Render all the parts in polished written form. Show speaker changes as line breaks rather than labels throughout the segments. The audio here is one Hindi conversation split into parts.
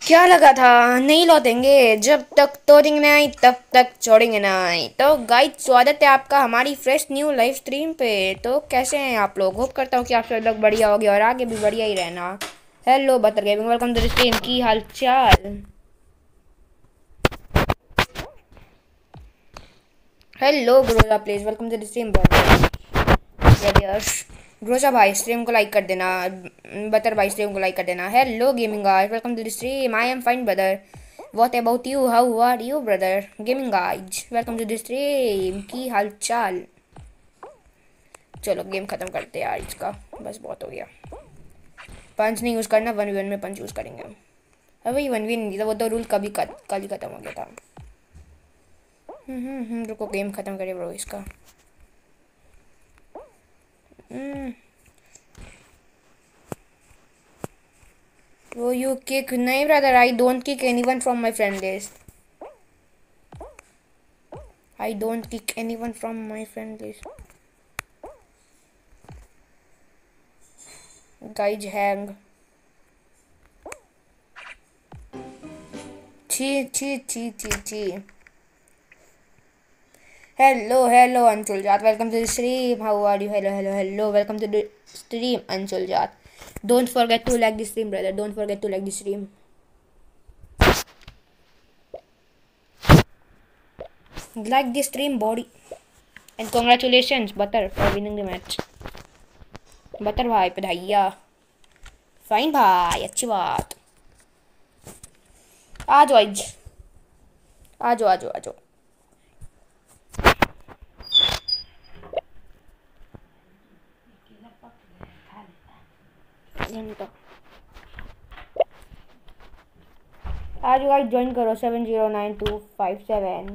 क्या लगा था नहीं लौटेंगे, जब तक तोड़ेंगे नहीं तब तक छोड़ेंगे नहीं। तो गाइस, स्वागत है आपका हमारी फ्रेश न्यू लाइव स्ट्रीम पे। तो कैसे हैं आप लोग? होप करता हूँ कि आप सब लोग बढ़िया होगे और आगे भी बढ़िया ही रहना। Hello Butter gaming, welcome to the stream. की हाल चाल? हेलो ग्रोजा please, welcome to the stream brother. ग्रोजा भाई स्ट्रीम को लाइक कर देना, बतर भाई स्ट्रीम को लाइक कर देना। Hello gaming guys, welcome to the stream. I am fine brother, what about you? How are you brother? Gaming guys, welcome to the stream. की हाल चाल? चलो गेम खत्म करते हैं यार इसका, बस बहुत हो गया। पंच नहीं यूज़ करना, 1v1 में पंच यूज़ करेंगे। अभी 1v नहीं था वो तो, रूल कभी कल ही खत्म हो गया था। रुको गेम खत्म करे ब्रो इसका। वो यू किक नहीं brother, I don't kick anyone from my friend list. I don't kick anyone from my friend list. Guys hang. छी छी छी छी छी। Hello Anshul Jat, welcome to the stream. How are you? Hello welcome to the stream Anshul Jat. Don't forget to like the stream brother, don't forget to like the stream. Like the stream buddy and congratulations butter for winning the match. Butter भाई बधाइया। फाइन भाई, अच्छी बात। आ जाओ आज, आ जाओ आ जाओ आ जाओ। आज गाइस ज्वाइन करो 709257।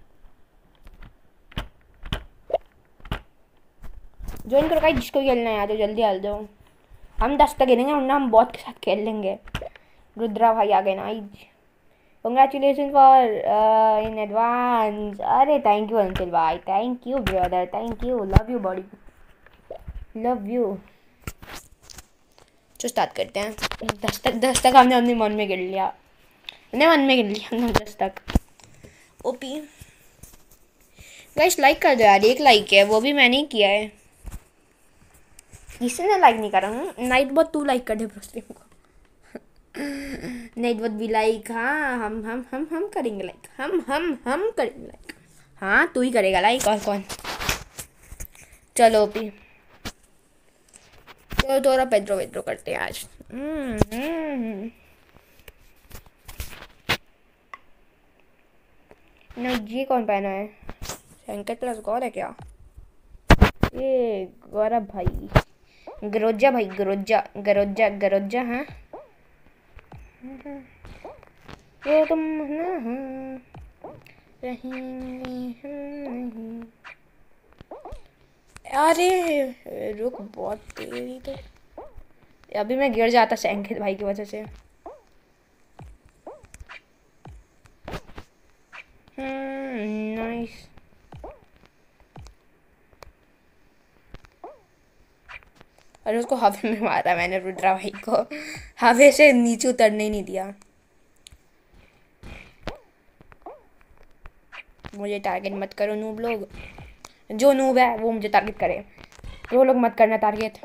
ज्वाइन करो गाइस, जिसको खेलना है आ जाओ, जल्दी आ जाओ। हम 10 तक खेलेंगे वरना हम बॉट के साथ खेल लेंगे। रुद्रा भाई आ गए ना। Congratulation for in advance. अरे थैंक यू अंकिल भाई, thank you brother, thank you, love you buddy, love you. तो स्टार्ट करते हैं। 10 तक हमने अपने मन में गिर लिया, हमने मन में गिर लिया हमने 10 तक। ओपी गाइस लाइक कर दो यार, एक लाइक है वो भी मैंने ही किया है, किसी ने लाइक नहीं करा। नाइट बॉट तू लाइक कर दे स्ट्रीम को। नाइट बॉट भी लाइक। हाँ हम करेंगे लाइक, हम करेंगे लाइक। हाँ तू ही करेगा लाइक, और कौन? चलो ओपी, तो थोड़ा पेड्रो करते हैं आज। नहीं ये कौन पहना है? संकेत प्लस गौर है क्या? ये गौरव भाई, गरोजा भाई, गरोजा हाँ। ये तुम ना रहेंगे। अरे रुक, बहुत तेरी तो अभी मैं गिर जाता संकेत भाई की वजह से। नाइस। अरे उसको हवा में मारा मैंने, रुद्रा भाई को हवा से नीचे उतरने ही नहीं दिया। मुझे टारगेट मत करो नूब लोग, जो नूब है वो मुझे टारगेट करे, वो लोग मत करना टारगेट।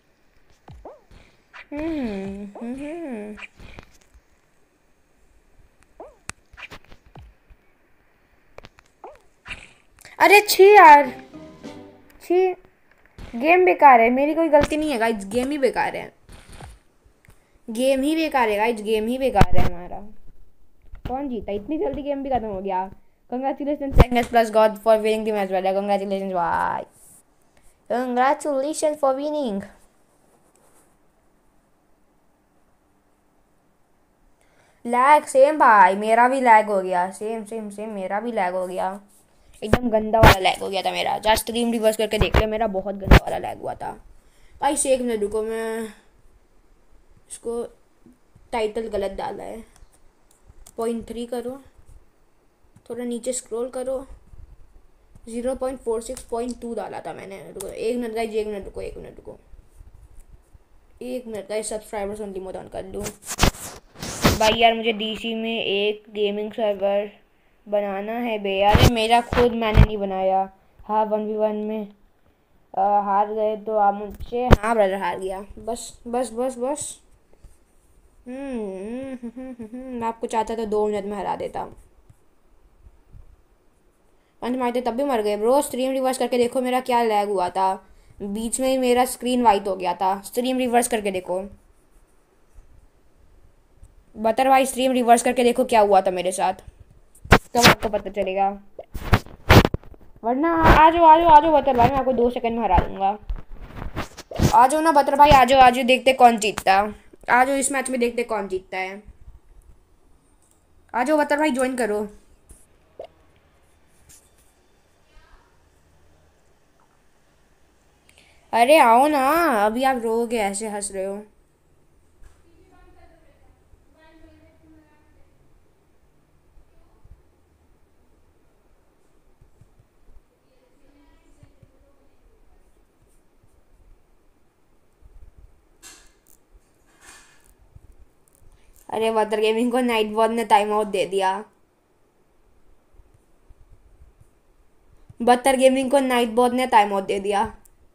अरे छी यार, छी। गेम बेकार है, मेरी कोई गलती नहीं है गाइस, गेम ही बेकार है, गेम ही बेकार है गाइस, गेम ही बेकार है हमारा। कौन जीता? इतनी जल्दी गेम भी खत्म हो गया। Congratulation second plus god for winning the match brother, congratulation भाई, congratulation for winning. Lag same भाई, मेरा भी लैग हो गया, सेम मेरा भी लैग हो गया, एकदम गंदा वाला लैग हो गया था मेरा। जस्ट स्ट्रीम रिवर्स करके देख लिया, मेरा बहुत गंदा वाला लैग हुआ था भाई। एक मिनट रुको, मैं इसको टाइटल गलत डाला है। 0.3 करो, थोड़ा नीचे स्क्रॉल करो, 0.46.2 डाला था मैंने। रुको एक मिनट गाइस, एक मिनट रुको, एक minute guys, subscribers only mode on कर लूँ। भाई यार मुझे डीसी में एक गेमिंग सर्वर बनाना है बे यार, ये मेरा खुद मैंने नहीं बनाया। हाँ 1v1 में हार गए तो आप मुझसे। हाँ ब्रदर हार गया, बस बस बस बस। मैं आपको चाहता तो 2 मिनट में हरा देता। पंच मारते तब भी मर गए ब्रो। स्ट्रीम रिवर्स करके देखो मेरा क्या लैग हुआ था, बीच में ही मेरा स्क्रीन वाइट हो गया था। स्ट्रीम रिवर्स करके देखो बतर भाई, स्ट्रीम रिवर्स करके देखो क्या हुआ था मेरे साथ, तब आपको पता चलेगा। वरना आ जाओ आ जाओ आ जाओ बतर भाई, मैं आपको 2 सेकंड में हरा दूंगा। आ जाओ ना बतर भाई, आ जाओ आ जाओ, देखते कौन जीतता। आ जाओ इस मैच में देखते कौन जीतता है। आ जाओ बतर भाई, ज्वाइन करो। अरे आओ ना, अभी आप रोगे ऐसे हंस रहे हो। अरे बतर गेमिंग को नाइट बॉल ने टाइम आउट दे दिया। बतर गेमिंग को नाइट बॉल ने टाइम आउट दे दिया।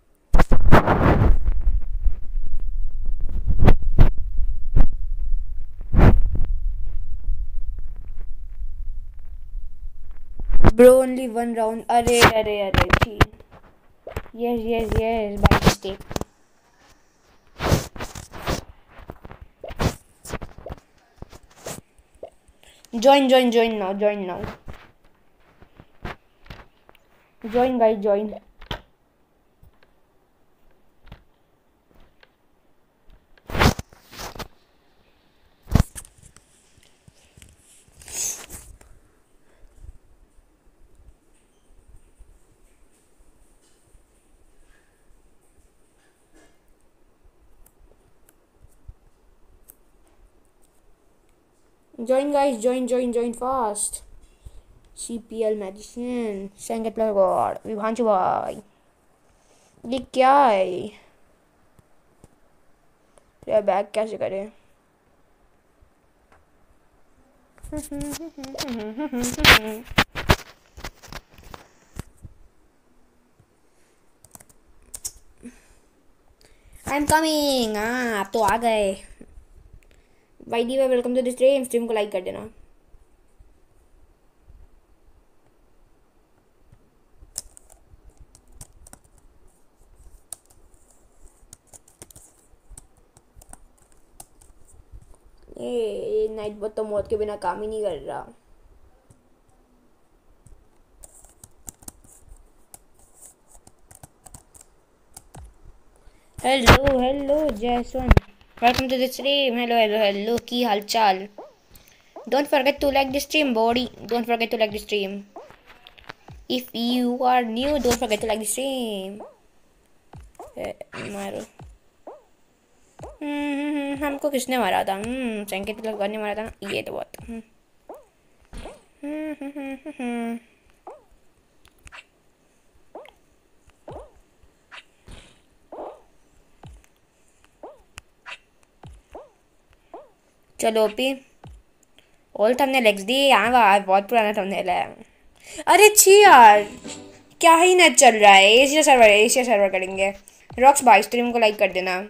ब्रो ओनली 1 राउंड, अरे अरे अरे जी। Yes yes yes by mistake. join now, join guys, join. Join guys, join fast. CPL Magician, Sangat Player God, Vibhanshu भाई, ये क्या है ये बैक कैसे करें? I am coming. हाँ आप तो आ गए। भाई the welcome to the stream, stream को लाइक कर देना। ये नाइट बॉट तो मौत के बिना काम ही नहीं कर रहा। Hello hello Jason, welcome to the stream. Hello hello hello, की हालचाल? Don't forget to like the stream buddy, don't forget to like the stream. If you are new don't forget to like the stream. मारो। हमको किसने मारा था? संकेत ने मारा था ना, ये तो बहुत। चलो P old thumbnail X D. हाँ वाह बहुत पुराना थंबनेल है। अरे छी यार, क्या ही नेट चल रहा है। एशिया सर्वर करेंगे। रॉक्स भाई स्ट्रीम को लाइक कर देना।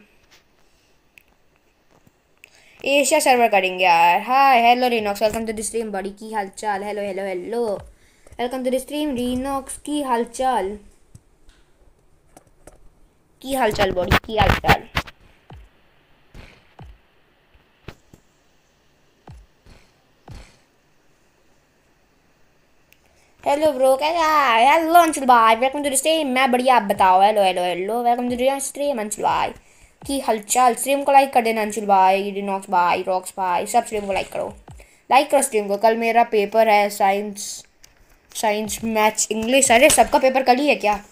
एशिया सर्वर करेंगे यार। Hi hello Rinox, welcome to the stream buddy, की हालचाल? Hello hello hello, welcome to the stream Rinox, की हालचाल? की हालचाल बॉडी, की हालचाल? हेलो ब्रो कैसा? हेलो अंशुल भाई, वेलकम टू द स्ट्रीम। मैं बढ़िया, आप बताओ? Hello hello hello, welcome to the stream Anshul भाई, की हालचाल? स्ट्रीम को लाइक कर देना अंशुल भाई, रिनॉक्स भाई, रॉक्स भाई, सब स्ट्रीम को लाइक करो। लाइक करो स्ट्रीम को। कल मेरा पेपर है साइंस मैथ्स इंग्लिश। अरे सबका पेपर कल ही है क्या?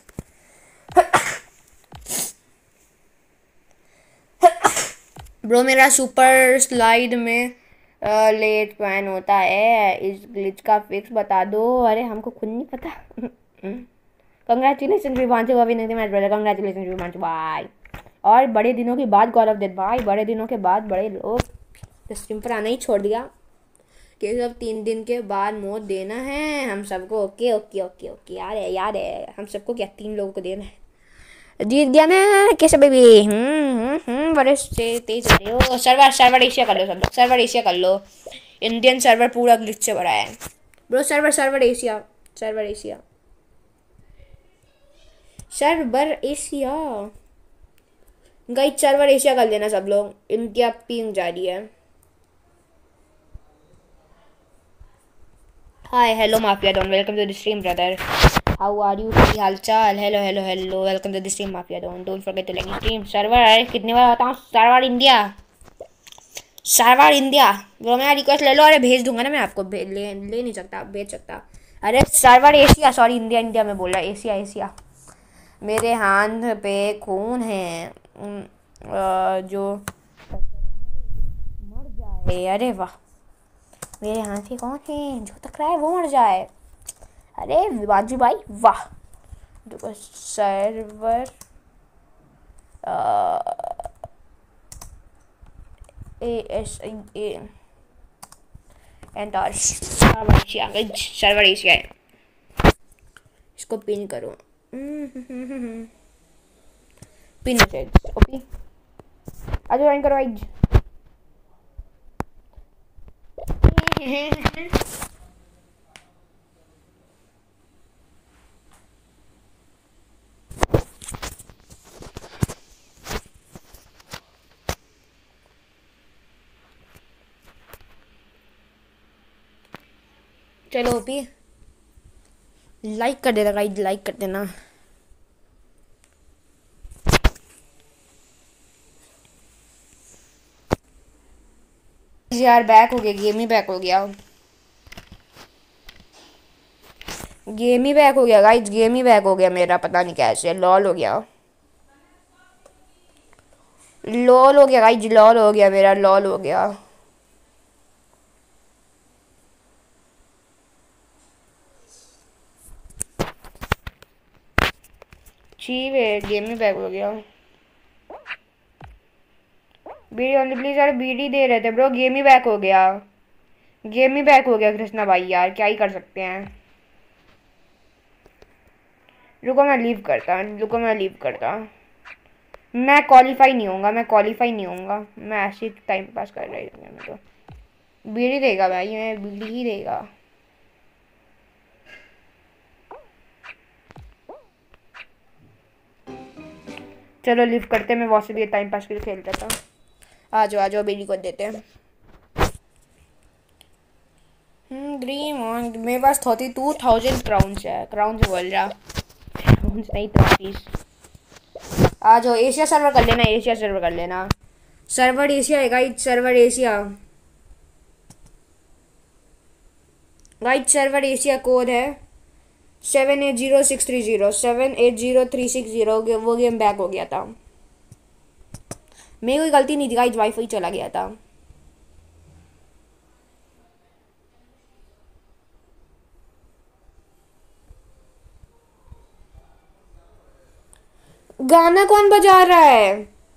ब्रो मेरा सुपर स्लाइड में लेट पैन होता है, इस ग्लिच का फिक्स बता दो। अरे हमको खुद नहीं पता। कंग्रेचुलेशन विभांशु अभिनंदन मैच ब्रदर, कंग्रेचुलेशन विभांशु भाई। और बड़े दिनों के बाद गौरव दत्त भाई, बड़े दिनों के बाद बड़े लोग तो स्ट्रीम पर आना ही छोड़ दिया कि अब 3 दिन के बाद मोड देना है हम सबको। ओके ओके ओके ओके, याद है हम सबको क्या 3 लोगों को देना है। जीत गया ना कैसे बेबी। बड़े तेज हो रहे हो। सर्वर सर्वर एशिया कर लो सब लोग, सर्वर एशिया कर लो। इंडियन सर्वर पूरा ग्लिच से भरा है bro. Server server Asia, server Asia, server Asia. Guys server Asia कर लेना सब लोग, इनकी अब पिंग जा रही है। Hi hello mafia don, welcome to the stream brother. How are you, की हाल चाल। Hello hello hello, welcome to the stream mafia don. Don't forget to like stream. Server है कितनी बार बताऊं, सर्वर इंडिया, सर्वर इंडिया। वो मेरा रिक्वेस्ट ले लो। अरे भेज दूंगा ना मैं आपको, ले नहीं सकता, भेज सकता। अरे server Asia, sorry India, India में बोल रहा है, एशिया एशिया। मेरे हाथ पे खून है जो मर जाए। अरे वाह, मेरे हाथ पे कौन है जो टकराए वो मर जाए। अरे बाजू भाई वाह। देखो server A S A enter server Asia, server Asia है। इसको पिन करो, पिन ओके। आज ज्वाइन करो आज। चलो ओपी लाइक कर देना गाइस, लाइक कर देना। यार बैक हो गया, गेम ही बैक हो गया, गेम ही बैक हो गया गाइस, गेम ही बैक हो गया मेरा, पता नहीं कैसे। लॉल हो गया, लॉल हो गया गाइस, लॉल हो गया मेरा, लॉल हो गया। ठीक है गेम ही बैक हो गया। BD only please. यार बीडी दे रहे थे ब्रो, गेम ही बैक हो गया, गेम ही बैक हो गया कृष्णा भाई, यार क्या ही कर सकते हैं। रुको मैं लीव करता, रुको मैं लीव करता। मैं क्वालिफाई नहीं होऊंगा, मैं क्वालिफाई नहीं होऊंगा, मैं ऐसे ही टाइम पास कर रही हूँ। मैं तो बीड़ी देगा भाई, मैं बीड़ी ही देगा। चलो लीव करते, मैं वॉश भी टाइम पास के लिए खेलता था। आ जाओ बीड़ी को देते हैं। ड्रीम ऑन, मेरे पास 32,000 क्राउन्स है, क्राउन्स बोल रहा, क्राउन्स नहीं ट्रॉफीज। आ जाओ एशिया सर्वर कर लेना, एशिया सर्वर कर लेना। सर्वर एशिया है guys, server Asia guys, server Asia code है 780630, 780360। वो गेम बैक हो गया था, मेरी कोई गलती नहीं थी गाइड, वाईफाई चला गया था। गाना कौन बजा रहा है?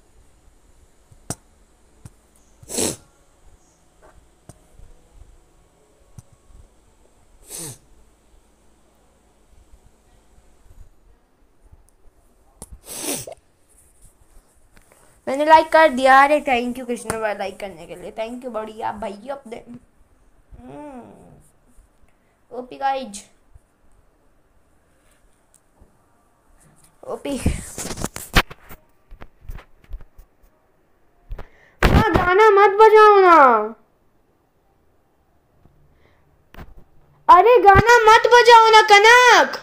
मैंने लाइक कर दिया। अरे थैंक यू कृष्ण भाई लाइक करने के लिए, थैंक यू बढ़िया भाई अपने। OP guys, OP. हाँ गाना मत बजाओ ना, अरे गाना मत बजाओ ना कनक।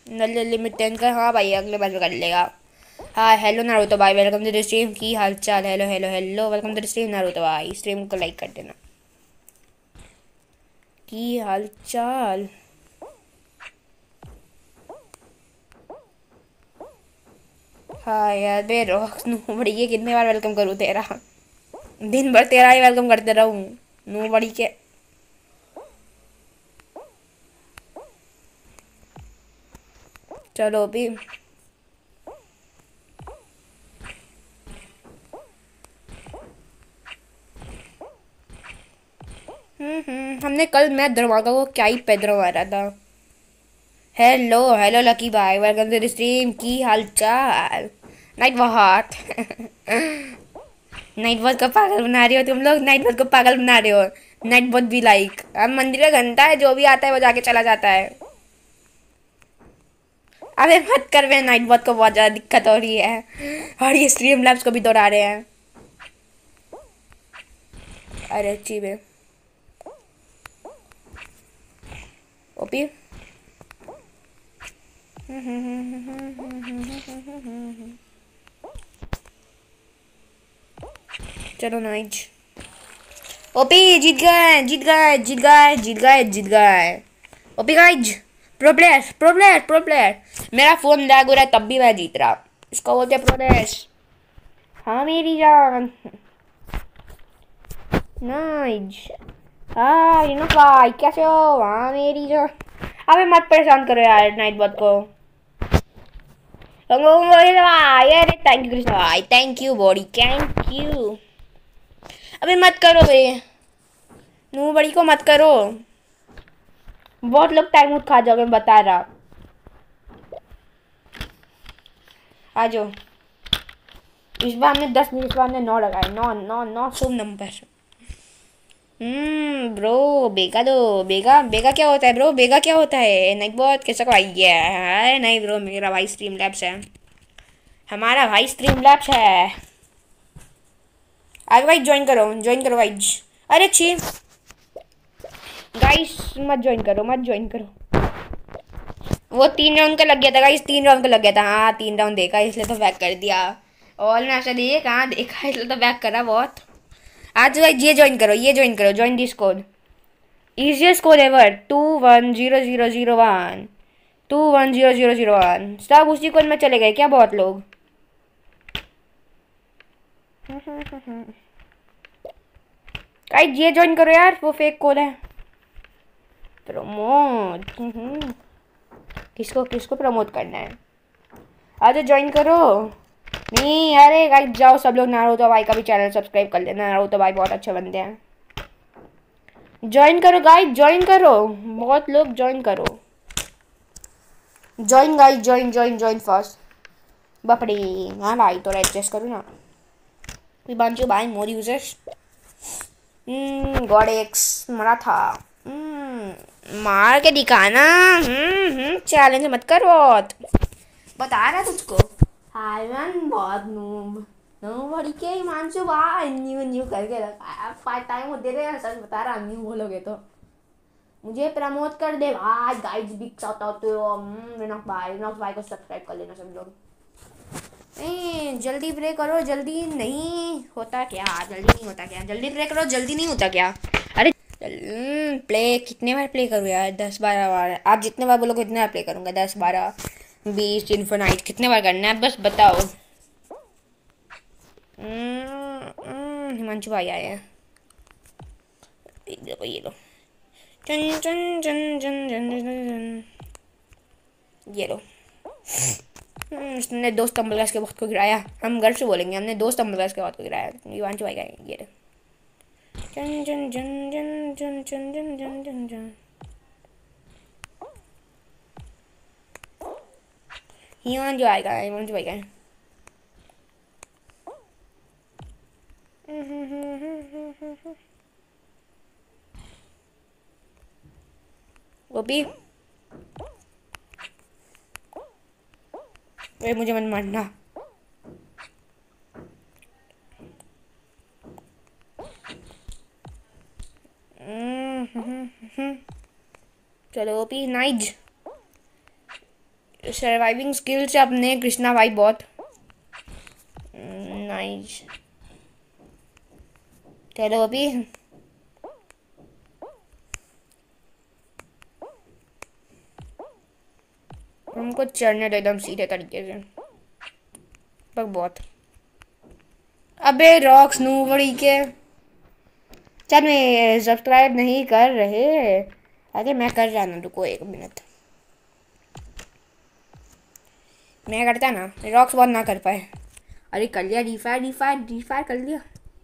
लिमिट 10 का। हाँ भाई अगले बार में कर लेगा। हाँ हेलो नारुतो भाई, वेलकम टू द स्ट्रीम। की हाल चाल? Hello hello hello, welcome to the stream Naruto भाई। स्ट्रीम को लाइक कर देना। की हाल चाल? हाँ यार बे रॉक्स नू बड़ी के कितने बार वेलकम करूँ तेरा? दिन भर तेरा ही वेलकम करते रहूँ नू बड़ी के। चलो भी हमने कल मैच दरवाजा को क्या ही पैदरों मारा था। हेलो हेलो लकी भाई, वेलकम टू द स्ट्रीम। की हाल चाल? नाइट बहुत नाइट बॉट को पागल बना रही हो तुम लोग, नाइट बॉट को पागल बना रहे हो। नाइट बॉट भी लाइक अब मंदिर का घंटा है, जो भी आता है वो जाके चला जाता है। अबे मत कर बे, नाइट बॉट को बहुत ज़्यादा दिक्कत हो रही है और ये स्ट्रीम लैब्स को भी दोहरा रहे हैं। अरे अच्छी बे ओपी। चलो नाइट ओपी जीत गए जीत गए जीत गए जीत गए जीत गए। OP guys pro player pro player pro player. मेरा फोन लैग हो रहा है तब भी मैं जीत रहा। इसको बोलते हैं प्रोग्रेस। हाँ मेरी जान नाइज। हाँ यू नो भाई कैसे हो? हाँ मेरी जान। अबे मत परेशान करो यार नाइट बॉट को। अरे थैंक यू कृष्णा भाई, thank you buddy, thank you. अबे मत करो बे, नू बड़ी को मत करो। बहुत लोग टाइम उठ खा जाओगे, बता रहा। आ जाओ। इस बार हमने 10 मिनट, इस बार हमने 9 लगाए। 9 9 9 शुभ नंबर। ब्रो बेगा दो। बेगा बेगा क्या होता है ब्रो? बेगा क्या होता है? नाइट बहुत कैसा को आई है? नहीं ब्रो, मेरा भाई स्ट्रीम लैब्स है। हमारा भाई स्ट्रीम लैब्स है। आगे भाई ज्वाइन करो भाई। अरे छी गाइस मत ज्वाइन करो, मत ज्वाइन करो। वो 3 राउंड का लग गया था गाइस, 3 राउंड का लग गया था। हाँ 3 राउंड देखा इसलिए तो बैक कर दिया। ऑल ने ऐसा दिए कहाँ देखा, इसलिए तो बैक करा बहुत। आज भाई ये ज्वाइन करो, ये ज्वाइन करो, join this code. Easiest code ever 210001 210001। सब उसी कोड में चले गए क्या बहुत लोग? गाइस ये ज्वाइन करो यार, वो फेक कोड है। प्रमोट किसको किसको प्रमोट करना है? आज ज्वाइन करो। नहीं अरे गाइस जाओ सब लोग नारुतो भाई का भी चैनल सब्सक्राइब कर लेना। नारुतो भाई बहुत अच्छे बंदे हैं। ज्वाइन करो गाइस, ज्वाइन करो, बहुत लोग ज्वाइन करो। Join guys, join join join fast. बपड़ी हाँ भाई तो एडजस्ट करूँ ना। विभांशु भाई मोर यूजर्स। गॉड एक्स मरा था। मार के दिखाना। चैलेंज मत कर बहुत, बता रहा तुझको। हाय मैन बहुत नूब नूबड़ी के हिमांशु भाई न्यू न्यू करके रखा। पार्ट टाइम होते थे, सच बता रहा, न्यू बोलोगे तो मुझे प्रमोट कर दे भाई। Guys big shout out to विनोक भाई को सब्सक्राइब कर लेना सब लोग। नहीं जल्दी प्ले करो, जल्दी नहीं होता क्या? जल्दी नहीं होता क्या? जल्दी प्ले करो, जल्दी नहीं होता क्या? अरे प्ले कितने बार प्ले करूँ यार? 10-12 बार। आप जितने बार बोलोगे उतने बार प्ले करूँगा। 10-12-20 इन्फिनाइट कितने बार करना है बस बताओ। हिमांशु भाई आए हैं, ये लो चन चन चन चन चन चन, ये लो। उसने 2 स्टम्बल के वक्त को गिराया। हम घर से बोलेंगे हमने 2 स्टम्बल के वक्त को गिराया। हिमांशु भाई का ये लो चन चन चन चन चन चन चन चन चन चन। हिमांशु आएगा, हिमांशु भाई का। वो भी मुझे मन मारना। चलो ओपी नाइज। सर्वाइविंग स्किल से अपने कृष्णा भाई बहुत नाइस। चलो अभी हमको चढ़ने दो एकदम सीधे तरीके से। पर बहुत अबे रॉक्स नू बड़ी के चल मैं सब्सक्राइब नहीं कर रहे। अरे मैं कर रहा ना, रुको 1 मिनट। मैं करता ना, रॉक्स बहुत ना कर पाए। अरे कर लिया, रिफायर रिफायर रिफायर कर लिया।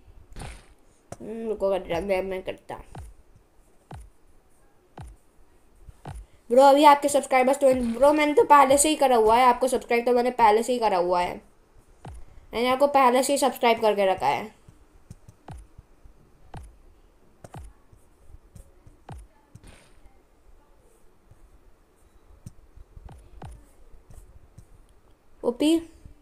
रुको कर रहा मैं करता। ब्रो अभी आपके सब्सक्राइबर्स तो ब्रो मैंने तो पहले से ही करा हुआ है। आपको सब्सक्राइब तो मैंने पहले से ही करा हुआ है। मैंने आपको पहले से ही सब्सक्राइब करके रखा है। ओपी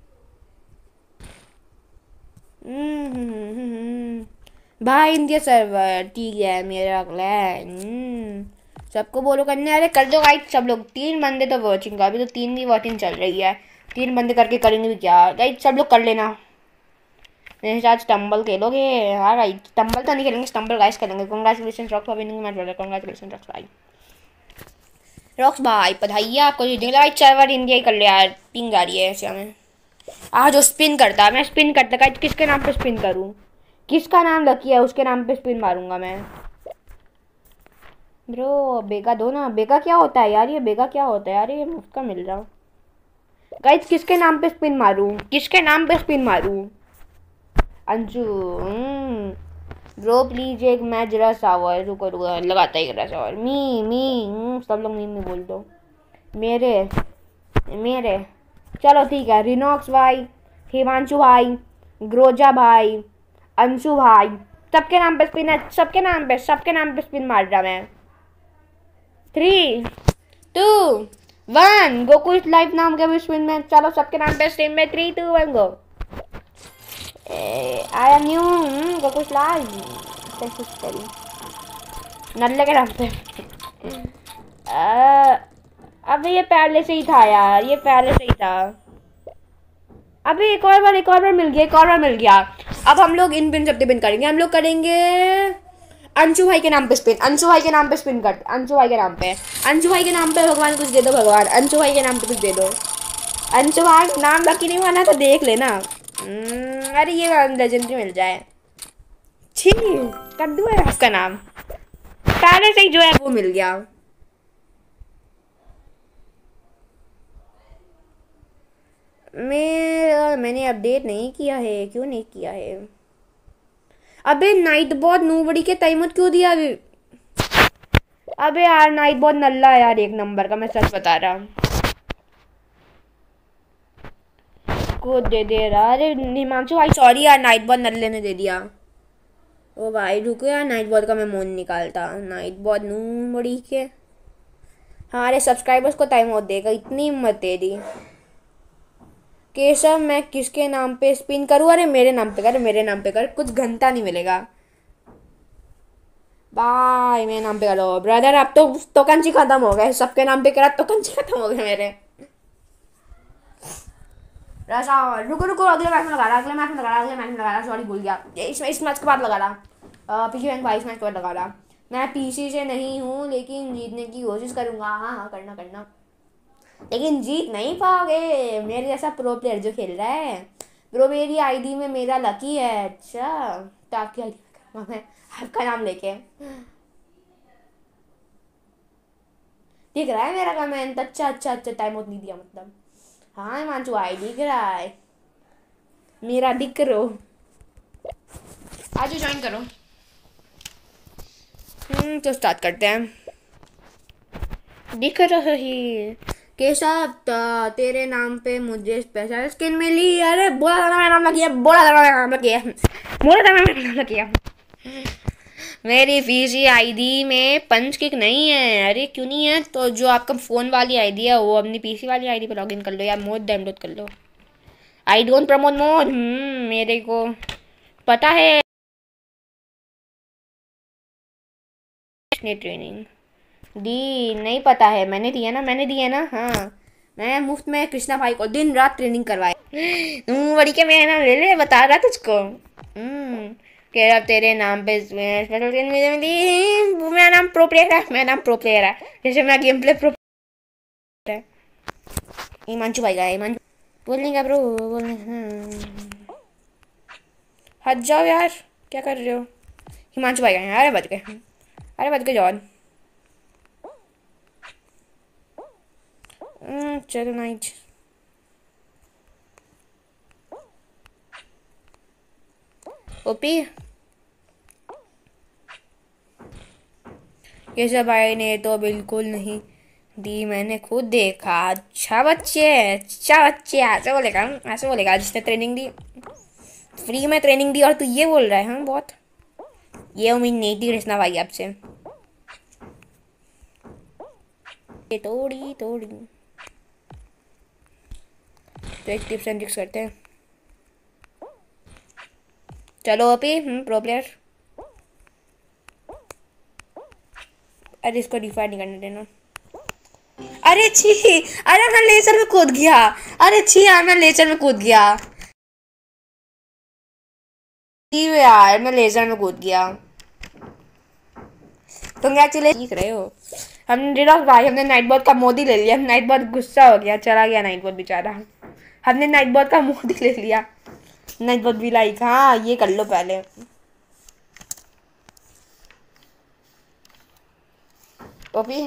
भाई इंडिया सर्वर ठीक है मेरा क्लैन। सबको बोलो करने। अरे कर दो गाइड सब लोग। 3 बंदे तो वॉचिंग का, अभी तो 3 भी वॉचिंग चल रही है। 3 बंदे करके करेंगे भी क्या गाइड, सब लोग कर लेना। मेरे साथ स्टम्बल खेलोगे? हाँ गाइड स्टम्बल तो नहीं खेलेंगे, स्टम्बल गाइस करेंगे। Congratulation rocks for winning match brother. Congratulation rocks भाई। रॉक्स भाई बधाई आपको जीतने के लिए। सर्वर इंडिया ही कर लिया यार, पिंग आ रही है ऐसे हमें। आज जो स्पिन करता, मैं स्पिन करता गाइड। किसके नाम पे स्पिन करूँ? किसका नाम लकी है उसके नाम पे स्पिन मारूंगा मैं। ब्रो बेगा दो ना। बेगा क्या होता है यार? ये बेगा क्या होता है यार? ये मुफ्त का मिल रहा। गाइस किसके नाम पे स्पिन मारूं? किसके नाम पे स्पिन मारूं? अंशु। ब्रो प्लीज एक मैच रस आवर। रुको रुको लगाता ही रस आवर। मी सब लोग मी बोल दो। मेरे मेरे चलो ठीक है। रिनॉक्स भाई, हिमांशु भाई, ग्रोजा भाई, अंशु भाई, सबके नाम पे स्पिन है। सबके नाम पे स्पिन मार रहा मैं। 3 2 1 गोकू इस लाइफ नाम के भी स्पिन में। चलो सबके नाम पे स्पिन में 3 2 1 go. I am new Goku इस लाइफ नल्ले के नाम पे। अबे ये पहले से ही था यार, ये पहले से ही था। अबे एक और बार मिल गया, एक और बार मिल गया। अब हम लोग इन पिन सब पिन करेंगे। हम लोग करेंगे अंशु भाई के नाम पे स्पिन। अंशु भाई के नाम पे स्पिन कर। अंशु भाई के नाम पे, अंशु भाई के नाम पे भगवान कुछ दे दो। भगवान अंशु भाई के नाम पे कुछ दे दो। अंशु भाई नाम लकी नहीं माना तो देख लेना। अरे ये लेजेंडरी मिल जाए। छी कद्दू है उसका नाम। पहले से ही जो है वो मिल गया। मैंने अपडेट नहीं किया है। क्यों नहीं किया है? अबे नाइट बॉट नूबड़ी के टाइमर क्यों दिया अभी? अबे यार नाइट बॉट नल्ला है यार, 1 नंबर का। मैं सच बता रहा हूँ। को दे दे रहा। अरे हिमांशु भाई सॉरी यार, नाइट बॉट नल्ले ने दे दिया। ओ भाई रुको यार, नाइट बॉट का मैं मोन निकालता। नाइट बॉट नूबड़ी के हमारे सब्सक्राइबर्स को टाइम आउट देगा। इतनी हिम्मत तेरी। केशव मैं किसके नाम पे स्पिन करूँ? अरे मेरे नाम पे कर, मेरे नाम पे कर। कुछ घंटा नहीं मिलेगा भाई। मेरे नाम पे करो ब्रदर। अब तो कंची खत्म हो गए। सबके नाम पे करा तो कंची खत्म हो गए मेरे। रुको रुको अगले मैच में लगा रहा, अगले मैच में लगा रहा, अगले मैच में लगा रहा। सॉरी भूल गया। इस मैच के बाद लगा रहा। पीसी बैंक 22 मैच के बाद लगा रहा। मैं पीसी से नहीं हूँ लेकिन जीतने की कोशिश करूंगा। हाँ हाँ करना करना, लेकिन जीत नहीं पाओगे। मेरे जैसा प्रो प्लेयर जो खेल रहा है। ब्रो मेरी आईडी में मेरा लकी है। अच्छा तो आपकी आईडी में मैं आपका नाम लेके दिख रहा है मेरा कमेंट। अच्छा अच्छा अच्छा टाइम आउट नहीं दिया मतलब। हाँ मानचू आई दिख रहा है मेरा। दिख करो आज ज्वाइन करो। तो स्टार्ट करते हैं। दिख रहा ही केशव तेरे नाम पे मुझे स्पेशल स्किन मिली। अरे बोला था ना मेरा नाम लगी है। बोला था मेरा नाम लगी है। बोला था मेरा नाम लगी है। मेरी पीसी आईडी में पंच किक नहीं है। अरे क्यों नहीं है? तो जो आपका फ़ोन वाली आईडी है वो अपनी पीसी वाली आईडी पे लॉगिन कर लो या मोड डाउनलोड कर लो। I don't promote mod. मेरे को पता है। ट्रेनिंग दी नहीं पता है। मैंने दिया ना, मैंने दिया ना। हाँ मैं मुफ्त में कृष्णा भाई को दिन रात ट्रेनिंग करवाए। बड़ी के मेरा नाम ले ले, बता रहा तुझको। कह रहा तेरे नाम पे स्पेशल ट्रेन मिली। मेरा नाम प्रो प्लेयर है, मेरा नाम प्रो प्लेयर है, जैसे मेरा गेम प्ले प्रो है। हिमांशु भाई का है, हिमांशु बोलने का ब्रो बोलने। हट जाओ यार, क्या कर रहे हो? हिमांशु भाई का है। अरे बच गए, अरे बच गए जॉन। चलो नाइट। ओपी ये सब भाई ने तो बिल्कुल नहीं दी, मैंने खुद देखा। अच्छा बच्चे, अच्छा बच्चे, ऐसे बोलेगा जिसने ट्रेनिंग दी, फ्री में ट्रेनिंग दी, और तू ये बोल रहा है? हाँ बहुत, ये उम्मीद नहीं थी कृष्णा भाई आपसे। ये तोड़ी तोड़ी तो एक टिप्स एंड ट्रिक्स करते हैं। चलो ओपी प्रो प्लेयर। अरे इसको डिफाइड नहीं करने देना। अरे छी, अरे मैं लेजर में कूद गया। अरे छी यार, मैं लेजर में कूद गया। यार मैं लेजर में कूद गया। तुम क्या चले सीख रहे हो? हमने डिडॉक्स भाई, हमने नाइट बॉट का मोदी ले लिया। नाइट बॉट गुस्सा हो गया, चला गया नाइट बॉट बेचारा। हमने नाइट बॉट का मोदी ले लिया। नाइट बॉट भी लाइक, हाँ ये कर लो पहले। ओपी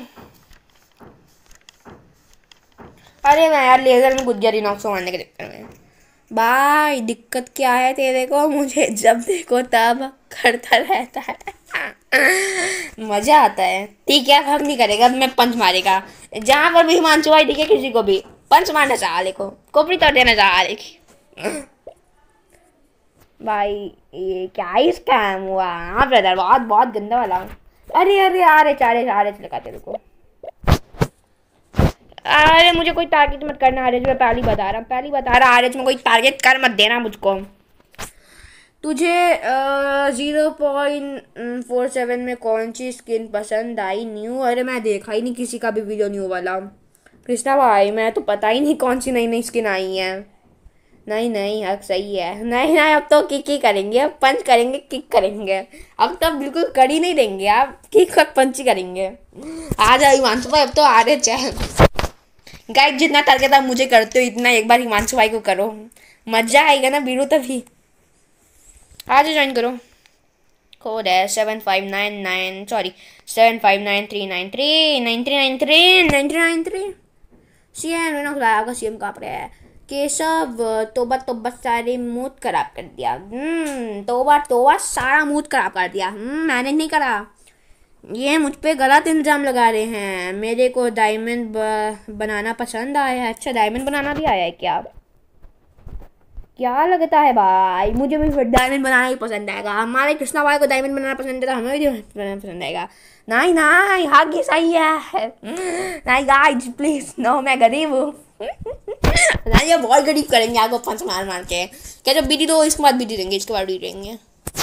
अरे मैं यार लेजर में कूद गया रिनॉक्स को मारने के चक्कर में। भाई दिक्कत क्या है तेरे को? मुझे जब देखो तब करता रहता है। मजा आता है। ठीक है, अब नहीं करेगा, अब मैं पंच मारेगा। जहां पर भी हिमांशु भाई दिखे किसी को भी पंच मारना चाह को कोपरी तोड़ देना चाह भाई ये क्या ही स्कैम हुआ। हाँ ब्रदर, बहुत बहुत गंदा वाला। अरे अरे आरे चारे आरे लगा तेरे को। अरे मुझे कोई टारगेट मत करना आरएच, मैं पहली बता रहा आरएच में कोई टारगेट कर मत देना मुझको। तुझे 0.47 में कौन सी स्किन पसंद आई न्यू? अरे मैं देखा ही नहीं किसी का भी वीडियो न्यू वाला कृष्णा भाई, मैं तो पता ही नहीं कौन सी नई नई स्किन आई है। नहीं अब सही है। नहीं अब तो किक ही करेंगे, अब पंच करेंगे, किक करेंगे। अब तो बिल्कुल कर ही नहीं देंगे, आप किक और पंच ही करेंगे। आ जाओ हिमांशु भाई, अब तो आ रहे चाहे गाइस, जितना टारगेट आप मुझे करते हो इतना एक बार हिमांशु भाई को करो, मजा आएगा ना बीरू। तभी आज ज्वाइन करो। कोड है 7599, सॉरी 75939393939393। सीएम आपका सीएम कहाँ पर है? केशव तोबा सारे मूड खराब कर दिया। तोबा सारा मूड खराब कर दिया। मैंने नहीं करा, ये मुझ पे गलत इल्ज़ाम लगा रहे हैं। मेरे को डायमंड बनाना पसंद आया है। अच्छा डायमंड बनाना भी आया है क्या? क्या लगता है भाई, मुझे भी डायमंड बनाना ही पसंद आएगा। हमारे कृष्णा भाई को डायमंड बनाना पसंद है तो हमें भी बनाना पसंद आएगा। नहीं हाँ ये सही है। नहीं गाइस प्लीज नो, मैं गरीब हूँ। ये बहुत गरीब करेंगे आपको पंच मार मार के। क्या जब बीडी दो इसके बाद बीडी देंगे, इसके बाद बीडी देंगे।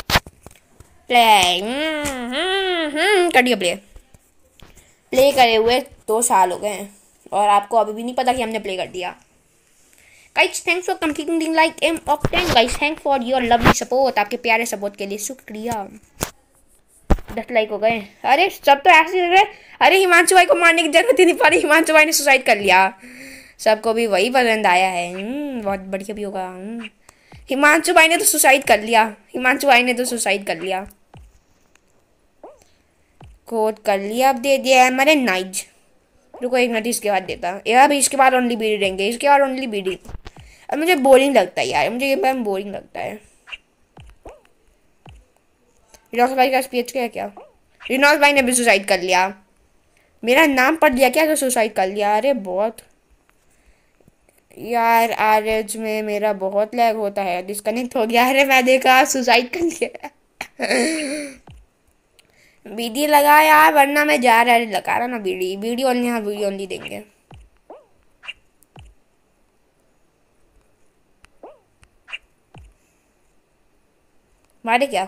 प्ले करिए प्ले करे हुए 2 साल हो गए हैं और आपको अभी भी नहीं पता कि हमने प्ले कर दिया। Guys thanks for completing the like aim of 10 guys, thanks for your lovely support. आपके प्यारे सपोर्ट के लिए शुक्रिया। 10 लाइक हो गए। अरे सब तो ऐसे लग रहे। अरे हिमांशु भाई को मारने की जरूरत ही नहीं पड़ी, हिमांशु भाई ने सुसाइड कर लिया। सबको भी वही पसंद आया है। बहुत बढ़िया भी होगा। हिमांशु भाई ने तो सुसाइड कर लिया। कोड कर लिया, अब दे दिया है हमारे नाइज। रुको एक मिनट, इसके बाद देता यार, अभी इसके बाद ओनली बीडी देंगे, इसके बाद ओनली बीडी। अब मुझे बोरिंग लगता है यार, मुझे ये गेम बोरिंग लगता है। रिनॉक्स भाई का स्पीच क्या? रिनॉक्स भाई ने भी सुसाइड कर लिया। मेरा नाम पढ़ लिया क्या तो सुसाइड कर लिया? अरे बहुत यार, आरएच में मेरा बहुत लैग होता है, डिस्कनेक्ट हो गया। अरे मैं देखा सुसाइड कर लिया। बीडी लगा यार, वरना मैं जा रहा है। लगा रहा ना बीडी ओनली। हाँ बीडी ओनली देंगे। मारे क्या?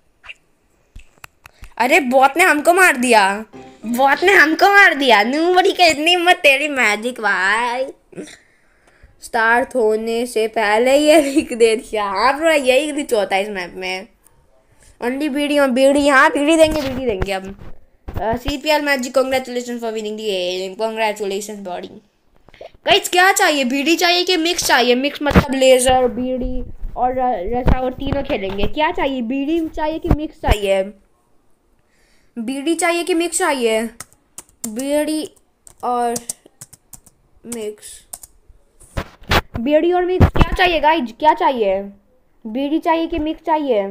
अरे बॉट ने हमको मार दिया। नू बड़ी का इतनी हिम्मत तेरी मैजिक भाई। स्टार्ट होने से पहले ये लिख दे दिया। हाँ ब्रो, यही ग्लिच होता है इस मैप में। ओनली बीडी और बीडी, हाँ बीडी देंगे अब। CPL magic, congratulation for winning the game, congratulation buddy. Guys क्या चाहिए, बीडी चाहिए कि मिक्स चाहिए? मिक्स मतलब लेजर, बीडी और रसा और तीनों खेलेंगे। क्या चाहिए, बीडी चाहिए कि मिक्स चाहिए? बीडी चाहिए कि मिक्स चाहिए? बीडी और मिक्स, बीडी और मिक्स क्या चाहिए गाइस, क्या चाहिए? बीडी चाहिए कि मिक्स चाहिए?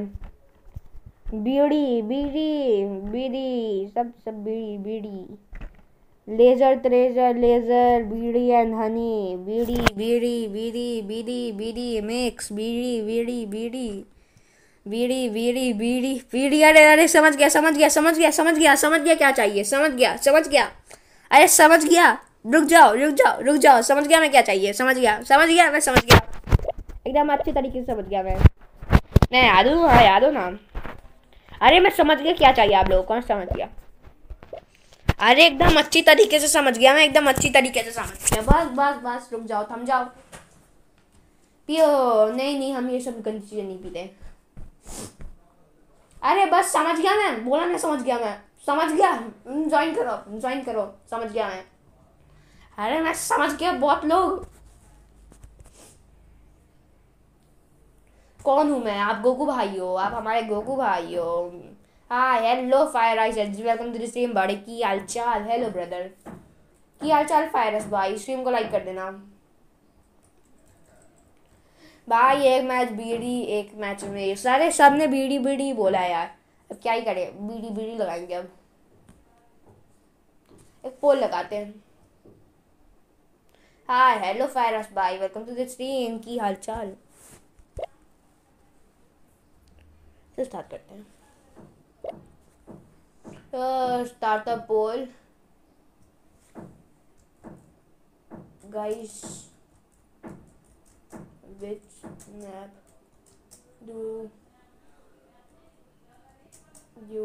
बीडी बीडी बीडी, सब BD BD. Laser treasure, laser, BD and honey, BD BD BD BD BD mix, BD BD BD BD BD BD BD. अरे अरे समझ गया क्या चाहिए, समझ गया। अरे समझ गया, रुक जाओ, समझ गया मैं क्या चाहिए, समझ गया मैं, समझ गया एकदम अच्छे तरीके से समझ गया मैं याद हूँ ना। अरे मैं समझ गया क्या चाहिए आप लोगों को, समझ गया। अरे एकदम अच्छी तरीके से समझ गया मैं, एकदम अच्छी तरीके से समझ गया। बस रुक जाओ, थम जाओ, पियो। नहीं हम ये सब गंदी चीजें नहीं पीते। अरे बस समझ गया मैं, बोला मैं समझ गया ज्वाइन करो, समझ गया मैं। अरे मैं समझ गया, बहुत लोग। कौन हूँ मैं? आप गोकू भाई हो, आप हमारे गोकू भाई हो। हाँ hello fire ice, welcome to the stream बड़े। की हालचाल? हेलो ब्रदर, की हालचाल फायरस भाई? स्ट्रीम को लाइक कर देना भाई। एक मैच बीडी, एक मैच में सारे सबने बीडी बीडी बोला है यार, अब क्या ही करें, बीडी बीडी लगाएंगे। अब एक पोल लगाते हैं। हाँ हेलो फायरस भाई, वेलकम टू द स्ट्रीम। की हालचाल? तो स्टार्ट करते हैं। Start a poll guys, which map do you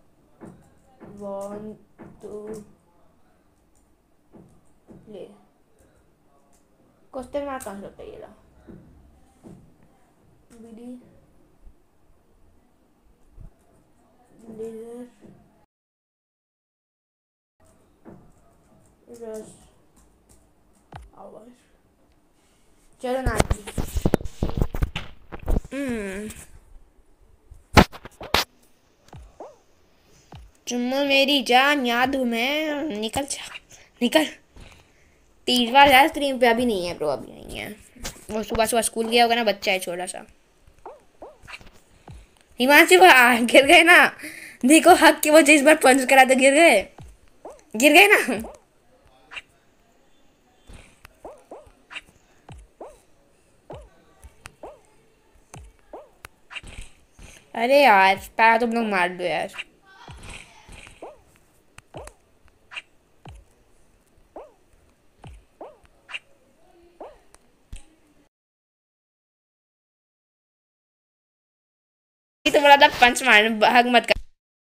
want to play? Question mark कहाँ से होता है ये ला? बीडी लेजर रश आवाज। चलो ना चुम्मा मेरी जान, याद हूँ मैं। निकल 30 बार यार स्ट्रीम पे। अभी नहीं है ब्रो, अभी नहीं है। वो सुबह स्कूल गया होगा ना, बच्चा है छोटा सा। हिमांशु गिर गए ना, देखो हक के वो जिस बार पंच करा तो गिर गए ना। अरे यार पैरा तुम लोग मार दो यार। तो बोला था पंच मार, हक मत कर।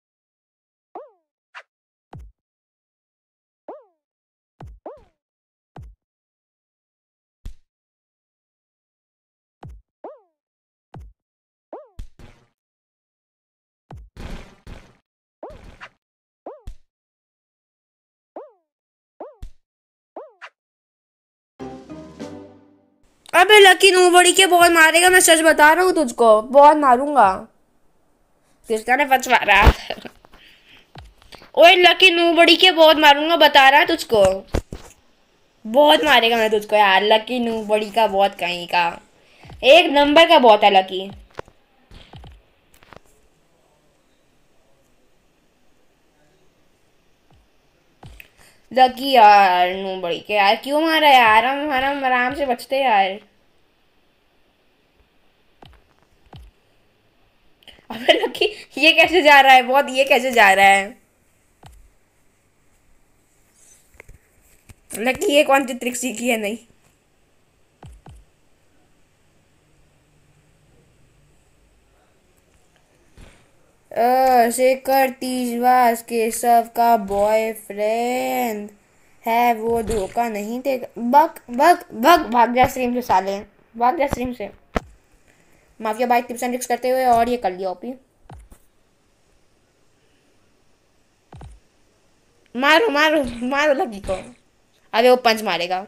अबे लकी नूबड़ी के बहुत मारेगा, मैं सच बता रहा हूँ तुझको, बहुत मारूंगा। किसका ने पंच मारा? ओए लकी नूबड़ी के बहुत मारूंगा, बता रहा है तुझको, बहुत मारेगा मैं तुझको यार। लकी नूबड़ी का बहुत कहीं का, एक नंबर का बहुत है लकी। लकी यार नूबड़ी के यार क्यों मारा यार? हम आराम से बचते यार। अबे लकी ये कैसे जा रहा है, बहुत ये कैसे जा रहा है? लकी ये कौन सी ट्रिक सीखी है? नहीं शेखर तीजवास केशव का बॉयफ्रेंड। है वो धोखा नहीं देगा। बक बक बक, भाग जा स्ट्रीम से साले, भाग जा स्ट्रीम से। माफिया भाई टिप्स एंड ट्रिक्स करते हुए और ये कर लिया ओपी। मारो मारो मारो लगी को। अबे वो पंच मारेगा।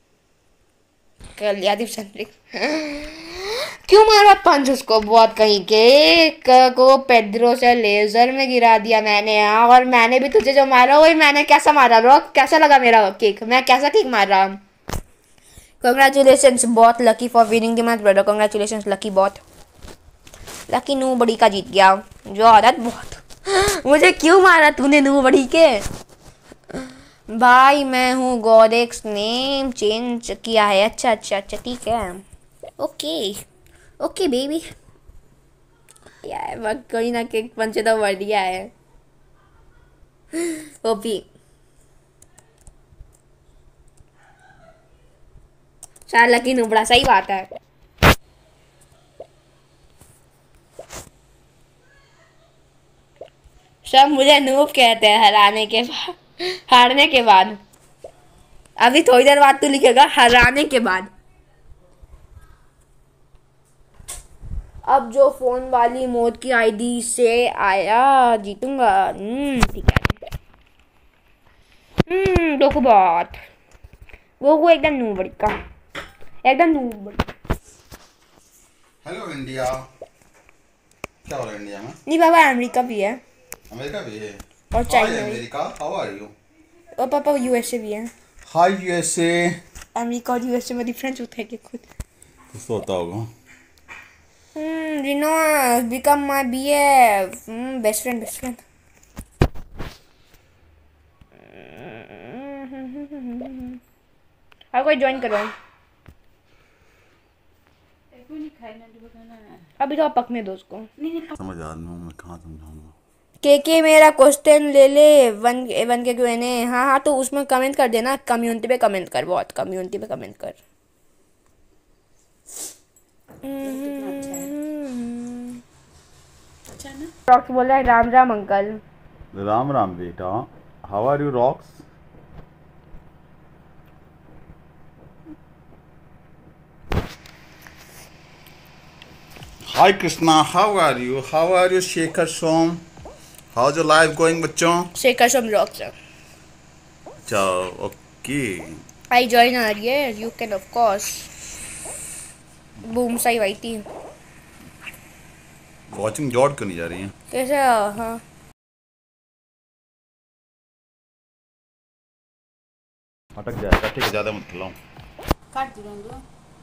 कर लिया टिप्स एंड ट्रिक्स। क्यों मारा पंच उसको, बहुत कहीं के को पेड्रो से लेजर में गिरा दिया मैंने। और मैंने भी तुझे जो मारा वही मैंने कैसा मारा रॉक, कैसा लगा मेरा किक, मैं कैसा किक मार रहा। कंग्रेचुलेशंस बहुत lucky for winning the match brother, congratulations lucky बहुत। लकी नू बड़ी का जीत गया जो आदत बहुत। मुझे क्यों मारा तूने नू बड़ी के भाई। मैं हूँ गॉडेक्स, नेम चेंज किया है। अच्छा अच्छा अच्छा ठीक है ओके ओके बेबी। यार कोई ना केक पंच तो बढ़िया है ओपी। शायद लकी नुबड़ा, सही बात है। सब मुझे नूब कहते हैं हराने के बाद, हारने के बाद। अभी थोड़ी देर बाद तू लिखेगा हराने के बाद। अब जो फोन वाली मोड की आईडी से आया जीतूंगा। ठीक है। देखो बात वो एकदम नूबड़ी का, एकदम नूबड़ी।
हेलो इंडिया, क्या हो रहा है इंडिया में?
नहीं बाबा अमेरिका भी है।
अमेरिका भी है
और चाइना भी।
America, how are you?
और पापा यूएसए भी है।
Hi USA.
अमेरिका और यूएसए में डिफरेंस होता है कि खुद
कुछ तो होता होगा।
Rino become my BF, best friend best friend. और कोई ज्वाइन करो। अभी तो पकने दो उसको।
समझ आ रहा हूँ मैं, कहाँ समझाऊंगा।
के मेरा क्वेश्चन ले ले वन के क्यों। हाँ हाँ तो उसमें कमेंट कर देना, कम्युनिटी पे कमेंट कर, बहुत कम्युनिटी पे कमेंट कर। रॉक्स बोल रहा है राम राम अंकल।
राम राम बेटा, how are you Rocks? Hi Krishna, how are you? How are you Shekhar Som? How is your life going बच्चों?
शेखर सोम रॉक्स।
अच्छा ओके।
आई जॉइन आ रही है, you can of course. Boom सही भाई थी।
वॉचिंग जॉर्ड क्यों नहीं जा रही है?
कैसे? हाँ
अटक जाएगा, ठीक है ज़्यादा मत खिलाओ।
काट दो।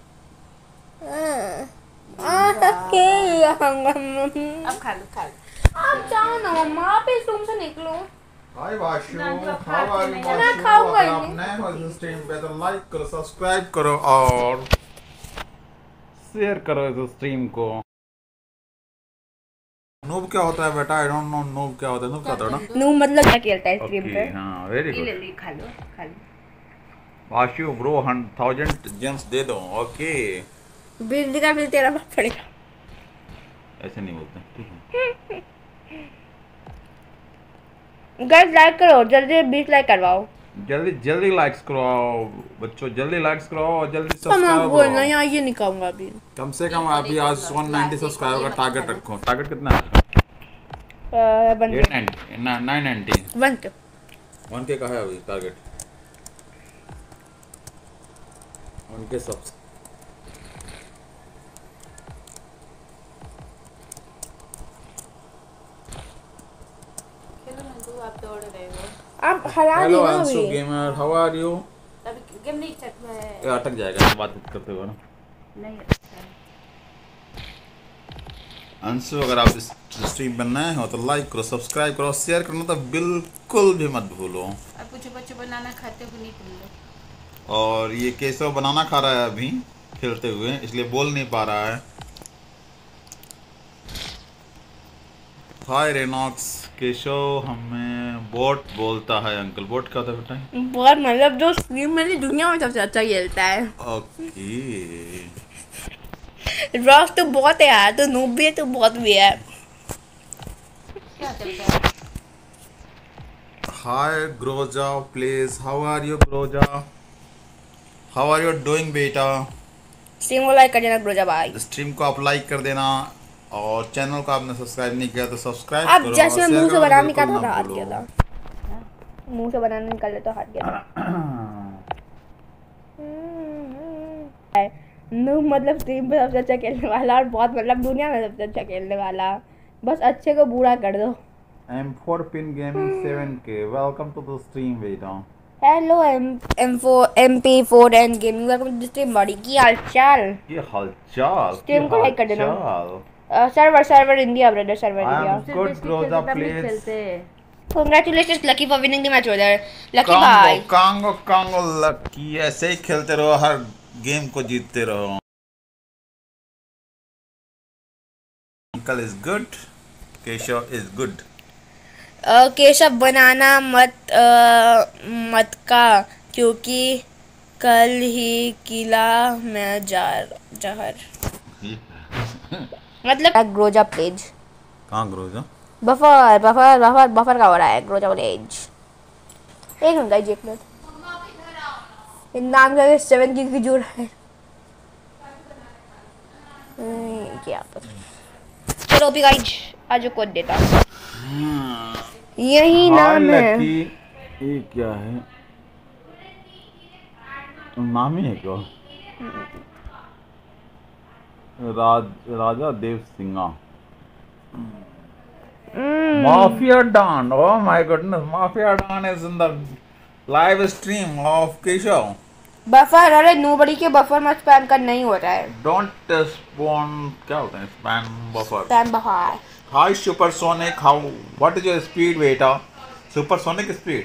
अब खा लो खा लो।
जाओ ना मम्मा, आप इस रूम से निकलो।
Hi Vashu,
Nandu,
how are you
मैं
वाशु?
खाऊंगा
अगर
ही
आप
नहीं।
नए हो इस स्ट्रीम पे तो लाइक करो, सब्सक्राइब करो और शेयर करो इस स्ट्रीम को। नूब क्या होता है बेटा? आई डोंट नो नूब क्या होता है। नूब क्या होता है ना?
नू मतलब क्या खेलता है स्ट्रीम पे?
हाँ वेरी
ले
गुड।
ले खा लो खा लो।
वाशु ब्रो 1000 जेम्स दे दो। ओके
बिजली का बिल तेरा बाप पड़ेगा।
ऐसे नहीं बोलते, ठीक है।
गाइस लाइक करो जल्दी, 20 लाइक करवाओ।
जल्दी जल्दी लाइक्स करो बच्चों, जल्दी लाइक्स करो और जल्दी
हम
सब्सक्राइब
बोल
करो।
यहाँ ये नहीं खाऊंगा अभी।
कम से कम अभी आज 190 सब्सक्राइबर का टारगेट रखो। टारगेट कितना है? 990
1K
1K का है अभी टारगेट। 1K subs.
खेलो नंदू, आप दौड़ रहे हो।
आप हरा दी
हेलो
ना
अंशु
अभी।
Gamer, how are you?
अभी गेम नहीं चल रहा है।
ये अटक जाएगा बात करते हुए ना।
नहीं अच्छा।
अंशु अगर आप इस स्ट्रीम पर नए हो तो लाइक करो, सब्सक्राइब करो, शेयर करना तो बिल्कुल भी मत भूलो।
अब कुछ बच्चे बनाना खाते हो नहीं तुम लोग?
और ये केशव बनाना खा रहा है अभी खेलते हुए, इसलिए बोल नहीं पा रहा है। हाय रेनॉक्स, केशव हमें बोट बोलता है अंकल। बोट क्या होता है बेटा?
बहुत मतलब जो स्ट्रीम में दुनिया में सबसे अच्छा खेलता है।
ओके
रॉक्स तो बहुत है यार, तो नूब भी है तो बहुत भी है।
क्या चलता है?
Hi Groja, please. How are you, Groja? How are you doing, बेटा?
स्ट्रीम को लाइक कर देना ग्रोजा भाई।
स्ट्रीम को आप लाइक कर देना और चैनल को आपने सब्सक्राइब नहीं किया तो सब्सक्राइब
अब
करो
जैसे
और
मैं
शेयर
मुंह से
करना
बनाना
बिल्कुल
निकाला
ना
था हाथ
भूलो।
गया था, मुंह से बनाना निकाले तो हाथ गया था। नूब मतलब स्ट्रीम पे सबसे अच्छा खेलने वाला और बहुत मतलब दुनिया में सबसे अच्छा खेलने वाला, बस अच्छे को बुरा कर दो।
M4 Pin Gaming 7K, welcome to the stream, बेटा।
Hello MP4N gaming, welcome to stream body. की हालचाल?
ये हालचाल,
स्ट्रीम को लाइक कर देना।
हालचाल।
Server India brother, server
I
India.
am good, Groza, please.
खेलते
Congratulations Lucky for winning the match brother। Lucky
congo
भाई
कांगो कांगो लकी, ऐसे ही खेलते रहो, हर गेम को जीतते रहो। Uncle is good, Keshav is good.
Keshav बनाना मत का, क्योंकि कल ही किला में जहर मतलब ग्रोजा प्लेज।
कहाँ Groza?
Buffer buffer buffer buffer का हो रहा है ग्रोजा प्लेज। एक मिनट गाइस, एक मिनट। इन नाम का 7 की जोड़ है क्या पता। चलो भी गाइस आज कोड देता हूँ। यही नाम है।
ये क्या है? नाम ही है क्या? Raja Dev Sinha. Mafia don, oh my goodness, mafia don is in the live stream of Keshav.
Buffer, अरे नोबडी के बफर मत स्पैम कर, नहीं हो रहा है।
डोंट स्पॉन, क्या होता है spam buffer?
Spam buffer.
Hi supersonic, how what is your speed बेटा? Supersonic speed.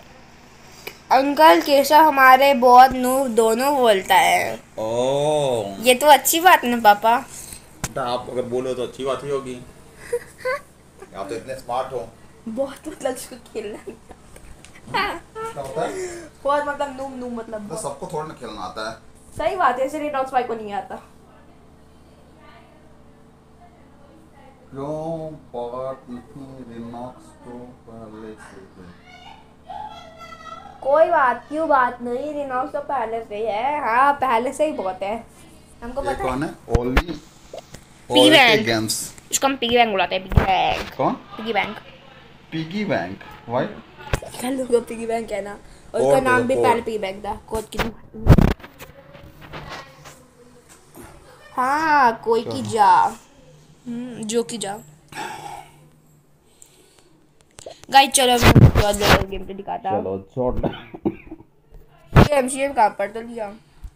अंकल केशव हमारे बहुत नूब दोनों बोलता है।
ओह,
ये तो अच्छी बात ना पापा।
आप अगर बोलो तो अच्छी बात ही होगी। आप तो इतने स्मार्ट हो।
बहुत मतलब इसको खेलना
क्या होता है?
बहुत मतलब नूब नूब मतलब
तो सबको थोड़ा ना खेलना आता है।
सही बात है, सिर्फ डॉग्स भाई को नहीं आता।
क्यों बात नहीं रिनॉक्स तो पहले से?
कोई बात क्यों बात नहीं, रिनॉक्स तो पहले से ही है। हाँ पहले से ही बहुत है, हमको
ये
पता
कौन
है।
है? Only
piggy bank,
games.
इसको हम पिगी बैंक बुलाते हैं। Piggy bank.
कौन?
Piggy bank.
Piggy bank, why?
कल लोग पिगी बैंक है ना, और उसका
कोड
नाम भी
कोड।
पहले पिगी बैंक था। कोड की हाँ कोई की जा, जो की जा। गाइस चलो मैं गेम पे दिखाता हूँ।
चलो छोड़।
ये एमसीएम कहाँ पर तो लिया।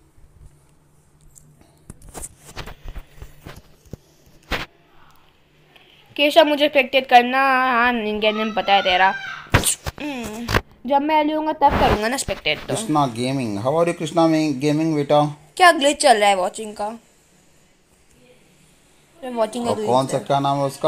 केशव मुझे स्पेक्टेट करना, हाँ इनके नेम पता है तेरा। जब मैं लूँगा तब करूँगा ना स्पेक्टेट तो।
Krishna gaming, how are you Krishna gaming बेटा?
क्या ग्लिच चल रहा है वॉचिंग का? वॉचिंग का
और कौन सा क्या नाम है उसका?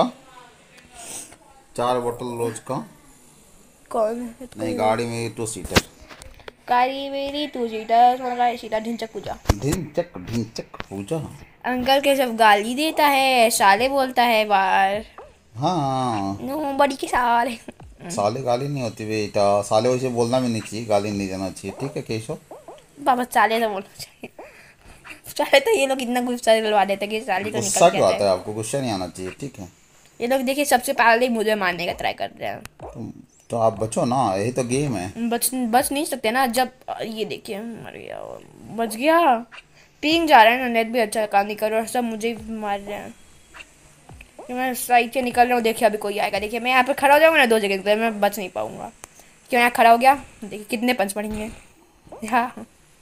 4 बोतल रोज का?
कौन?
नहीं, गाड़ी में 2 सीटर।
गाड़ी मेरी 2 सीटर, थोड़ा सीटा ढिंचक पूजा।
ढिंचक ढिंचक पूजा।
अंकल केशव गाली देता है, साले बोलता है बार।
हाँ,
नो बड़ी के साले।
साले गाली नहीं होती बेटा, साले वैसे बोलना भी नहीं चाहिए, गाली नहीं देना चाहिए, ठीक है केशव?
बाबा साले तो बोलना चाहिए। साले तो ये लोग इतना गुस्सा दिलवा देते हैं कि साले तो
गुस्सा
निकल
क्यों आता
जाते
है
हैं।
आपको? गुस्सा नहीं आना चाहिए, ठीक है?
ये लोग देखिए सबसे पहले ही मुझे मारने का ट्राई कर रहे हैं।
तो आप बचो ना, यही तो गेम है।
बच नहीं सकते ना। जब ये देखिए मर गया, बच गया। पिंग जा रहा है ना, नेट भी अच्छा काम नहीं कर रहा और सब मुझे ही मार रहे हैं। मैं साइड से निकल रहा हूँ, देखिए अभी कोई आएगा। देखिए मैं यहाँ पे खड़ा हो जाऊँगा ना 2 जगह पे, मैं बच नहीं पाऊँगा। क्यों यहाँ खड़ा हो गया, देखिए कितने पंच पड़ेंगे यहाँ।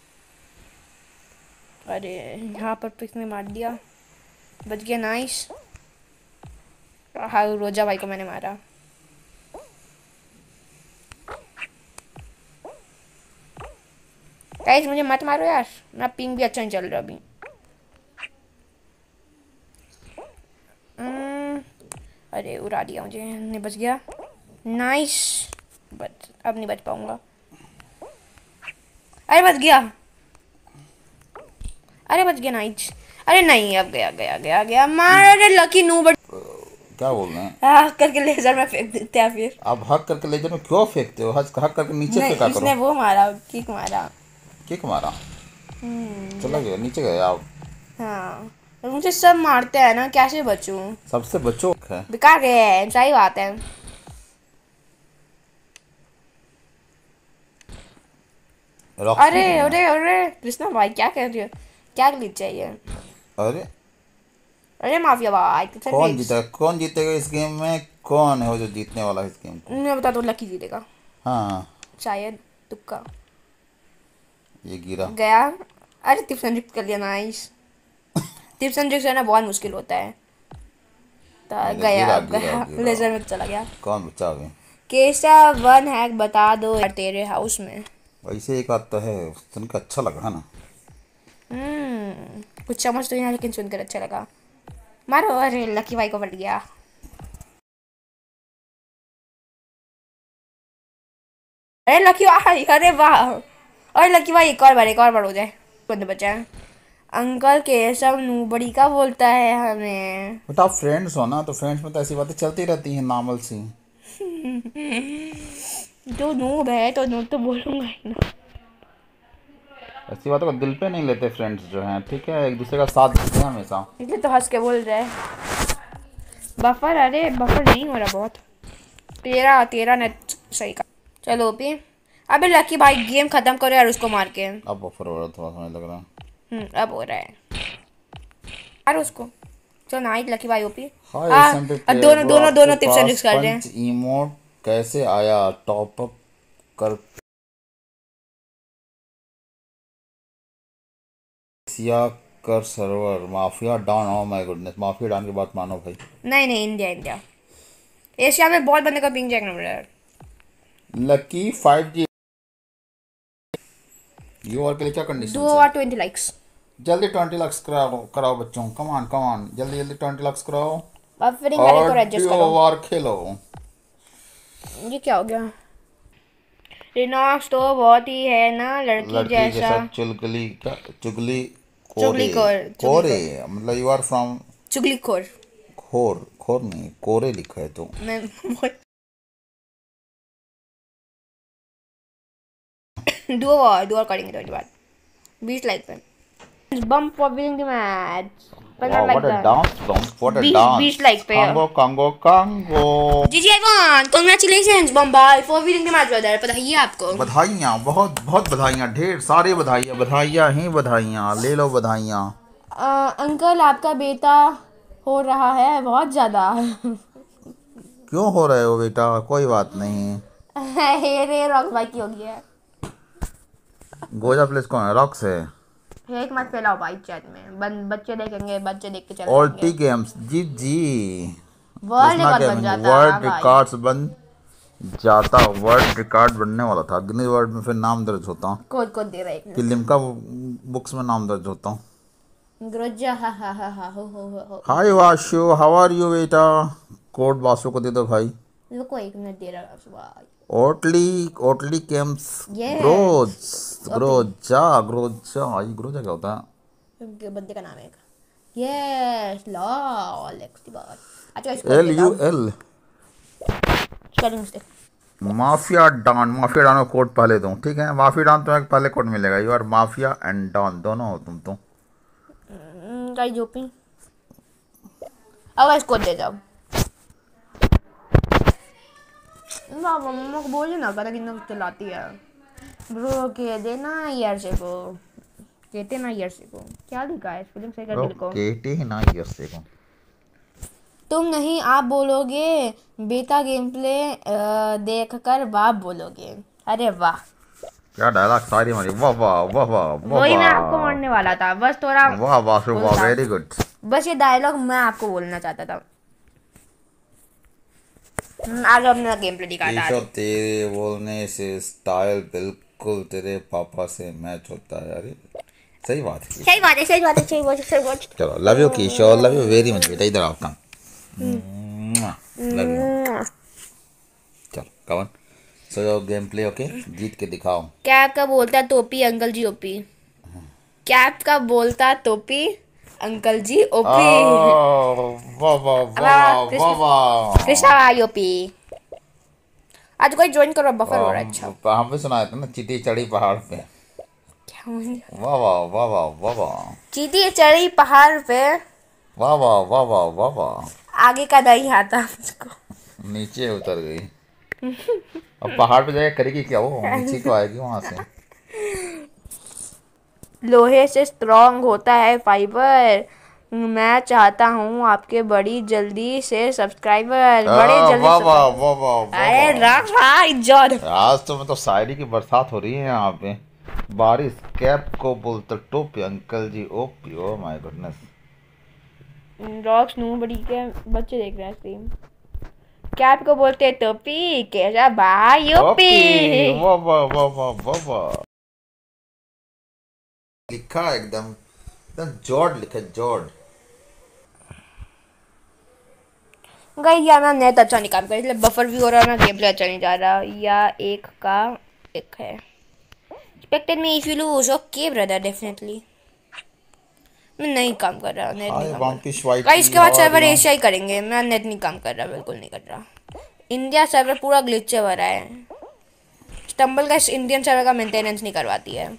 अरे यहाँ पर किसने मार दिया, बच गया, नाइस। हाँ रोजा भाई को मैंने मारा। गाइस मुझे मत मारो यार, मेरा पिंग भी अच्छा नहीं चल रहा अभी। अरे उड़ा दिया मुझे, नहीं बच गया, नाइस। बट अब नहीं बच पाऊंगा। अरे बच गया, अरे बच गया, नाइस। अरे नहीं अब गया गया गया गया मार। अरे लकी नो बट
क्या बोल रहे हैं?
हाँ करके लेजर में फेंक देते हैं फिर।
आप हक करके लेजर में क्यों फेंकते हो? हक हक करके नीचे
नहीं
फेंका
इसने
करो।
वो मारा, किक मारा।
किक मारा, चला गया नीचे गए आप।
हाँ तो मुझे सब मारते हैं ना, कैसे बचूं?
सबसे बचो है।
बेकार गए हैं, सही बात है।
रॉक्सी
अरे
नहीं है।
अरे अरे कृष्णा भाई क्या कर रहे हो? क्या ग्लिच चाहिए?
अरे
अरे माफिया भाई कितना
कौन
ग्लिच?
जीता, कौन जीतेगा इस गेम में? कौन है वो जो जीतने वाला है इस गेम को?
मैं बता दो, लकी जीतेगा
हाँ
शायद, तुक्का।
ये गिरा।
गया। अरे टिप्स एंड ट्रिक्स कर लिया, नाइस। टिप्स एंड ट्रिक्स है ना, बहुत मुश्किल होता है। तो गया
गिरा गिरा
गया
गिरा।
लेजर में चला गया।
कौन बचा अभी?
कैसा वन हैक बता दो यार तेरे हाउस में।
वैसे एक आता है, सुन के अच्छा लगा है ना।
कुछ समझ तो नहीं आया, लेकिन सुनकर अच्छा लगा। मारो। अरे लकी भाई को पड़ गया। अरे लकी भाई, अरे वाह। अरे लकी भाई एक और बार हो जाए। बंद बचा है। अंकल केशव नूबड़ी का बोलता है हमें।
बट आप फ्रेंड्स हो ना, तो फ्रेंड्स में तो ऐसी बातें चलती रहती हैं नॉर्मल सी।
जो नूब है तो नूब तो बोलूंगा ही ना।
ऐसी बातों को दिल पे नहीं लेते फ्रेंड्स जो हैं, ठीक है, एक दूसरे का साथ देते हैं हमेशा।
इसलिए तो हंस के बोल रहे हैं। बफर, अरे बफर नहीं हो रहा बहुत। तेरा तेरा नेट सही का। चलो ओपी। अबे लकी भाई गेम खत्म करो यार उसको मार के।
अब ऑफर हो रहा है, थोड़ा समय लग रहा है।
अब हो रहा है यार उसको। चलो नाइट लकी भाई ओपी।
हाय
हाँ
एसएमपी
अब
प्लेयर
दोनों
ब्रो,
दोनों
आपके
दोनों टिप्स एंड
पास
ट्रिक्स कर रहे हैं।
पंच इमोट कैसे आया? टॉप अप कर एशिया कर server mafia don. Oh my goodness, mafia don की बात मानो भाई।
नहीं नहीं, इंडिया इंडिया। एशिया में बहुत बंदे का पिंग चेक नंबर है।
लकी 5G यू और के लिए क्या कंडीशन
2
है?
और 20 लाइक्स।
जल्दी 20 लाख कराओ कराओ बच्चों, कमान कमान, जल्दी जल्दी 20 लाख कराओ
बफरिंग वाले को
और
एडजस्ट
ड्यू
करो।
वार खेलो।
ये क्या हो गया? रिनॉक्स तो बहुत ही है ना लड़की
लड़की के
जैसा।
साथ चुगली, क्या चुगली?
चुगली
कोरे।
खोर, चुगली
कोरे
खोर,
मतलब यू आर फ्रॉम
चुगली खोर।
खोर। खोर नहीं, कोरे लिखा है तो।
मैं बहुत दो और करेंगे थोड़ी बार। 20 लाइक पे bomb for winning the match. 15
वाह
लाइक
व्हाट अ
पे
dance bomb, what a
20
dance.
Like पे।
Congo congo congo.
GG I congratulations Bombay for winning the match brother. बधाई आपको।
बधाइयाँ, बहुत बहुत बधाइयाँ, ढेर सारी बधाइयाँ, बधाइयाँ ही बधाइयाँ, ले लो बधाइयाँ।
अंकल आपका बेटा हो रहा है बहुत ज्यादा।
क्यों हो रहे हो बेटा? कोई बात नहीं।
रे रॉक भाई की हो गई है।
गोजा प्लेस कौन है? रॉक्स है।
फेक मत फैलाओ भाई चैट में, बच्चे देखेंगे, बच्चे देख के चले
ऑल्टी
जाएंगे।
गेम्स जी जी।
वर्ल्ड
कृष्णा
रिकॉर्ड बन
गेमिंग
जाता
वर्ल्ड
भाई।
रिकॉर्ड्स बन जाता। वर्ल्ड रिकॉर्ड बनने वाला था, गिनीज वर्ल्ड में फिर नाम दर्ज होता
कोड दे रहा है एक
कि
मिनट।
लिम्का बुक्स में नाम दर्ज होता।
ग्रोजा हा हो।
Hi Vashu, how are you बेटा? कोड वाशु को दे दो भाई।
रुको एक मिनट दे रहा है भाई।
ओटली ओटली गेम्स। ग्रोज
यस ओपी।
ग्रोजा ये ग्रोजा क्या होता
बंदे का नाम है। यस लॉल एक्स बात। अच्छा इसको
है?
देता हूँ।
LUL।
Spelling mistake.
Mafia don, mafia don को कोड पहले दूँ, ठीक है? माफिया डॉन तुम्हें पहले कोड मिलेगा, you are mafia and don दोनों हो तुम तो।
Guys OP. अब इसको दे जाओ। मम्मा को बोलिए ना, पता कितना चलाती है। ब्रो के देना यार से को। कहते ना यार से को। क्या लिखा है स्पेलिंग सही करके लिखो।
केटी ही ना ये को।
तुम नहीं आप बोलोगे। बेटा गेम प्ले देखकर बाप बोलोगे। अरे वाह।
क्या डायलॉग सारी मारी, वाह वाह वाह वाह वाह
वही मैं आपको मारने वाला था, बस थोड़ा
वाह वाह वाह, वेरी गुड।
बस ये डायलॉग मैं आपको बोलना चाहता था। आज अपना गेम प्ले दिखाता
केशव,
है।
तेरे बोलने से स्टाइल बिल्कुल तेरे पापा से मैच होता है। अरे सही बात है।
सही बात है, सही बात है, सही बात है, सही बात है।
चलो love you Keshav, love you very much बेटा, इधर आओ काम। Love you. चलो come on so game play okay, जीत के दिखाओ।
कैप का बोलता टोपी अंकल जी ओपी। कैप का बोलता टोपी अंकल जी ओपी।
वाह वाह वाह वाह वाह।
कृष्णा भाई ओपी। आज कोई ज्वाइन करो, बफर हो रहा है। अच्छा
हम भी सुनाए थे ना, चीटी चढ़ी पहाड़ पे।
क्या हुआ?
वाह वाह वाह वाह वाह वाह।
चींटी चढ़ी पहाड़ पे,
वाह वाह वाह वाह वाह वाह।
आगे का नहीं आता मुझको।
नीचे उतर गई। अब पहाड़ पे जाके करेगी क्या वो, नीचे क्यों आएगी वहां से।
लोहे से स्ट्रांग होता है फाइबर। मैं चाहता हूँ आपके बड़ी जल्दी से सब्सक्राइबर, बड़े जल्दी
वाह वाह
सब्सक्राइबर।
वाह वाह वाह
अरे
वाह।
रख भाई जोर।
आज तो मतलब शायरी की बरसात हो रही है यहाँ पे। बारिश कैप को बोलते टोपी uncle ji OP. Oh my goodness.
Rocks नू बड़ी के बच्चे देख रहे हैं स्ट्रीम। कैप को बोलते हैं टोपी, कैसा भाई यूपी।
ओपी। वाह वाह वाह वाह वाह वाह। लिखा है एकदम एकदम जॉर्ड लिखा है, जॉर्ड।
गई या ना नेट अच्छा नहीं काम कर, इसलिए बफर भी हो रहा है ना, गेम प्ले अच्छा नहीं जा रहा, या एक का एक है। Expected me if you lose, okay brother definitely. मैं नहीं काम कर रहा, नेट नहीं
हाय
काम कर
बम्पी
रहा गाइस।
स्वाइटी,
इसके बाद
how are
server
you.
Asia ही करेंगे, मैं नेट नहीं काम कर रहा, बिल्कुल नहीं कर रहा। इंडिया सर्वर पूरा ग्लिच हो रहा है। स्टम्बल का इंडियन सर्वर का मेंटेनेंस नहीं करवाती है।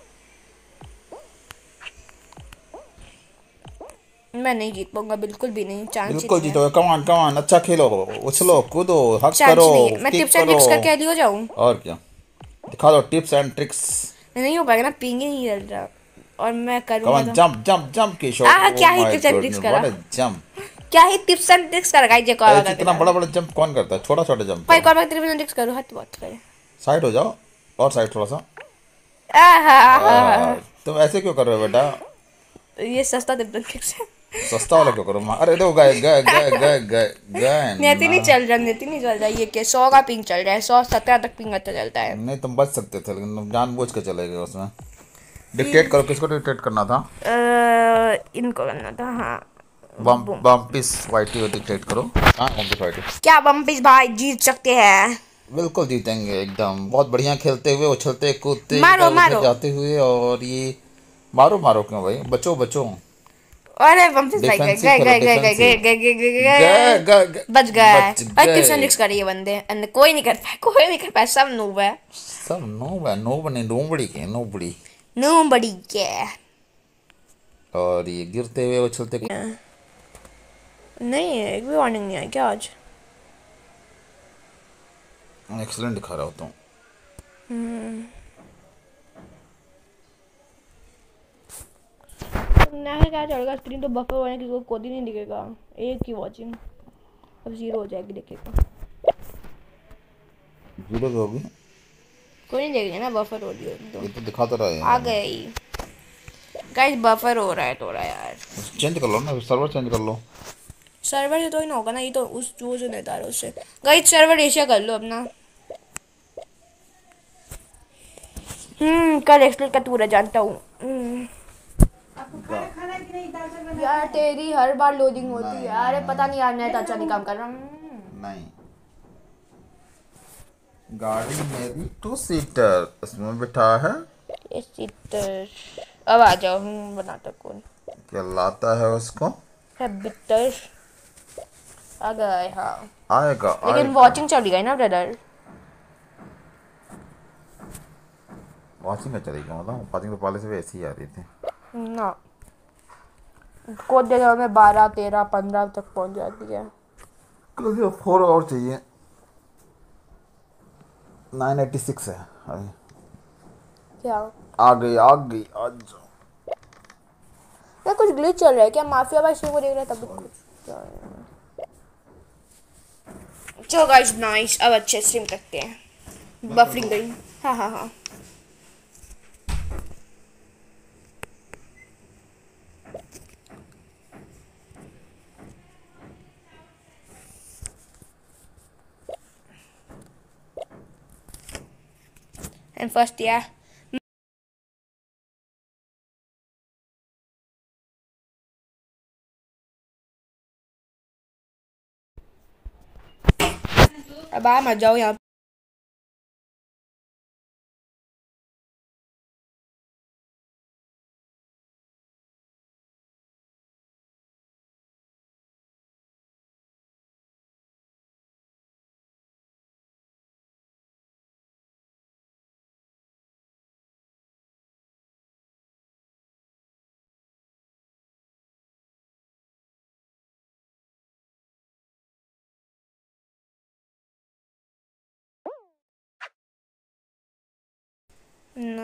मैं नहीं जीत पाऊंगा, बिल्कुल भी नहीं, चांस ही
बिल्कुल
नहीं है।
जीतोगे, कमान कमान, अच्छा खेलो, उछलो कूदो, हक
चांस
करो,
नहीं है, मैं
किक
टिप्स एंड
करो।
ट्रिक्स करके आदी हो जाऊँ।
और क्या, दिखा दो टिप्स एंड ट्रिक्स।
नहीं हो पाएगा ना, पिंग ही नहीं चल रहा। और मैं करूंगा
कमान
तो
जंप जंप जंप की शॉट। ओ
क्या ही
my
tips and tricks
goodness
करा।
What a jump.
क्या ही टिप्स एंड ट्रिक्स करा गाइस, ये कॉल
ऐसे
करके
इतना
जा।
बड़ा बड़ा जंप कौन करता है, छोटा छोटा जंप
भाई
करो।
Call back tips and tricks करो, हट बात करे।
साइड हो जाओ, और साइड थोड़ा सा।
आहा,
तुम ऐसे क्यों कर रहे हो बेटा।
ये सस्ता टिप्स एंड ट्रिक्स है।
सस्ता वाला क्यों करो अरे देखो, गए गए गए गए गए गए
नेट
ना।
नहीं चल रहा, नेट नहीं चल रहा, ये क्या 100 का पिंग चल रहा है, 117 तक पिंग अच्छा चलता है।
नहीं तुम बच सकते थे, लेकिन तुम जानबूझ के चले गए उसमें। डिक्टेट करो, किसको डिक्टेट करना था।
इनको करना था हाँ।
बम्पिस वाइटी को डिक्टेट करो। हाँ बम्पिस वाइटी।
क्या बम्पिस भाई जीत सकते हैं।
बिल्कुल जीतेंगे एकदम, बहुत बढ़िया खेलते हुए, उछलते कूदते
मारो
इधर उधर
मारो।
जाते हुए। और ये मारो मारो क्यों भाई, बचो बचो।
अरे बम्पिस भाई गए
डिफेंसिव
गए
खेलो,
गए गए गए गए
डिफेंसिव।
गए गए गए
गए
गए।
गए गए।
बच गए।
बच
भाई टिप्स एंड
गए।
ट्रिक्स करे ये बंदे, and कोई नहीं कर पाया, कोई नहीं कर पाया, सब नूब है।
सब नूब है, नूब नहीं नूबड़ी के नूबड़ी।
नूब बड़ी के।
और ये गिरते हुए उछलते।
नहीं है, एक भी वार्निंग नहीं आई क्या आज।
एक्सीलेंट दिखा रहा होता हूँ।
नहीं क्या चलेगा, स्क्रीन तो बफर होने की कोई ही नहीं दिखेगा। एक की वॉचिंग अब 0 हो जाएगी, देखेगा
जीरो तो होगी।
कोई नहीं देखेगा ना, बफर हो रही है तो।
ये तो दिखा तो रहा है।
आ गई गाइस, बफर हो रहा है थोड़ा यार।
चेंज कर लो ना, सर्वर चेंज कर लो।
सर्वर से तो ही ना होगा ना, ये तो उस जो नेता है उससे। गाइस सर्वर एशिया कर लो अपना। कल एक्सप्लेन का टूर है, जानता हूँ। यार तेरी हर बार लोडिंग होती है, अरे पता नहीं यार, नेट अच्छा नहीं काम कर रहा।
नहीं, गाड़ी मेरी 2 सीटर, उसमें बिठा है।
अब आ जाओ, बनाता कौन
क्या लाता है उसको।
है बिटर। आ गए हाँ।
आएगा
लेकिन
आएगा।
वॉचिंग चली गई ना ब्रदर।
वॉचिंग का चलेगा, मतलब वॉचिंग तो पहले से भी ऐसी ही आ रही थी
ना कोड दे में 12 13 15 तक पहुंच जाती है।
4 और चाहिए। 986 है अभी।
क्या
आ गई आ गई आज।
क्या कुछ ग्लिच चल रहा है क्या, माफिया भाई को देख रहा है तब कुछ। चलो गाइस नाइस, अब अच्छे स्ट्रीम करते हैं। बफरिंग गई। हाँ हाँ हाँ। And first yeah, अब आ मत जाओ यहाँ।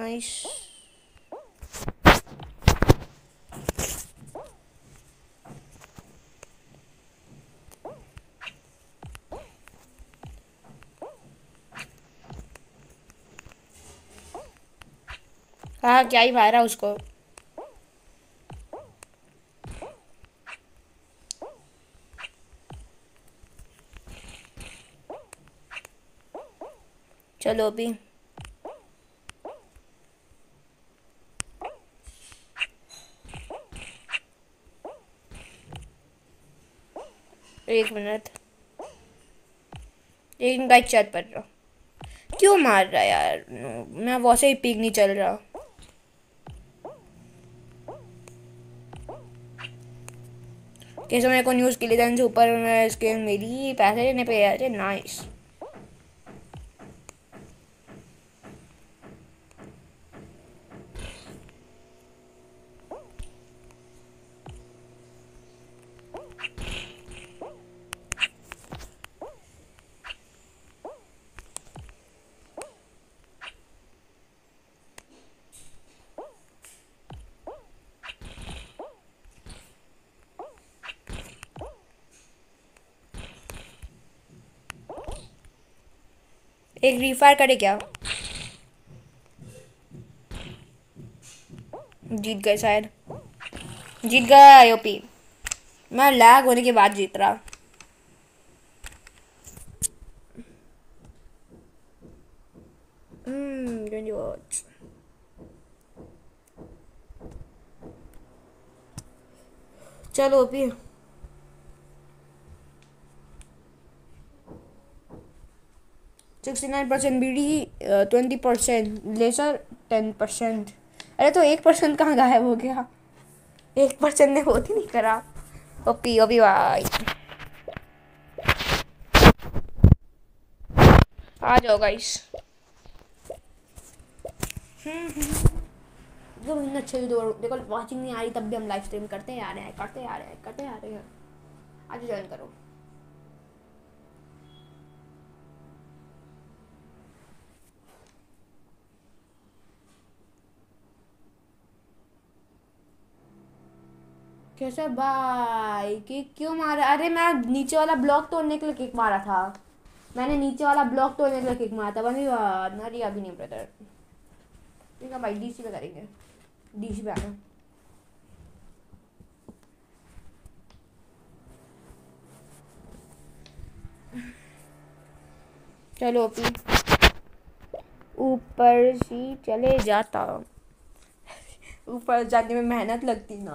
नाइस। हाँ क्या ही मारा उसको। चलो अभी 1 मिनट। एक गाइड चैट पढ़ रहा। क्यों मार रहा है यार? मैं वैसे ही पिक नहीं चल रहा। कैसे मेरे को न्यूज़ के लिए से ऊपर मैं इसके मेरी पैसे लेने पे आ रहे। नाइस। एक रिफायर करे क्या? जीत गए शायद। जीत गया यूपी। मैं लैग होने के बाद जीत रहा। चलो ओपी। 69% BD, 20% laser, 10%। अरे तो 1% कहाँ गायब हो गया? 1% ने होती नहीं करा। ओपी ओपी भाई। आ जाओ गाइस। जो इतने अच्छे देखो वाचिंग नहीं आ रही तब भी हम लाइव स्ट्रीम करते आ रहे हैं करते आ रहे हैं करते आ रहे हैं। आज ज्वाइन करो। कैसे भाई किक क्यों मारा? अरे मैं नीचे वाला ब्लॉक तोड़ने के लिए किक मारा था। मैंने नीचे वाला ब्लॉक तोड़ने के लिए किक मारा था। बनी नरी अभी नहीं ब्रदर। ठीक है भाई डीसी पे करेंगे। डीसी पे आना। चलो अभी ऊपर ही चले जाता। ऊपर जाने में मेहनत लगती ना।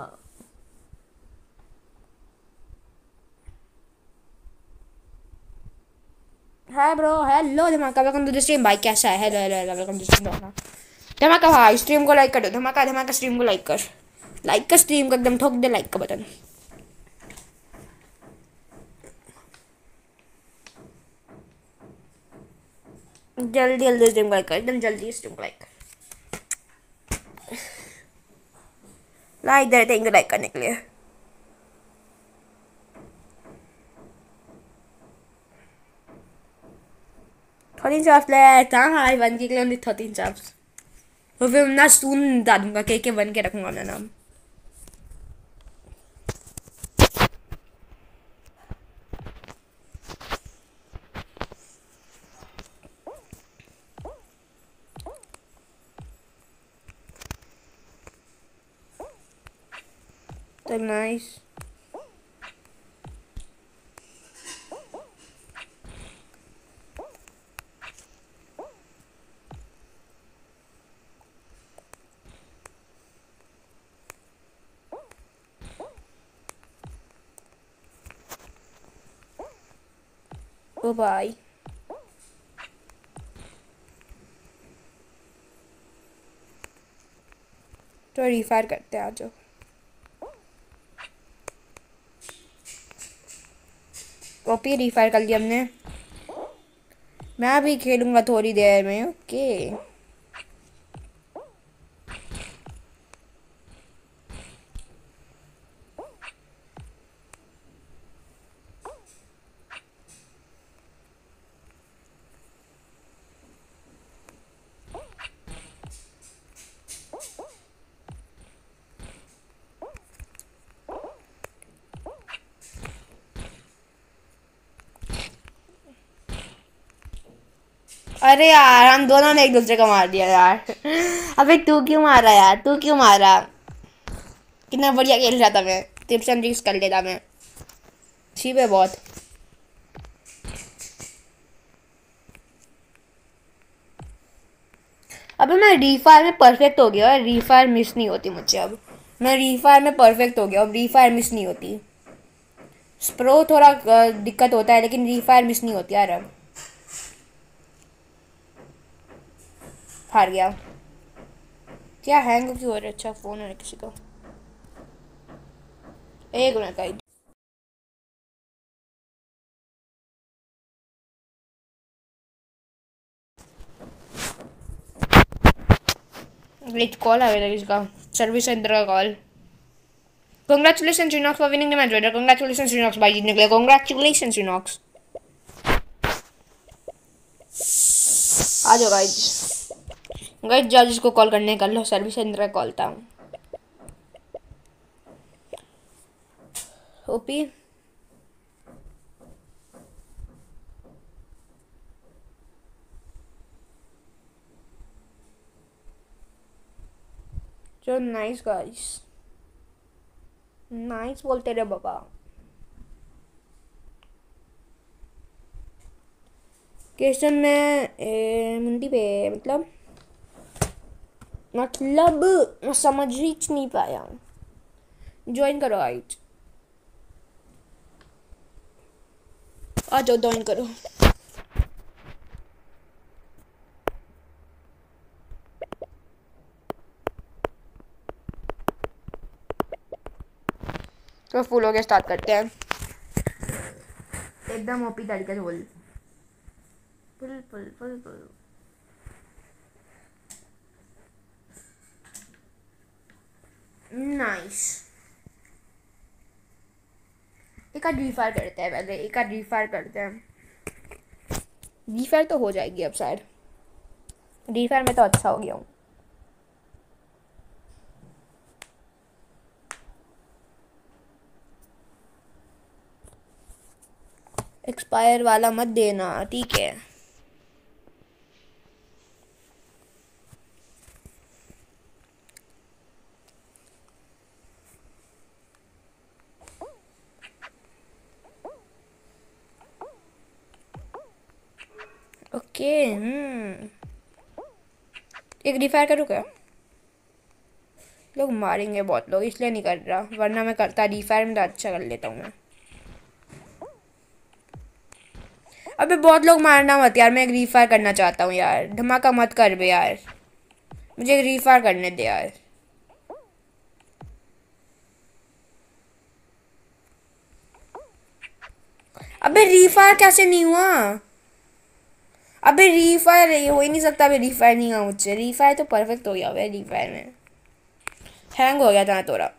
Hi bro hello Dhamaka welcome to the stream भाई। कैसा है? Hello hello hello welcome to stream Dhamaka भाई। स्ट्रीम को लाइक कर दो। धमाका धमाका स्ट्रीम को लाइक कर। लाइक कर स्ट्रीम को एकदम ठोक दे लाइक का बटन। जल्दी जल्दी स्ट्रीम को लाइक कर। एकदम जल्दी स्ट्रीम को लाइक कर। लाइक दे देंगे लाइक करने के लिए। थोड़ी चाप्स ले हाँ हाई 1 के लिए ओनली 13 चाप्स। तो फिर ना सून डालूंगा के 1 के रखूंगा अपना नाम। तो नाइस। ओ भाई तो रिफायर करते हैं आ जाओ। ओपी रिफायर कर लिया हमने। मैं भी खेलूंगा थोड़ी देर में। ओके अरे यार हम दोनों ने एक दूसरे को मार दिया यार। अबे तू क्यों मारा यार, तू क्यों मारा? कितना बढ़िया खेल रहा था मैं, टिप्स एंड ट्रिक्स कर लेता मैं। ठीक है बहुत। अबे मैं रीफायर में परफेक्ट हो गया, रीफायर मिस नहीं होती मुझे अब। मैं रीफायर में परफेक्ट हो गया, अब रीफायर मिस नहीं होती। स्प्रो थोड़ा दिक्कत होता है लेकिन रीफायर मिस नहीं होती यार अब। हार गया। क्या हैंग क्यों हो रहा है? अच्छा फोन है किसी का। एक मिनट का। ग्लिच कॉल आवेगा इसका, सर्विस सेंटर का call. Congratulations Rinox for winning the match, brother. Congratulations Rinox भाई जीतने के लिए। Congratulations Rinox। आ जाओ गाइज। गाइज जज को कॉल करने कर लो, सर्विस सेंटर का कॉल था। ओपी जो नाइस गाइस, नाइस बोलते रहे बाबा। क्वेश्चन में मुंडी पे मतलब मैं समझ ही नहीं पाया। ज्वाइन करो गाइज, आ जाओ ज्वाइन करो। तो फुल हो गया, स्टार्ट करते हैं एकदम ओपी तरीके से बोल। Pull pull pull pull. Nice. एक आध रीफायर करते हैं पहले, एक आध रीफायर करते हैं। रीफायर तो हो जाएगी अब शायद। रीफायर में तो अच्छा हो गया हूँ। एक्सपायर वाला मत देना, ठीक है? ओके एक रिफायर करूँ क्या? लोग मारेंगे बहुत लोग, इसलिए नहीं कर रहा, वरना मैं करता। रिफायर में तो अच्छा कर लेता हूँ मैं। अबे बहुत लोग मारना मत यार, मैं एक रिफायर करना चाहता हूँ यार। धमाका मत कर बे यार, मुझे एक रिफायर करने दे यार। अबे रिफायर कैसे नहीं हुआ? अबे रिफायर हो ही नहीं सकता। अबे रिफायर नहीं हुआ मुझसे। रिफायर तो परफेक्ट हो गया। अबे रिफायर में हैंग हो गया था थोड़ा।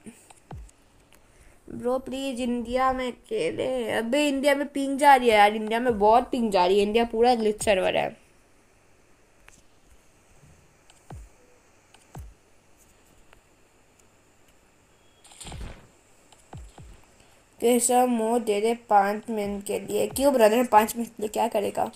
ब्रो प्लीज इंडिया में खेले। अबे इंडिया में पिंग जा रही है यार, इंडिया में बहुत पिंग जा रही है। इंडिया पूरा ग्लिच सर्वर है। कैसा मोह दे दे 5 मिनट के लिए। क्यों ब्रदर, 5 मिनट के लिए क्या करेगा?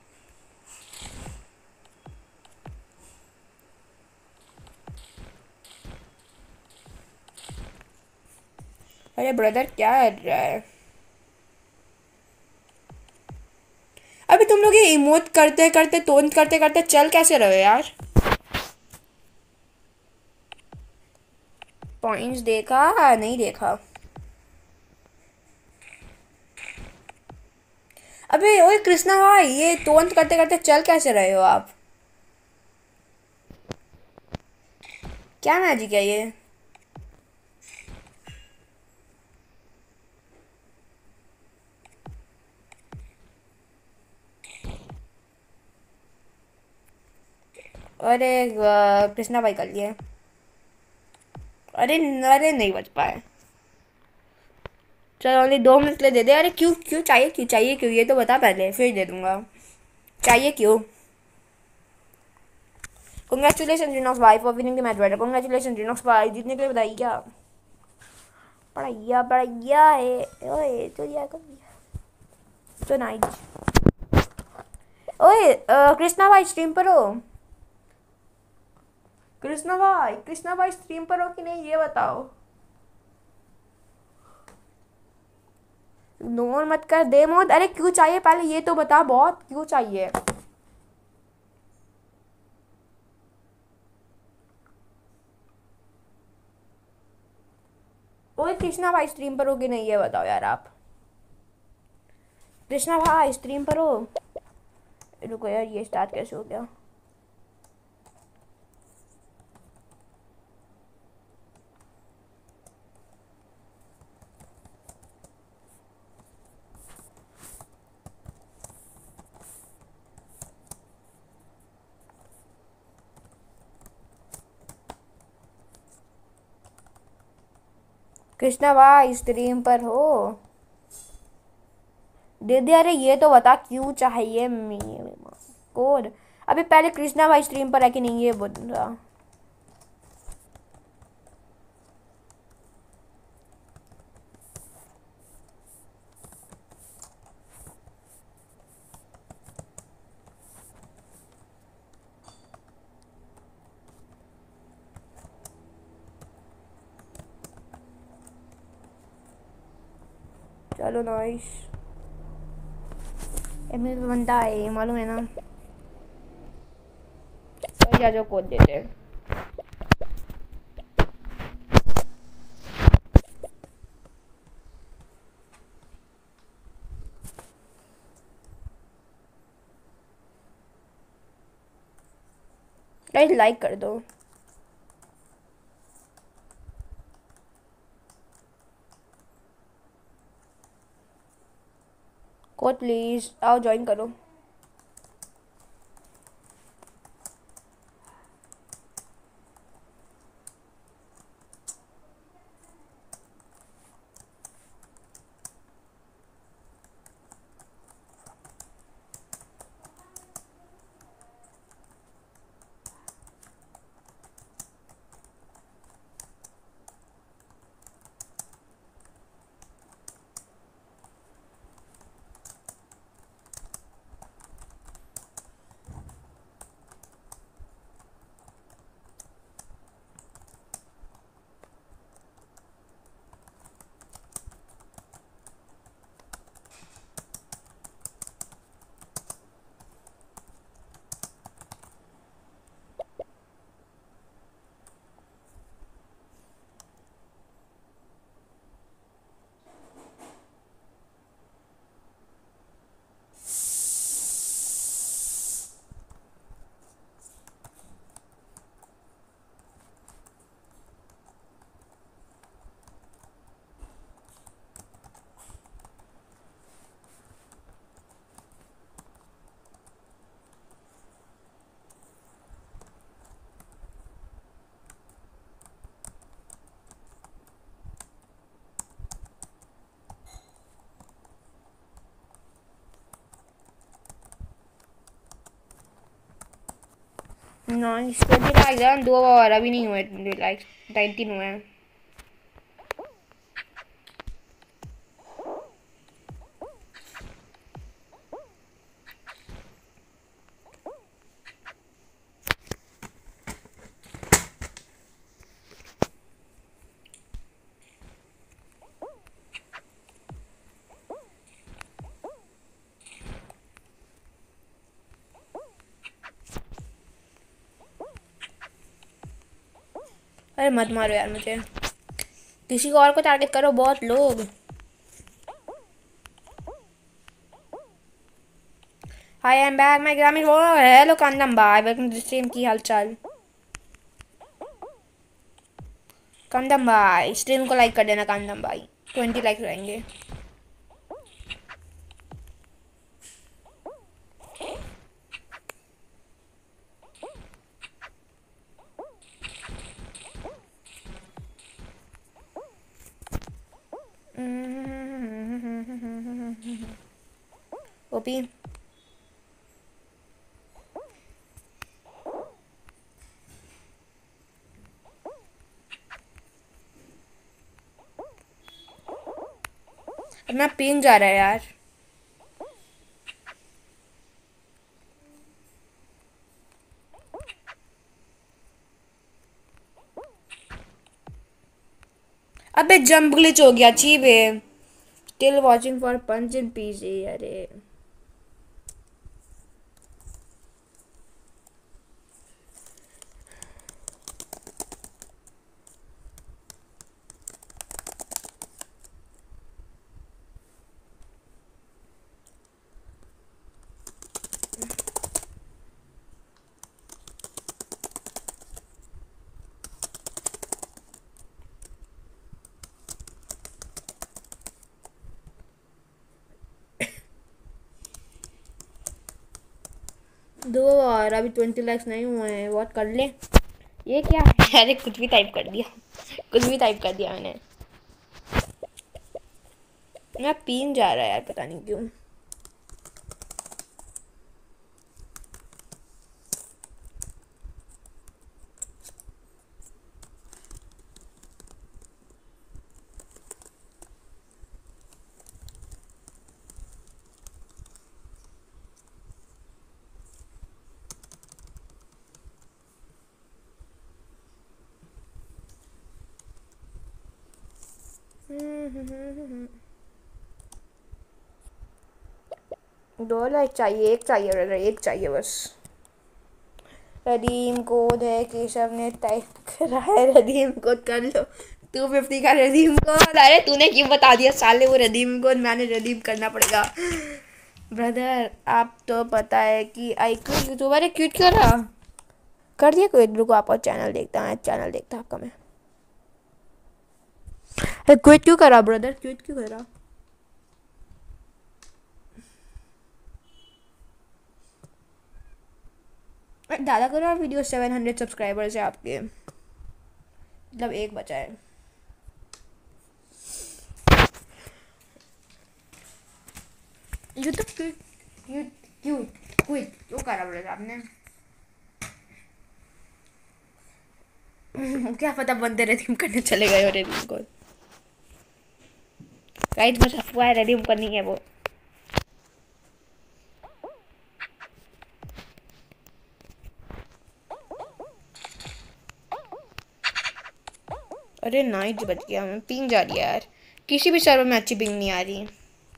अरे ब्रदर क्या कर रहा है? अभी तुम लोग ये इमोट करते करते टोन करते करते चल कैसे रहे यार? पॉइंट्स देखा नहीं देखा? अबे ओए कृष्णा भाई, ये टोन करते करते चल कैसे रहे हो आप? क्या मैजिक है ये? अरे कृष्णा भाई कर लिए। अरे अरे नहीं बच पाए। चलो ओनली 2 मिनट ले दे दे। अरे क्यों क्यों चाहिए, क्यों चाहिए, क्यों? ये तो बता पहले, फिर दे दूंगा। चाहिए क्यों? Congratulations Rinox भाई for winning the match better. Congratulations Rinox भाई जीतने के लिए बधाई। क्या पढ़ाइया पढ़ाइया है ओए तो, या कर दिया तो नाइस। ओए कृष्णा भाई स्ट्रीम पर हो? कृष्णा भाई स्ट्रीम पर हो कि नहीं ये बताओ। इग्नोर मत कर दे मोद। अरे क्यों चाहिए पहले ये तो बता, बहुत क्यों चाहिए? ओए कृष्णा भाई स्ट्रीम पर हो कि नहीं ये बताओ यार आप। कृष्णा भाई स्ट्रीम पर हो? रुको यार, ये स्टार्ट कैसे हो गया? कृष्णा भाई स्ट्रीम पर हो? दे दे। अरे ये तो बता क्यों चाहिए कोड। अभी पहले कृष्णा भाई स्ट्रीम पर है कि नहीं ये बता। चलो नाइस। एमएल पे बनता है मालूम है ना। तो जा जो कोड देते हैं। गाइस लाइक कर दो। कोड प्लीज आओ ज्वाइन करो। नाइस 20 लाइक यार, 2 और अभी नहीं हुए लाइक 19 हुए हैं। अरे मत मारो यार मुझे, किसी और को टारगेट करो बहुत लोग। Hi I am back my ग्रामीण। वो हेलो कंदम भाई, वेलकम टू स्ट्रीम। की हालचाल कंदम भाई? स्ट्रीम को लाइक कर देना कंदम भाई, 20 लाइक रहेंगे। ओपी अपना पिंग जा रहा है यार। अबे जंप ग्लिच हो गया चीप है। Still watching for punch in PC. अरे दो और अभी 20 लाख नहीं हुए हैं, बहुत कर ले। ये क्या है? अरे कुछ भी टाइप कर दिया, कुछ भी टाइप कर दिया मैंने। मैं पीन जा रहा है यार, पता नहीं क्यों। दो लाइक चाहिए, एक चाहिए ब्रदर, एक चाहिए बस। रदीम कोड है, केशव ने टाइप करा है। रदीम कोड कर लो, 250 का रदीम कोड। अरे तूने क्यों बता दिया साले वो रदीम कोड? मैंने रदीम करना पड़ेगा ब्रदर। आप तो पता है कि आई क्विट यूट्यूब। अरे क्विट क्यों रहा? कर दिया क्विट। रुको आपका चैनल देखता है, चैनल देखता आपका मैं। क्विट क्यों करा ब्रदर? क्विट क्यों करा? दादा करो आप वीडियो। 700 सब्सक्राइबर्स है आपके, मतलब एक बचा है। यूट्यूब क्यों करा ब्रदर आपने? क्या पता बंदे रेडीम करने चले गए हो रेडीम को। गाइस बस अफवाह है, रेडीम करनी है वो। अरे नाइट बच गया। मैं पिंग जा रही है यार, किसी भी सर्वर में अच्छी पिंग नहीं आ रही।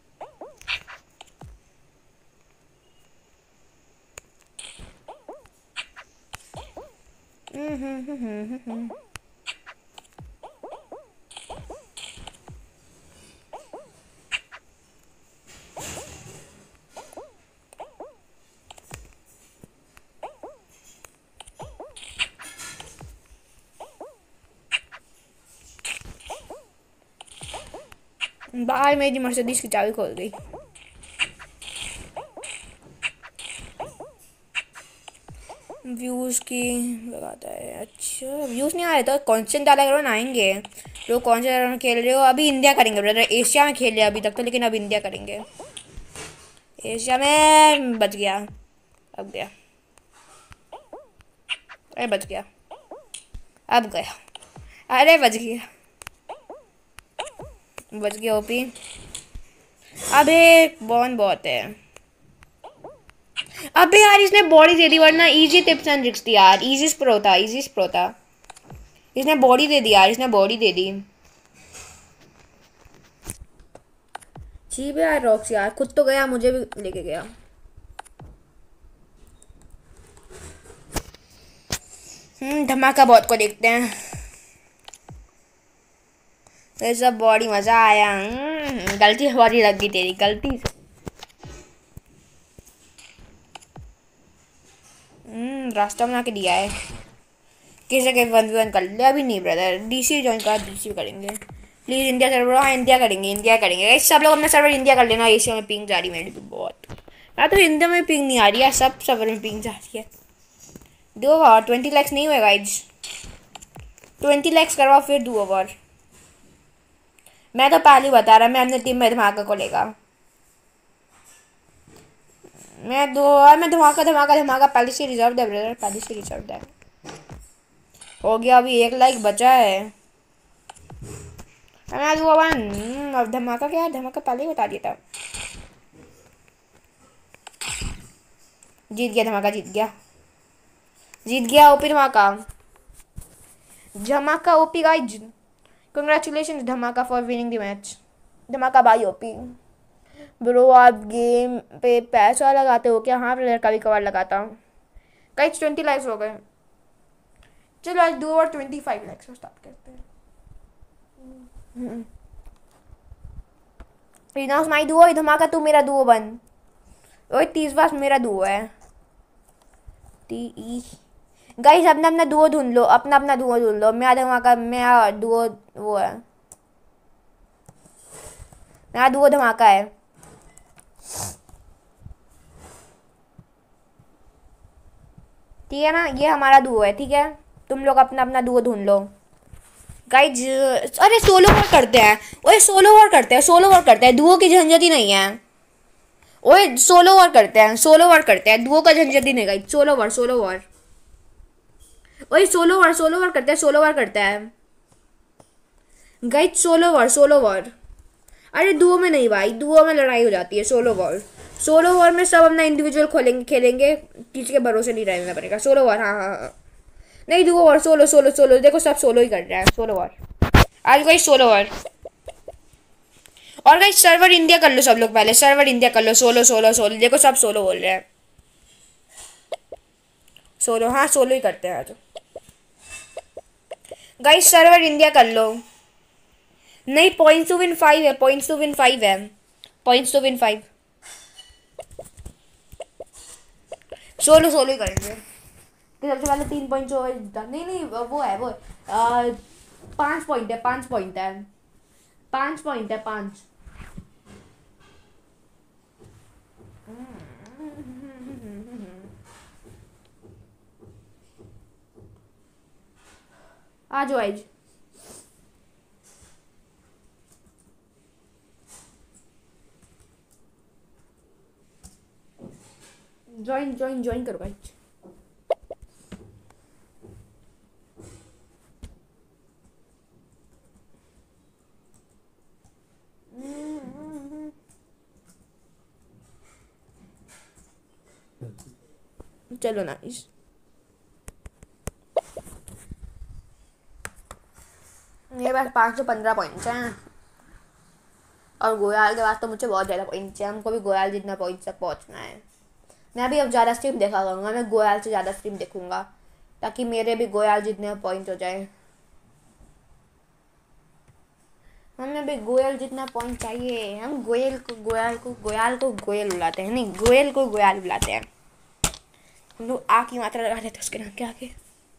बाहर मेरी मर्सिडीज की चाबी खोल गई। व्यूज़ की लगाता है। अच्छा व्यूज़ नहीं आ रहे तो कॉन्स्टेंट डाला करो ना, आएंगे। लोग कौन से में खेल रहे हो? अभी इंडिया करेंगे ब्रदर। एशिया में खेल रहे अभी तक तो, लेकिन अब इंडिया करेंगे। एशिया में बच गया, अब गया। अरे बच गया, अब गया। अरे बच गया, बच गया ओपी। अबे बॉन बहुत है। अबे यार इसने बॉडी दे दी, वरना इजी टिप्स एंड ट्रिक्स थी यार। इजी प्रो था, इजी प्रो था। इसने बॉडी दे दी यार, इसने बॉडी दे दी। ठीक है यार रॉक्स यार, खुद तो गया, मुझे भी लेके गया। धमाका बहुत को देखते हैं। ये सब बॉडी मजा आया। गलती से बॉडी लग गई तेरी, गलती से। रास्ता बना के दिया है। किसी के 1v1 कर ले। अभी नहीं ब्रदर, डीसी ज्वाइन कर, डीसी करेंगे प्लीज। इंडिया सर्वर, हाँ इंडिया करेंगे, इंडिया करेंगे। सब लोग अपना सर्वर इंडिया कर लेना। एशिया में पिंग जा रही मेरी भी बहुत। मैं तो इंडिया में पिंग नहीं आ रही है, सब सर्वर में पिंग जा रही है। दो ओवर 20 लाख नहीं हुएगा गाइज। 20 लाख करवा फिर 2 ओवर। मैं तो पहले बता रहा, मैं अपनी टीम में धमाका को लेगा। मैं धमाका धमाका धमाका पहले से रिजर्व है ब्रदर, पहले से रिजर्व है। हो गया, अभी 1 लाख बचा है। मैं 2 ओवर। अब धमाका क्या है? धमाका पहले ही बता दिया था। जीत गया धमाका, जीत गया, जीत गया OP Dhamaka. Dhamaka OP guys, congratulation Dhamaka for winning the match. Dhamaka भाई ओपी। ब्रो आप गेम पे पैसा लगाते हो क्या? हाँ ब्रदर, कभी कभार लगाता हूँ। कई 20 लाइक्स हो गए। चलो आज 2 और 25 लाइक्स स्टार्ट करते हैं। रीनास माई दुओ, धमाका तू मेरा दुओ बन। ओए 30 बार मेरा दुओ है। गाइस अपना अपना दुओ ढूंढ लो, अपना अपना दुओ ढूंढ लो। मेरा धमाका, मेरा दुओ वो है, मेरा दुओ धमाका है। ठीक है ना, ये हमारा दुओ है। ठीक है, तुम लोग अपना अपना दुओ ढूंढ लो गाइज। अरे सोलो वॉर करते हैं। ओए सोलो वॉर करते हैं, सोलो वॉर करते हैं, दुओ की झंझट ही नहीं है। ओए सोलो वॉर करते हैं, सोलो वॉर करते हैं, दुओ का झंझट ही नहीं guys. Solo war, solo war. ओए सोलो वॉर, सोलो वॉर करते हैं, सोलो वॉर करते हैं guys. Solo war, solo war. अरे दुओ में नहीं भाई, दुओ में लड़ाई हो जाती है। सोलो वॉर, सोलो वॉर में सब अपना इंडिविजुअल खोलेंगे, खेलेंगे, किसी के भरोसे नहीं रहना पड़ेगा। सोलो वॉर, हाँ हाँ हाँ, नहीं duo war, solo solo solo. देखो सब सोलो ही कर रहे हैं, सोलो वॉर आज गाइस, सोलो वॉर। और गाइस सर्वर इंडिया कर लो सब लोग, पहले सर्वर इंडिया कर लो। सोलो सोलो सोलो, देखो सब सोलो बोल रहे हैं। सोलो, हाँ सोलो ही करते हैं आज गाइस। सर्वर इंडिया कर लो। नहीं पॉइंट्स टू विन 5 है, पॉइंट्स टू विन 5 है, points to win 5। Solo solo ही करेंगे कि सबसे पहले 3 पॉइंट जो नहीं नहीं वो है, वो 5 पॉइंट है, 5 पॉइंट है, 5 पॉइंट है, 5। आ जाओ आज। ज्वाइन ज्वाइन ज्वाइन करो भाई। चलो नाइस। मेरे पास 515 पॉइंट्स हैं और गोयाल के पास तो मुझे बहुत ज़्यादा पॉइंट्स हैं। हमको भी गोयाल जितना पॉइंट्स तक पहुंचना है। मैं भी अब ज़्यादा स्ट्रीम देखा करूँगा, मैं गोयाल से ज़्यादा स्ट्रीम देखूंगा ताकि मेरे भी गोयाल जितने पॉइंट हो जाए। हमें भी गोयल जितना पॉइंट चाहिए। हम गोयल को गोयल बुलाते हैं, नहीं गोयल को गोयाल बुलाते हैं। हम लोग आ की मात्रा लगा देते उसके नाम के आगे।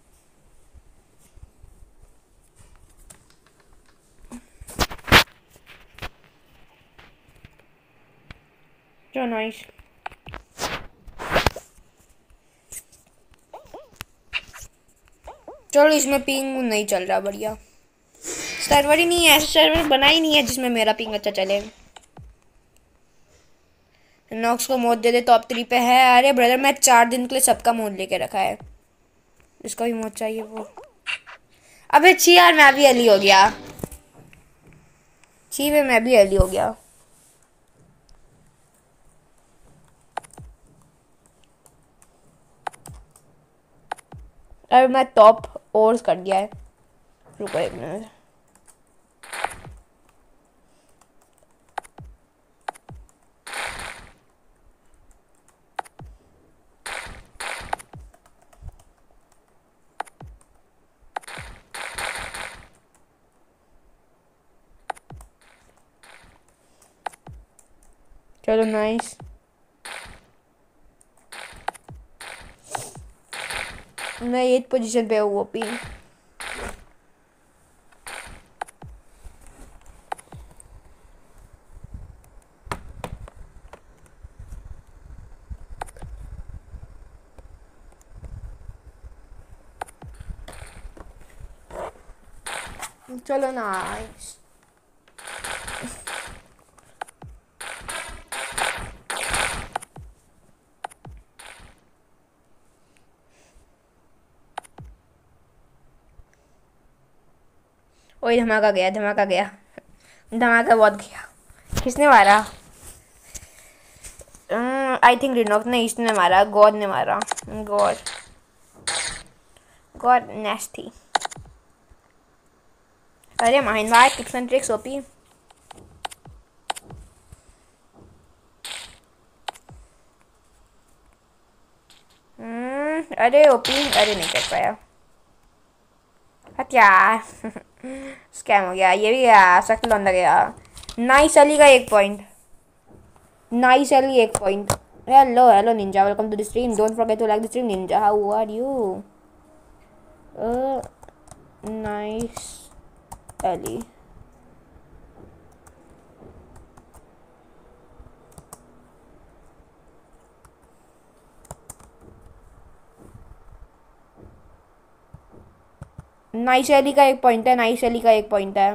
चलो नाइस। चलो इसमें पिंग नहीं चल रहा, बढ़िया सर्वर ही नहीं है, ऐसा सर्वर बना ही नहीं है जिसमें मेरा पिंग अच्छा चले। नॉक्स को मोड दे दे, टॉप 3 पे है। अरे ब्रदर मैं 4 दिन के लिए सबका मोड लेके रखा है, जिसका भी मोड चाहिए वो। अबे छी यार, मैं भी एली हो गया। छी में मैं भी एली हो गया। अरे मैं टॉप ओर्स कर गया है। रुको एक मिनट। चलो नाइस। मैं 8th पोजीशन पे हूँ ओपी। चलो नाइस। ओए धमाका गया, धमाका गया, धमाका बहुत गया। किसने मारा? आई थिंक रिनॉक ने, इसने मारा, गॉड ने मारा। God god nasty. अरे माहिन भाई टिप्स एंड ट्रिक्स ओपी। अरे ओपी, अरे नहीं कर पाया। क्या स्कैम हो गया, ये भी गया, शक्ल अंदर गया। नाइस अली का 1 point, nice Ali 1 point. Hello hello ninja, welcome to the stream, don't forget to like the stream ninja, how are you? Nice Ali. Nice Ali का 1 पॉइंट है, नाइस अली का 1 पॉइंट है।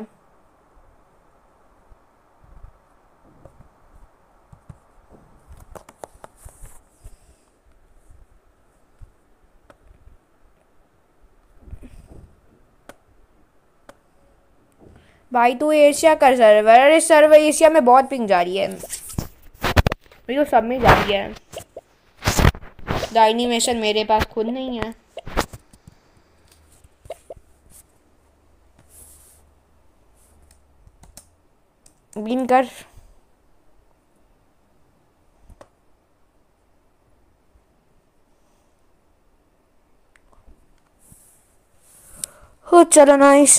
भाई तू एशिया कर सर्वर, अरे सर्वर एशिया में बहुत पिंग जा रही है, ये तो सब में जा रही है। द एनिमेशन मेरे पास खुद नहीं है। बिन कर। हो चलो नाइस,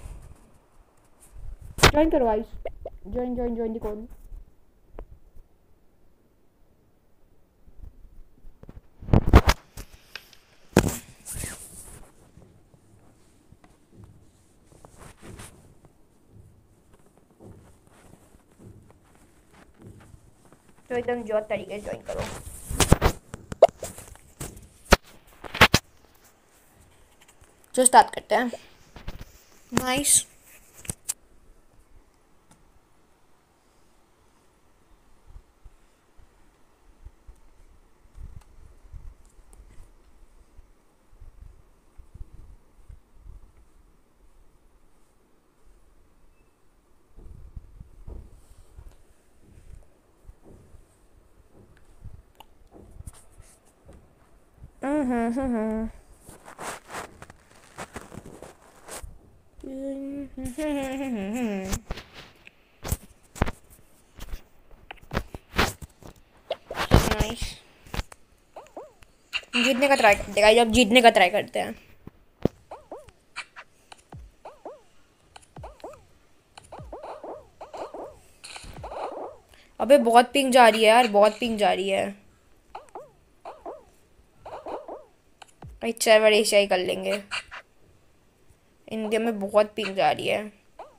ज्वाइन करो guys, join join join the call. तो एकदम जो तरीके से ज्वाइन करो। जो स्टार्ट करते हैं। नाइस। नाइस, जीतने का ट्राई करते हैं, अब जीतने का ट्राई करते हैं। अबे बहुत पिंग जा रही है यार, बहुत पिंग जा रही है। भाई सर्वर एशिया ही कर लेंगे, इंडिया में बहुत पिंग जा रही है।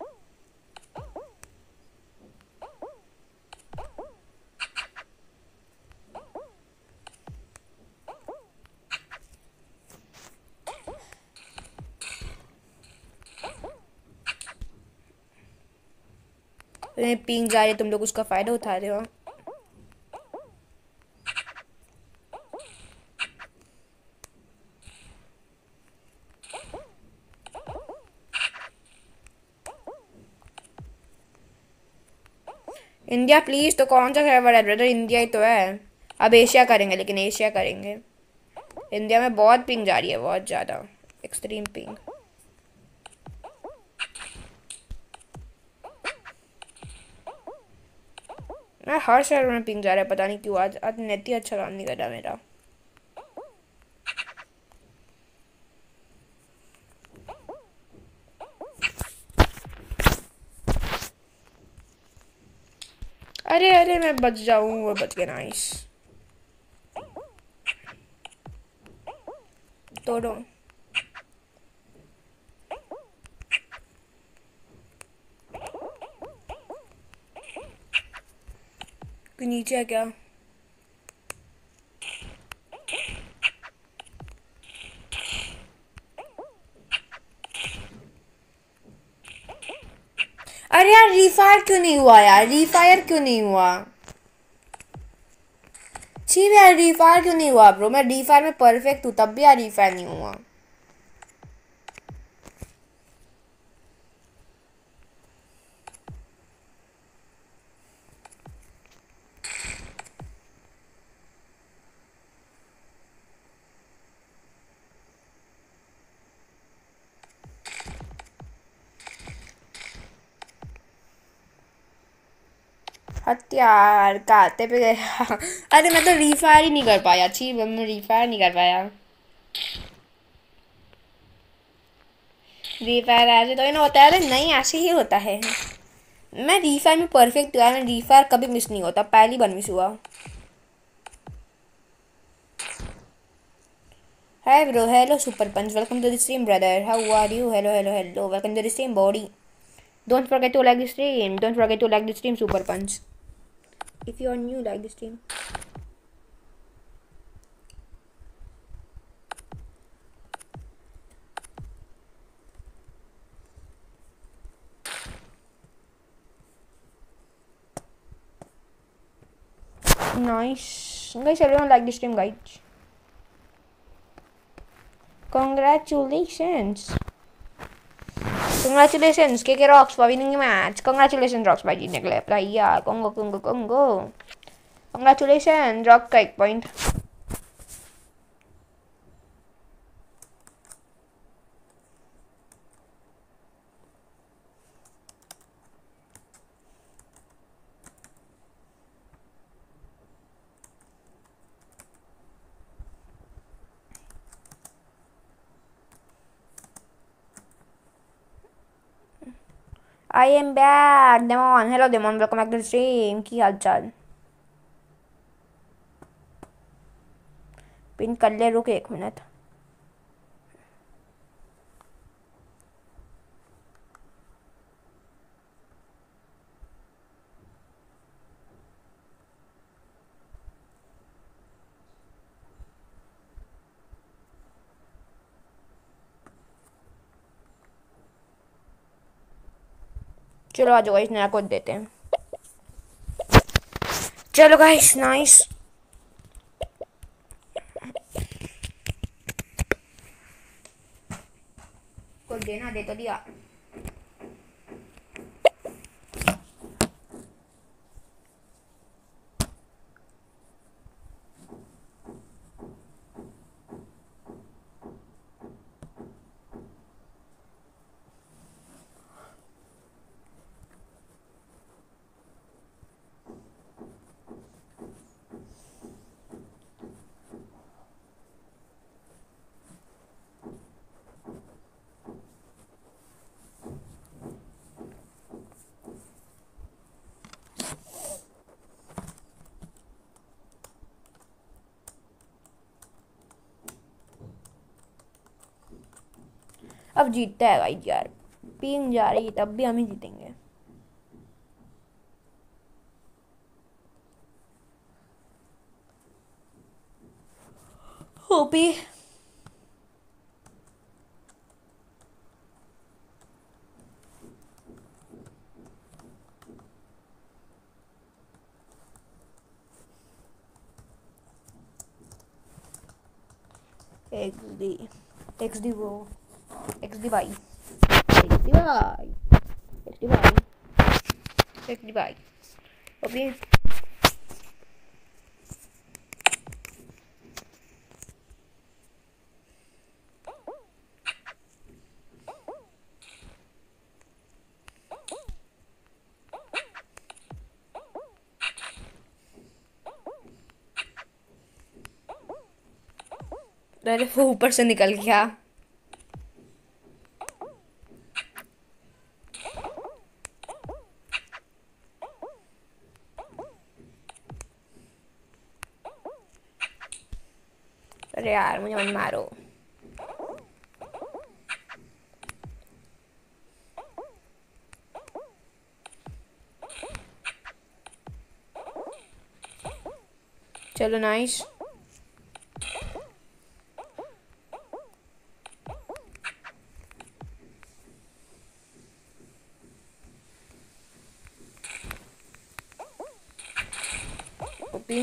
पिंग जा रही है, तुम लोग उसका फायदा उठा रहे हो। इंडिया प्लीज, तो कौन सा सर्वर है ब्रदर? इंडिया ही तो है। अब एशिया करेंगे, लेकिन एशिया करेंगे। इंडिया में बहुत पिंग जा रही है, बहुत ज़्यादा एक्सट्रीम पिंग। मैं हर सर्वर में पिंग जा रहा है, पता नहीं क्यों। आज नेट ही अच्छा काम नहीं कर रहा मेरा। अरे अरे मैं बच जाऊँ, वो बच गया। नाइस, तोड़ो। नीचे है क्या? अरे यार रिफायर क्यों नहीं हुआ यार, रिफायर क्यों नहीं हुआ? छी यार, रिफायर क्यों नहीं हुआ ब्रो? मैं रिफायर में परफेक्ट हूँ, तब भी यार रिफायर नहीं हुआ। हत्यार काते पे गया। अरे मैं तो रीफायर ही नहीं कर पाया। छी, मैं रीफायर नहीं कर पाया। रीफायर ऐसे तो ही ना होता है। अरे नहीं, ऐसे ही होता है। मैं रीफायर में परफेक्ट हुआ। मैं रीफायर कभी मिस नहीं होता। पहली बार मिस हुआ। Hi bro, hello Super Punch. Welcome to the stream, brother. How are you? Hello, hello, hello. Welcome to the stream, body. Don't forget to like the stream. Don't forget to like the stream, Super Punch. If you are new, like the stream. Nice. Guys, everyone like the stream, guys. Congratulations. Congratulations, KK Rocks for winning the match. Congratulations, Rocks by जीतने के लिए अप्लाई किया. Congo, Congo, Congo. Congratulations, Rock का 1 point. I am back, Demon. Hello, Demon. Welcome back to the stream. की हाल चाल? पिन कर ले, रुक 1 मिनट. चलो आ जाओ गाइस, नया कोड देते हैं. चलो गाइस, नाइस. कोड देना, दे तो दिया. अब जीतता है गाइस यार. पिंग जा रही तब भी हम ही जीतेंगे. ओपी. XD XD वो XD भाई. XD भाई. XD भाई. XD भाई. ओपी. अरे वो ऊपर से निकल गया. अरे यार, मुझे मत मारो. चलो नाइस. ओपी.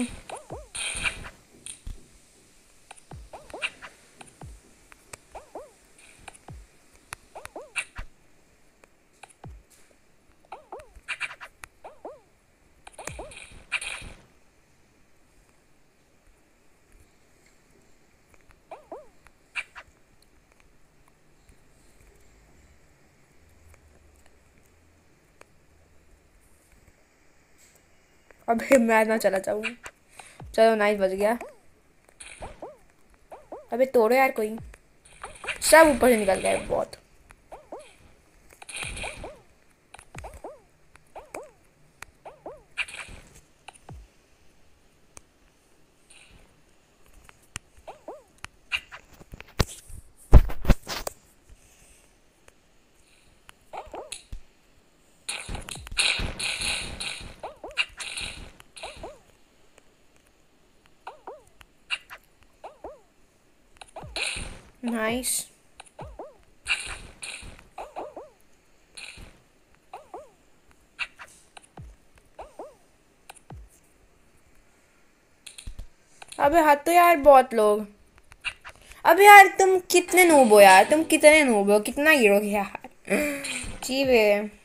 अबे मैं ना चला जाऊँ। चलो नाइस, बच गया। अबे तोड़ो यार कोई। सब ऊपर से निकल गया बहुत। नाइस। अबे हाथ तो यार बहुत लोग। अबे यार तुम कितने नूब हो यार, तुम कितने नूब हो, कितना गिरोगे यार। चीवे।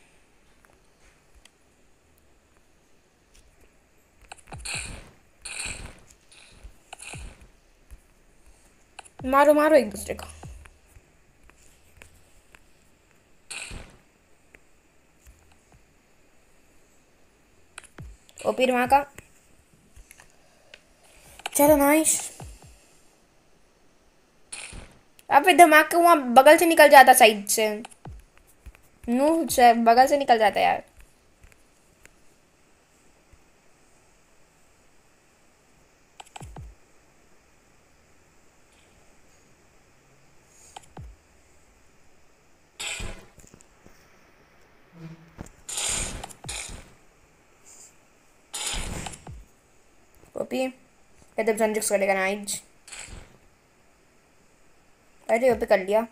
मारो मारो एक दूसरे को। ओपी वहां का। चलो नाइस। अबे धमाका वहां बगल से निकल जाता, साइड से। नू से बगल से निकल जाता यार। ओपी ये तो संजिक्स करेगा नाइस। अरे ओपी कर लिया।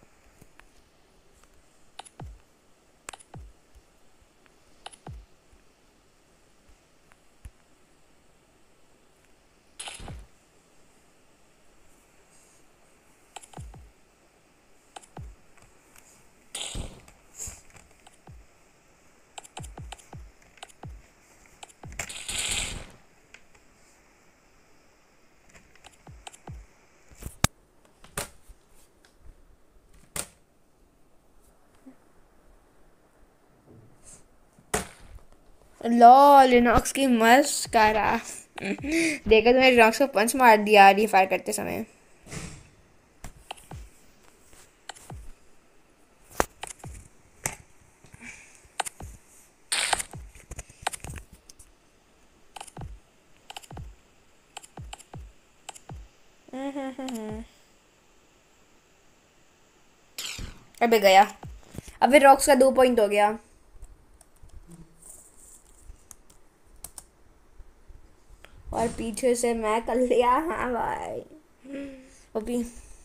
लॉल लिनक्स की मस्करा। देखा तुमने लिनक्स को पंच मार दिया रिफायर करते समय। अबे गया। अबे रॉक्स का 2 पॉइंट हो गया। और पीछे से मैं कर लिया। हाँ भाई। अभी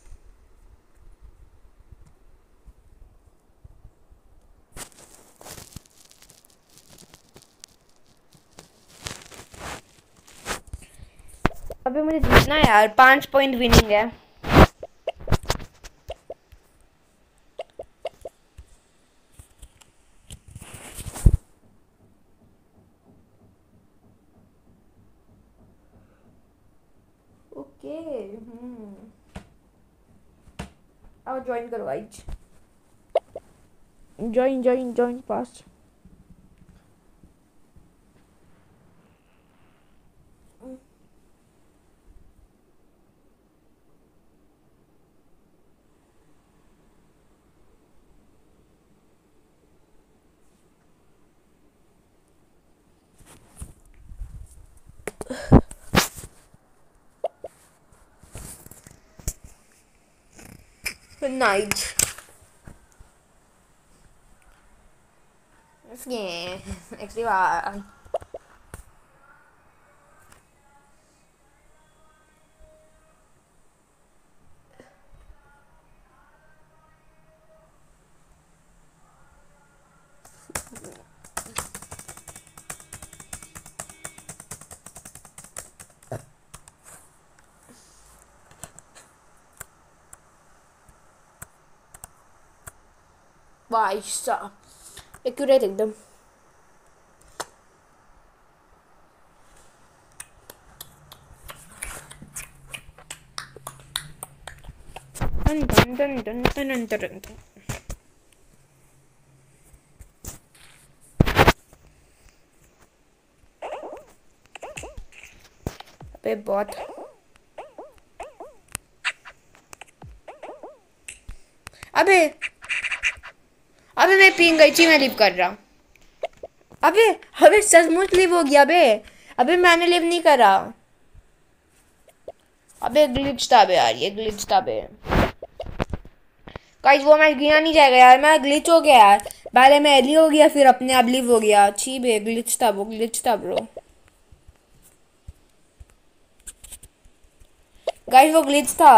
अबे मुझे जीतना है यार, 5 पॉइंट विनिंग है। ओके अब ज्वाइन करो guys. Join join join fast. Night. Yeah, actually, भाई साहब एक्यूरेट एकदम। टन टन टन टन टन टन टन। अबे बहुत। अबे अबे मैं पिंग गई थी, मैं लीव कर रहा। अबे अबे सचमुच लीव हो गया बे। अबे मैंने लीव नहीं करा। अबे ग्लिच था बे यार, ये ग्लिच था बे। गाइस वो मैच गिना नहीं जाएगा यार, मैं ग्लिच हो गया यार। पहले मैं एली हो गया, फिर अपने आप लीव हो गया। छी बे, ग्लिच था वो, ग्लिच था ब्रो। गाइस वो ग्लिच था।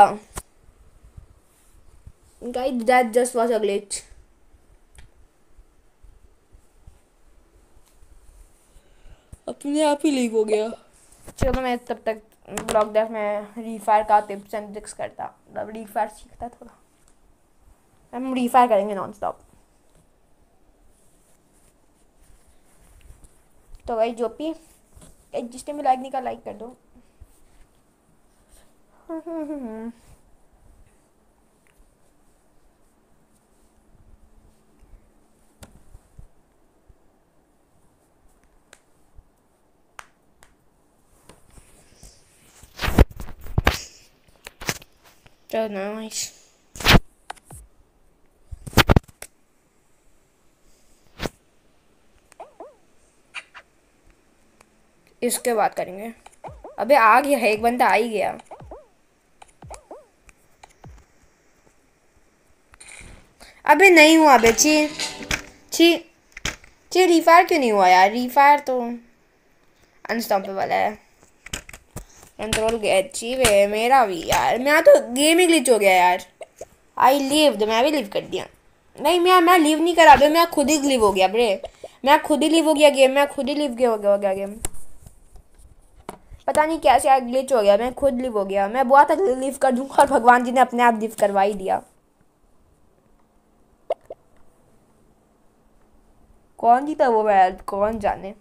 Guys that just was a glitch. अपने आप ही लीव हो गया। चलो मैं तब तक ब्लॉक डेफ में रीफायर का टिप्स एंड ट्रिक्स करता, मतलब रीफायर सीखता थोड़ा। हम रीफायर करेंगे नॉन स्टॉप। तो भाई जो भी जिसने भी लाइक नहीं कर, लाइक कर दो। चलो नाइस। इसके बाद करेंगे। अबे आ गया है, एक बंदा आ ही गया। अबे नहीं हुआ बे, छी छी छी। रीफायर क्यों नहीं हुआ यार? रीफायर तो अनस्टॉपेबल है। कंट्रोल अच्छी वे मेरा भी यार, मैं तो गेम ही ग्लिच हो गया यार। आई लीव, तो मैं भी लीव कर दिया। नहीं मैं लीव नहीं करा बे, मैं खुद ही लीव हो गया ब्रे। मैं खुद ही लीव हो गया गेम, मैं खुद ही लीव हो गया गेम। पता नहीं कैसे यार ग्लिच हो गया, मैं खुद लीव हो गया। मैं बहुत लीव कर दूंगा और भगवान जी ने अपने आप लीव करवा ही दिया। कौन जीता वो यार, कौन जाने।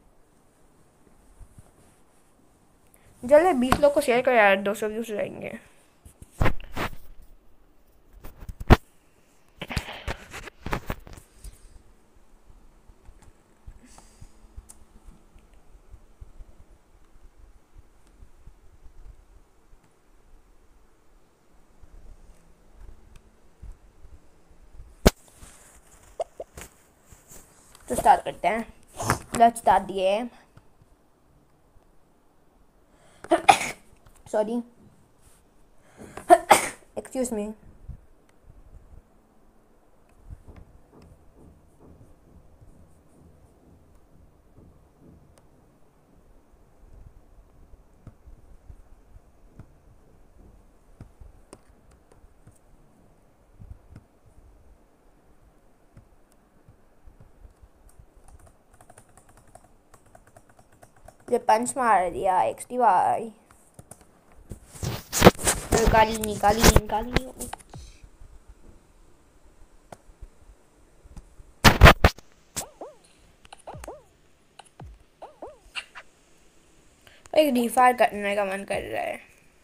जल्दी 20 लोग को शेयर कर यार, 200 व्यूज रहेंगे। तो स्टार्ट करते हैं। Let's start the game. Sorry, excuse me. ये पंच मार दिया एक्सटी भाई। निकाली निकाली निकाली। एक रिफायर करने का मन कर रहा है।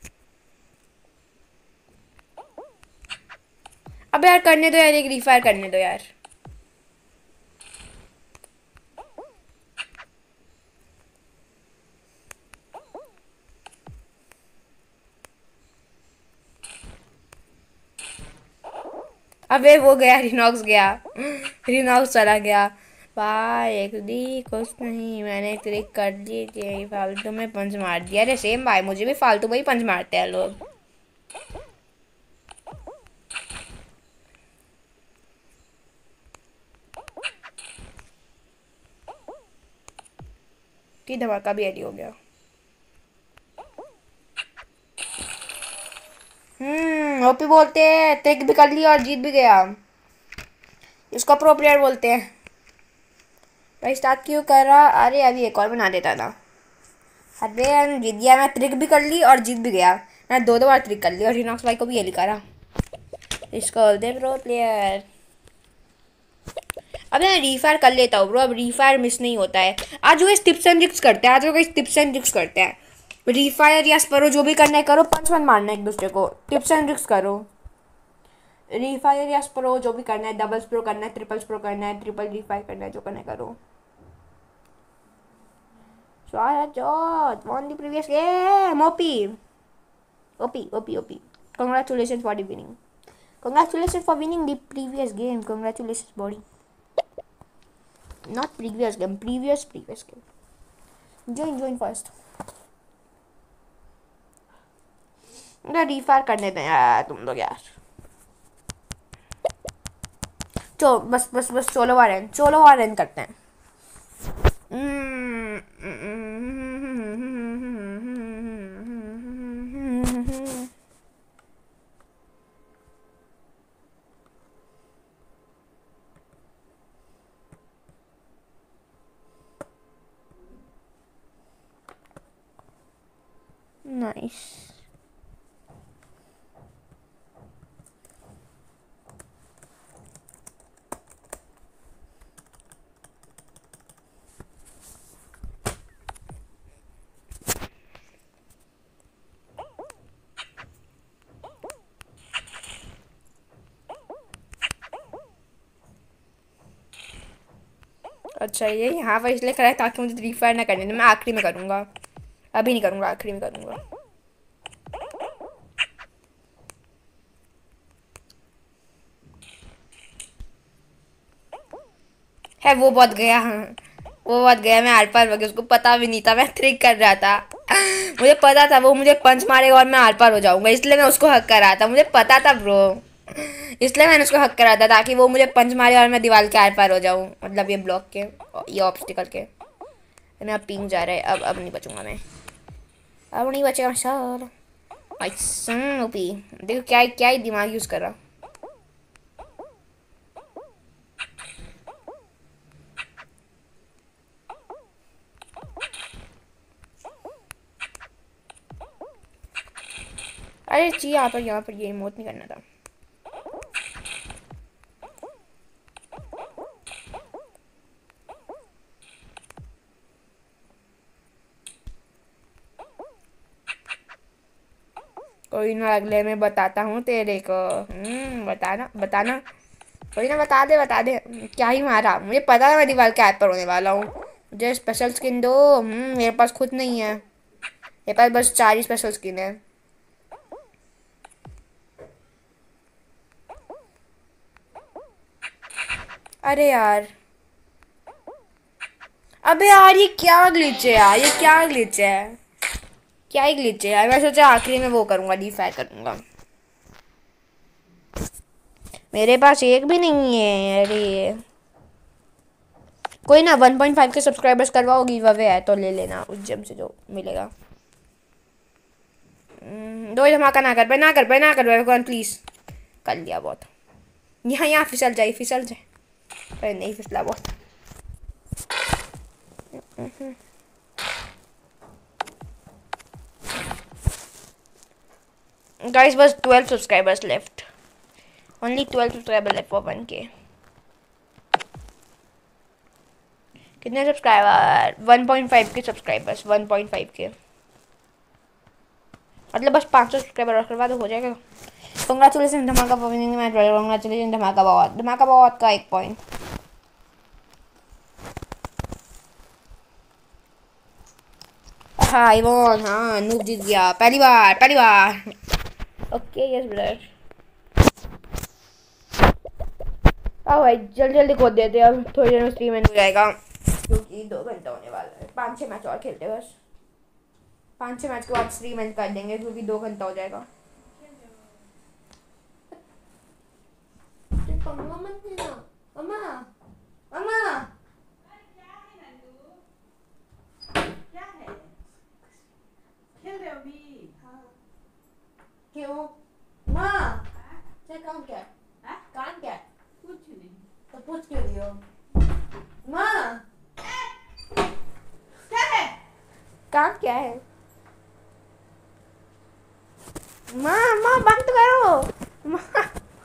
अब यार करने दो यार, एक रिफायर करने दो यार। अबे वो गया, रिनॉक्स गया। रिनॉक्स चला गया भाई। एक दी कुछ नहीं, मैंने क्लिक कर दी थी, फालतू में पंच मार दिया। अरे सेम भाई, मुझे भी फालतू में ही पंच मारते हैं लोग। की धमाका भी एडी हो गया। ओपी बोलते हैं, ट्रिक भी कर लिया और जीत भी गया। इसको प्रो प्लेयर बोलते हैं। भाई स्टार्ट क्यों कर रहा? अरे अभी एक और बना देता था। अरे जीत गया मैं, ट्रिक भी कर ली और जीत भी गया। मैं दो बार ट्रिक कर ली और रिनॉक्स भाई को भी ये लिखा रहा। इसको बोलते प्रो प्लेयर। अब मैं रीफायर कर लेता हूँ ब्रो, अब रीफायर मिस नहीं होता है। आज वो टिप्स एंड ट्रिक्स करते हैं, आज वो टिप्स एंड ट्रिक्स करते हैं। रीफायर या स्परो जो भी करना है करो, पंच वन मारना है एक दूसरे को, टिप्स एंड ट्रिक्स करो। रीफायर या स्परो जो भी करना है, डबल स्प्रो करना है, ट्रिपल स्प्रो करना है, ट्रिपल रीफायर करना है, जो करना है करो। Swara won the previous game. OP. Congratulations for the winning. Congratulations for winning the previous game. Congratulations, body. Not previous game. Previous game. Join first. रिफायर करने दें यार तुम लोग यार. चलो बस चोलो वारेन करते हैं. Nice. अच्छा ये यहाँ पर इसलिए करा है ताकि मुझे रिफायर ना करने दे. मैं आखिरी में करूँगा. अभी नहीं करूँगा. आखिरी में करूँगा. है वो बहुत गया. मैं आर पार हो गया. उसको पता भी नहीं था. मैं ट्रिक कर रहा था. मुझे पता था वो मुझे पंच मारेगा और मैं आर पार हो जाऊंगा. इसलिए मैं उसको हक कर रहा था. मुझे पता था ब्रो. इसलिए मैंने उसको हक करा था ताकि वो मुझे पंच मारे और मैं दीवार के आर पार हो जाऊं. मतलब ये ब्लॉक के, ये ऑब्स्टिकल के. मेरा पिंग जा रहा है. अब नहीं बचूंगा मैं. अब नहीं बचेगा सर. ओपी देखो क्या ही दिमाग यूज कर रहा. अरे चाहिए यहाँ पर ये इमोट नहीं करना था. कोई ना अगले में बताता हूँ तेरे को. बताना. कोई ना बता दे. क्या ही मारा. मुझे पता था मैं दीवार के आर पर होने वाला हूँ. मुझे स्पेशल स्किन दो. मेरे पास खुद नहीं है. मेरे पास बस 4 ही स्पेशल स्किन है. अरे यार. अबे यार ये क्या ग्लिच है यार. क्या ही ग्लिच है यार. मैं सोचा आखिरी में वो करूँगा. डिफायर करूँगा. मेरे पास एक भी नहीं है. अरे कोई ना 1.5 के सब्सक्राइबर्स करवाओ. गिव अवे है तो ले लेना उस जेम से जो मिलेगा. दो धमाका ना कर पाए कौन प्लीज. कर लिया बहुत. यहाँ फिसल जाए. अरे नहीं फिसला बहुत. गाइस बस 12 subscribers left. Only 12 subscriber left for 1K. कितने सब्सक्राइबर. 1.5 के सब्सक्राइबर्स. 1.5 के मतलब बस 500 सब्सक्राइबर और करवा दो हो जाएगा. Congratulation Dhamaka for winning match. Congratulation धमाका बहुत का 1 पॉइंट. हाँ इवोन. हाँ नूब जीत गया पहली बार. Okay yes brother. आओ भाई जल्दी खोद देते. अब थोड़ी देर में स्ट्रीम एंड हो जाएगा क्योंकि 2 घंटा होने वाला है. 5-6 मैच और खेलते बस. 5-6 मैच के बाद स्ट्रीम एंड कर देंगे क्योंकि 2 घंटा हो जाएगा. क्यों माँ तेरा काम क्या है. तो पूछ क्यों रही हो माँ. काम क्या है माँ बंद करो माँ.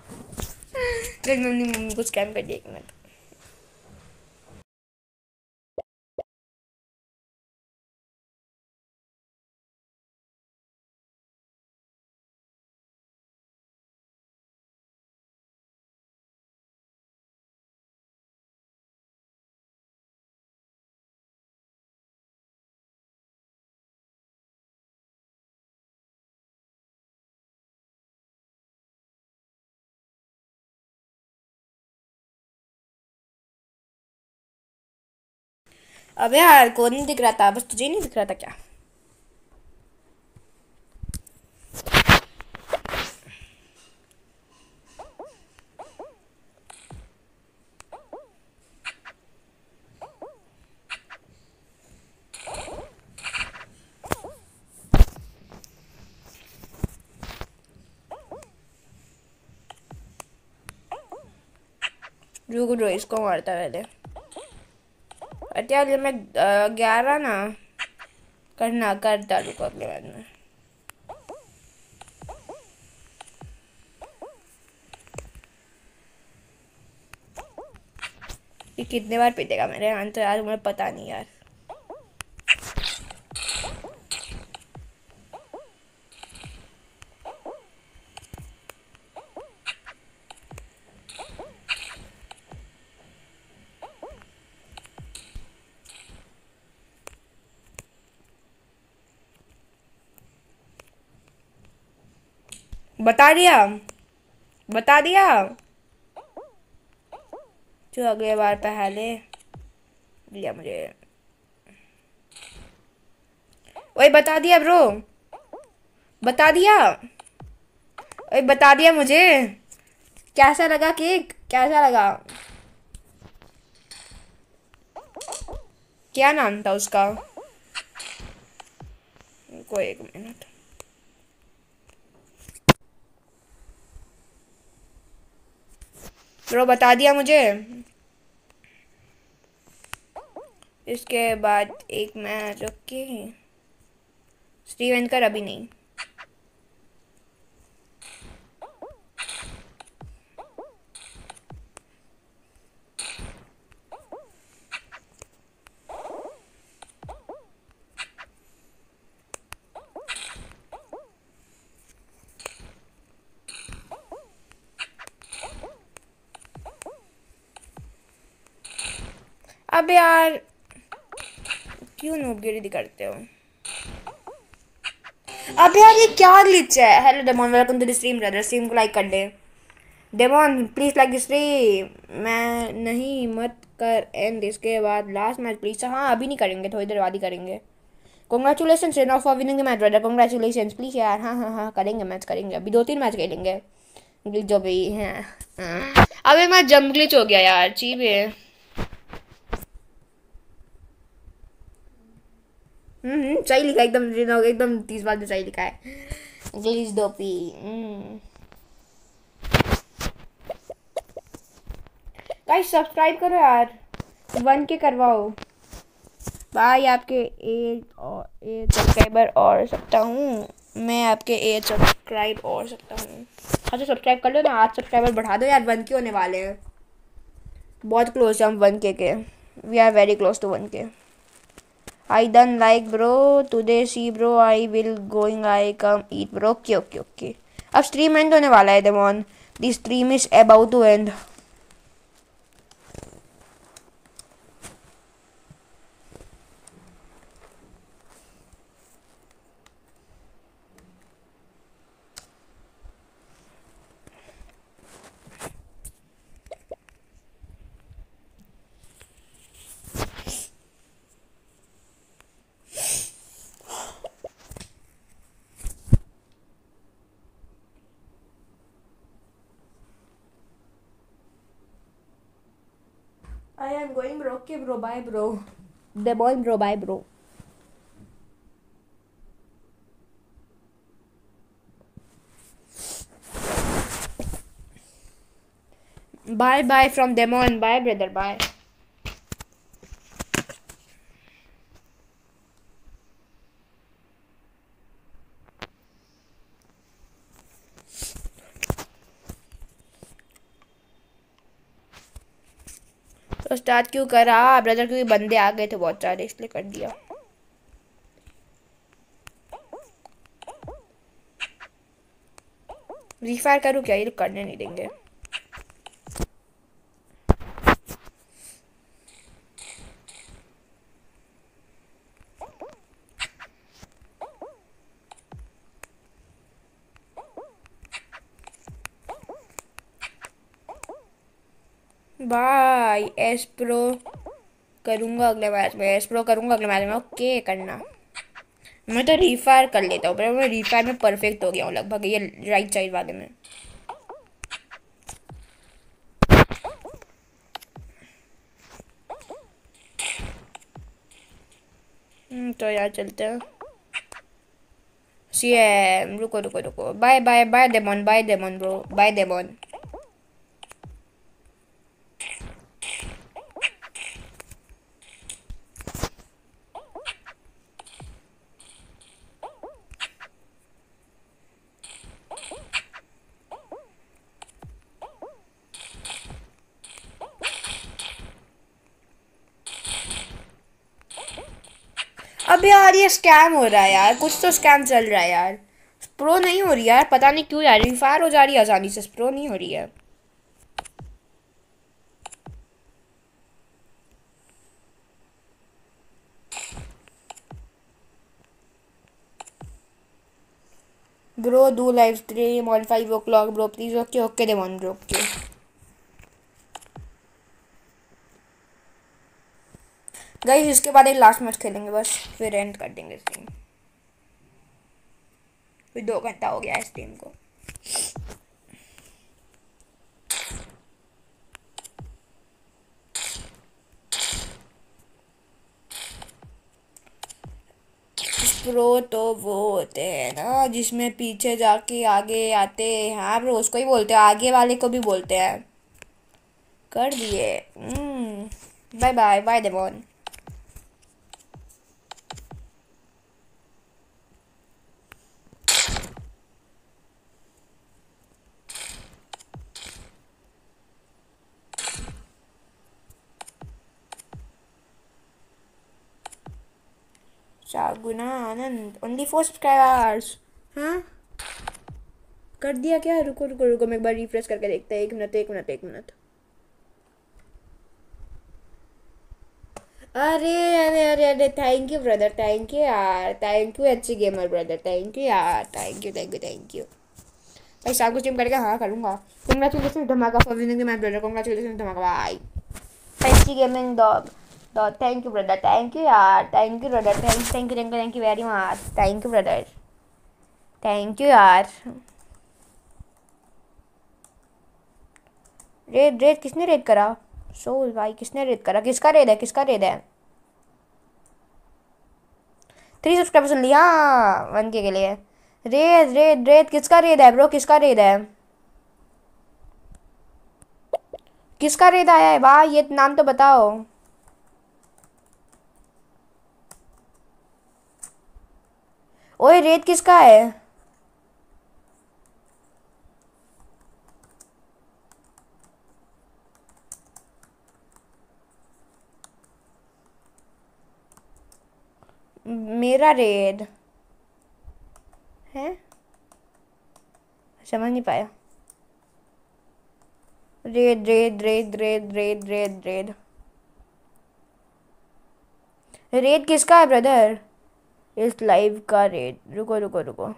मम्मी कुछ काम कर दिया. 1 मिनट. अबे यार कौन नहीं दिख रहा था, बस तुझे ही नहीं दिख रहा था क्या? रुक रो, इसको मारता पहले। अरे यार मैं 11 ना करना करता, रुको अगले बार में। ये कितने बार पीटेगा मेरे यहाँ तो यार, मुझे पता नहीं यार। बता दिया, बता दिया। जो अगले बार पहले लिया मुझे। ओए बता दिया ब्रो, बता दिया। ओए बता दिया मुझे। कैसा लगा केक, कैसा लगा? क्या नाम था उसका? कोई एक मिनट। ब्रो बता दिया मुझे। इसके बाद एक मैच, ओके। स्टीवन कर अभी नहीं। अब यार क्यों नोबगिरी करते हो? अब यार ये क्या ग्लिच है? Hello Demon, welcome to the stream brother. Stream को लाइक कर दे Demon, please like the stream. मैं नहीं मत कर एंड इसके बाद लास्ट मैच प्लीज। हाँ अभी नहीं करेंगे, थोड़ी देर बाद ही करेंगे। Congratulation Reno for winning the match brother, congratulation please यार। हाँ हाँ हाँ करेंगे, मैच करेंगे, अभी 2-3 मैच खेलेंगे। ग्लिच जो भी है। अबे मैं जम ग्लिच हो गया यार, चीप है। सही लिखा एकदम, एकदम 30 बार तो सही लिखा है। Glitch dopey. गाइस सब्सक्राइब करो यार, 1K करवाओ भाई। आपके 8 सब्सक्राइबर और सकता हूँ मैं, आपके 8 सब्सक्राइब और सकता हूँ। हाँ तो सब्सक्राइब कर लो ना, 8 सब्सक्राइबर बढ़ा दो यार, 1K होने वाले हैं। बहुत क्लोज है हम 1K के, we are very close to 1K। I done like bro today, see bro I will going I come eat bro। Okay okay okay, अब स्ट्रीम एंड होने वाला है Demon, the stream is about to end. I am going bro, okay bro, bye bro, Demon bro, bye bro। Bye bye from Demon, bye brother, bye. तो स्टार्ट क्यों करा ब्रदर? क्योंकि बंदे आ गए थे बहुत सारे, इसलिए कर दिया। रिफायर करूँ क्या? ये करने नहीं देंगे। बाय एस प्रो, करूँगा अगले मैच में, स्प्रो करूँगा अगले मैच में। ओके करना। मैं तो रीफायर कर लेता हूँ, पर मैं रीफायर में परफेक्ट हो गया हूँ लगभग, ये राइट साइड वाले में। तो यार चलते हैं। सीएम रुको रुको रुको, bye bye bye Demon, bye Demon bro, bye Demon. अब यार ये स्कैम हो रहा है यार, कुछ तो स्कैम चल रहा है यार। प्रो नहीं हो रही यार, पता नहीं क्यों यार, रिफायर हो जा रही है आसानी से, प्रो नहीं हो रही है। Bro do live stream on 5 o'clock bro please. Okay okay demon bro, okay. Guys इसके बाद एक लास्ट मैच खेलेंगे बस, फिर एंड कर देंगे स्ट्रीम। फिर 2 घंटा हो गया है स्ट्रीम को। प्रो तो वो होते हैं ना जिसमें पीछे जाके आगे आते हैं। हाँ ब्रो उसको ही बोलते हैं, आगे वाले को भी बोलते हैं। कर दिए। Bye bye bye demon. Shaguna Anand only 4 subscribers. हाँ कर दिया क्या? रुको रुको रुको, मैं एक बार रिफ्रेश करके देखते हैं। 1 मिनट 1 मिनट 1 मिनट। अरे अरे अरे अरे thank you brother, thank you यार, थैंक यू अच्छी गेमर ब्रदर, थैंक यू यार, thank you thank you thank you. भाई शाम को स्ट्रीम करके हाँ करूँगा। Congratulation Dhamaka for winning the match brother, congratulation Dhamaka भाई। Thank you gaming dog dog, thank you brother, thank you यार, thank you brother, thank you thank you thank you thank you very much, thank you brother, thank you यार। रेड रेड किसने रेड करा? सोल भाई किसने रेड करा? किसका रेड है, किसका रेड है? 3 सब्सक्राइबर्स लिया 1K के लिए। रेड रेड रेड किसका रेड है ब्रो, किसका रेड है? किसका रेड आया है भाई, ये नाम तो बताओ। ओए रेड किसका है? मेरा रेड है, समझ नहीं पाया। Raid raid raid raid raid raid raid raid किसका है ब्रदर? इस लाइव का रेड, रुको रुको रुको।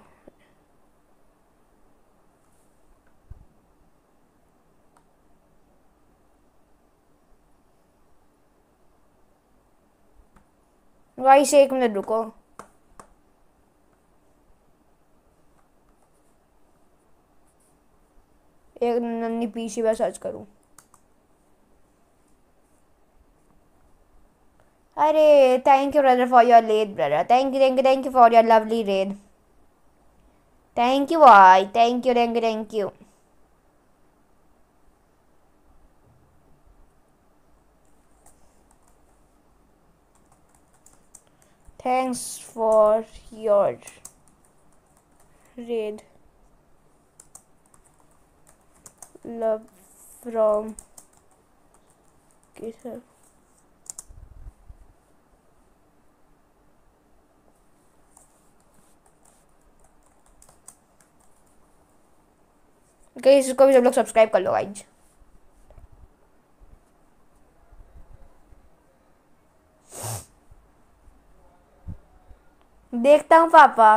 गाइस 1 मिनट रुको। एक नन्ही पीसी पर सर्च करूं। अरे thank you brother for your raid brother, thank you thank you thank you for your lovely raid, thank you भाई, thank you thank you thank you. Thanks for your raid, love from किसर। गाइस इसको भी सब लोग सब्सक्राइब कर लो गाइस। देखता हूँ पापा।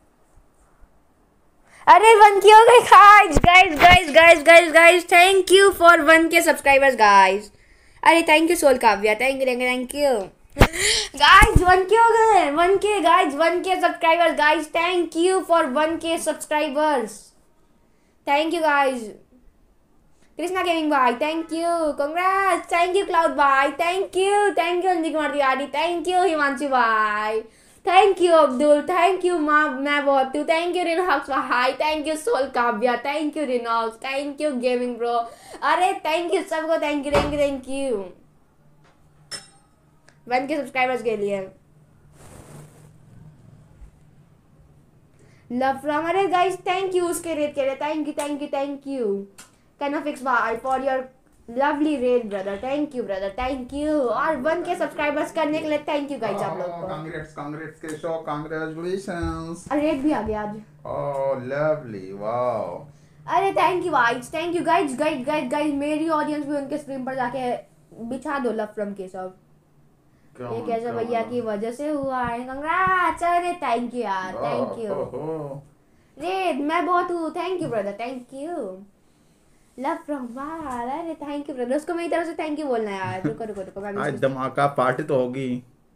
अरे 1K हो गए guys guys guys guys guys guys, thank you for 1K subscribers guys. अरे thank you soul Kavya, thank you thank you thank you guys. 1K हो गए, 1K guys, 1K subscribers guys. Thank you for 1K subscribers, thank you guys. Krishna gaming भाई thank you, congrats, thank you cloud भाई, थैंक यू अंजिक मार्तियारी, थैंक यू हिमांशु भाई, thank you Abdul, thank you माँ मैं बहुत हूँ, थैंक यू रिनॉक्स भाई, thank you soul Kavya, thank you Rinox, thank you gaming bro. अरे थैंक यू सबको, thank you thank you thank you 1K subscribers के लिए। लव फ्रॉम, अरे गाइस थैंक यू उसके रेट के लिए, thank you thank you thank you कैनोफिक्स भाई for your lovely raid brother, thank you brother, thank you. और 1K सब्सक्राइबर्स करने के लिए थैंक यू गाइस आप लोग को।
कांग्रेट्स के शो, कांग्रेचुलेशंस।
रेट भी आ गया आज।
Oh lovely, wow.
अरे thank you guys, thank you guys guys guys guys. मेरी ऑडियंस भी उनके स्ट्रीम पर जाके बिछा दो लव फ्रॉम के सब। ये कैसे भैया की वजह से हुआ है, कंग्रेट्स। अरे थैंक यू यार, थैंक यू रे, मैं बहुत हूँ, thank you brother, thank you love from बाल। अरे थैंक यू ब्रदर, उसको मेरी तरफ से थैंक यू बोलना यार। रुको रुको रुको, मैं
आज धमाका पार्टी तो होगी।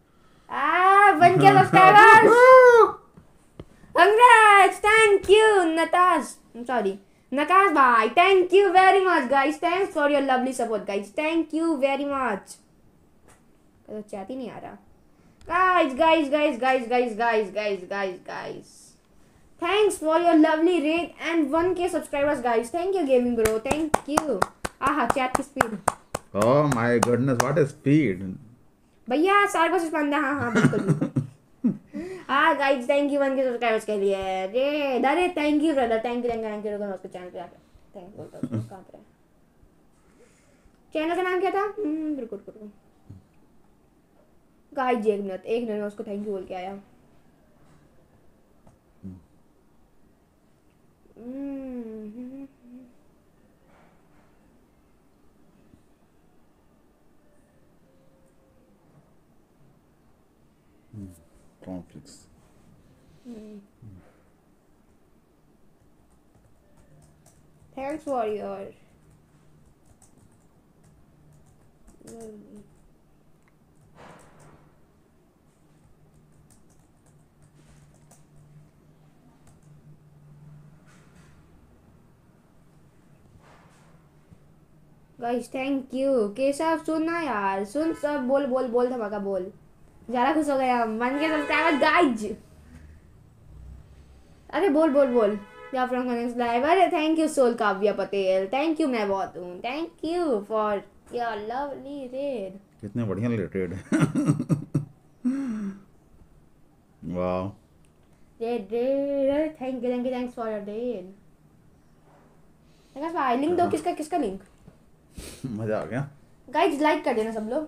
1K subscribers, congrats, thank you नताज, सॉरी नकाश भाई, thank you very much guys, thanks for your lovely support guys, thank you very much. तो चैट ही नहीं आ रहा guys guys guys guys guys guys guys guys guys. Thanks for your lovely raid and 1K subscribers guys, thank you gaming bro, thank you. आहा चैट की speed,
oh my goodness, what is speed
भैया। सार को सस्पेंड, हाँ हाँ बिल्कुल। हाँ guys thank you 1K subscribers के लिए। अरे thank you brother, thank you thank you. उसके चैनल पे आके थैंक यू। कहाँ पे चैनल का नाम क्या था? रुको रुको रुको गाइस, एक मिनट मैं उसको थैंक यू बोल के आया।
Conflicts.
Thanks for your guys, thank you. Keshav सुनना यार, सुन सब, बोल बोल बोल धमाका बोल। ज़्यादा खुश हो गया, 1K सब्सक्राइबर गाइज। अरे बोल बोल बोल या फ्रॉम कनेक्ट लाइव। अरे thank you soul Kavya Patel, thank you मैं बहुत हूँ, thank you for your lovely raid.
कितने बढ़िया रेटेड है। Wow
raid thank you thanks for your raid. भाई लिंक दो, किसका लिंक?
मजा आ गया
गाइज, लाइक कर देना सब लोग।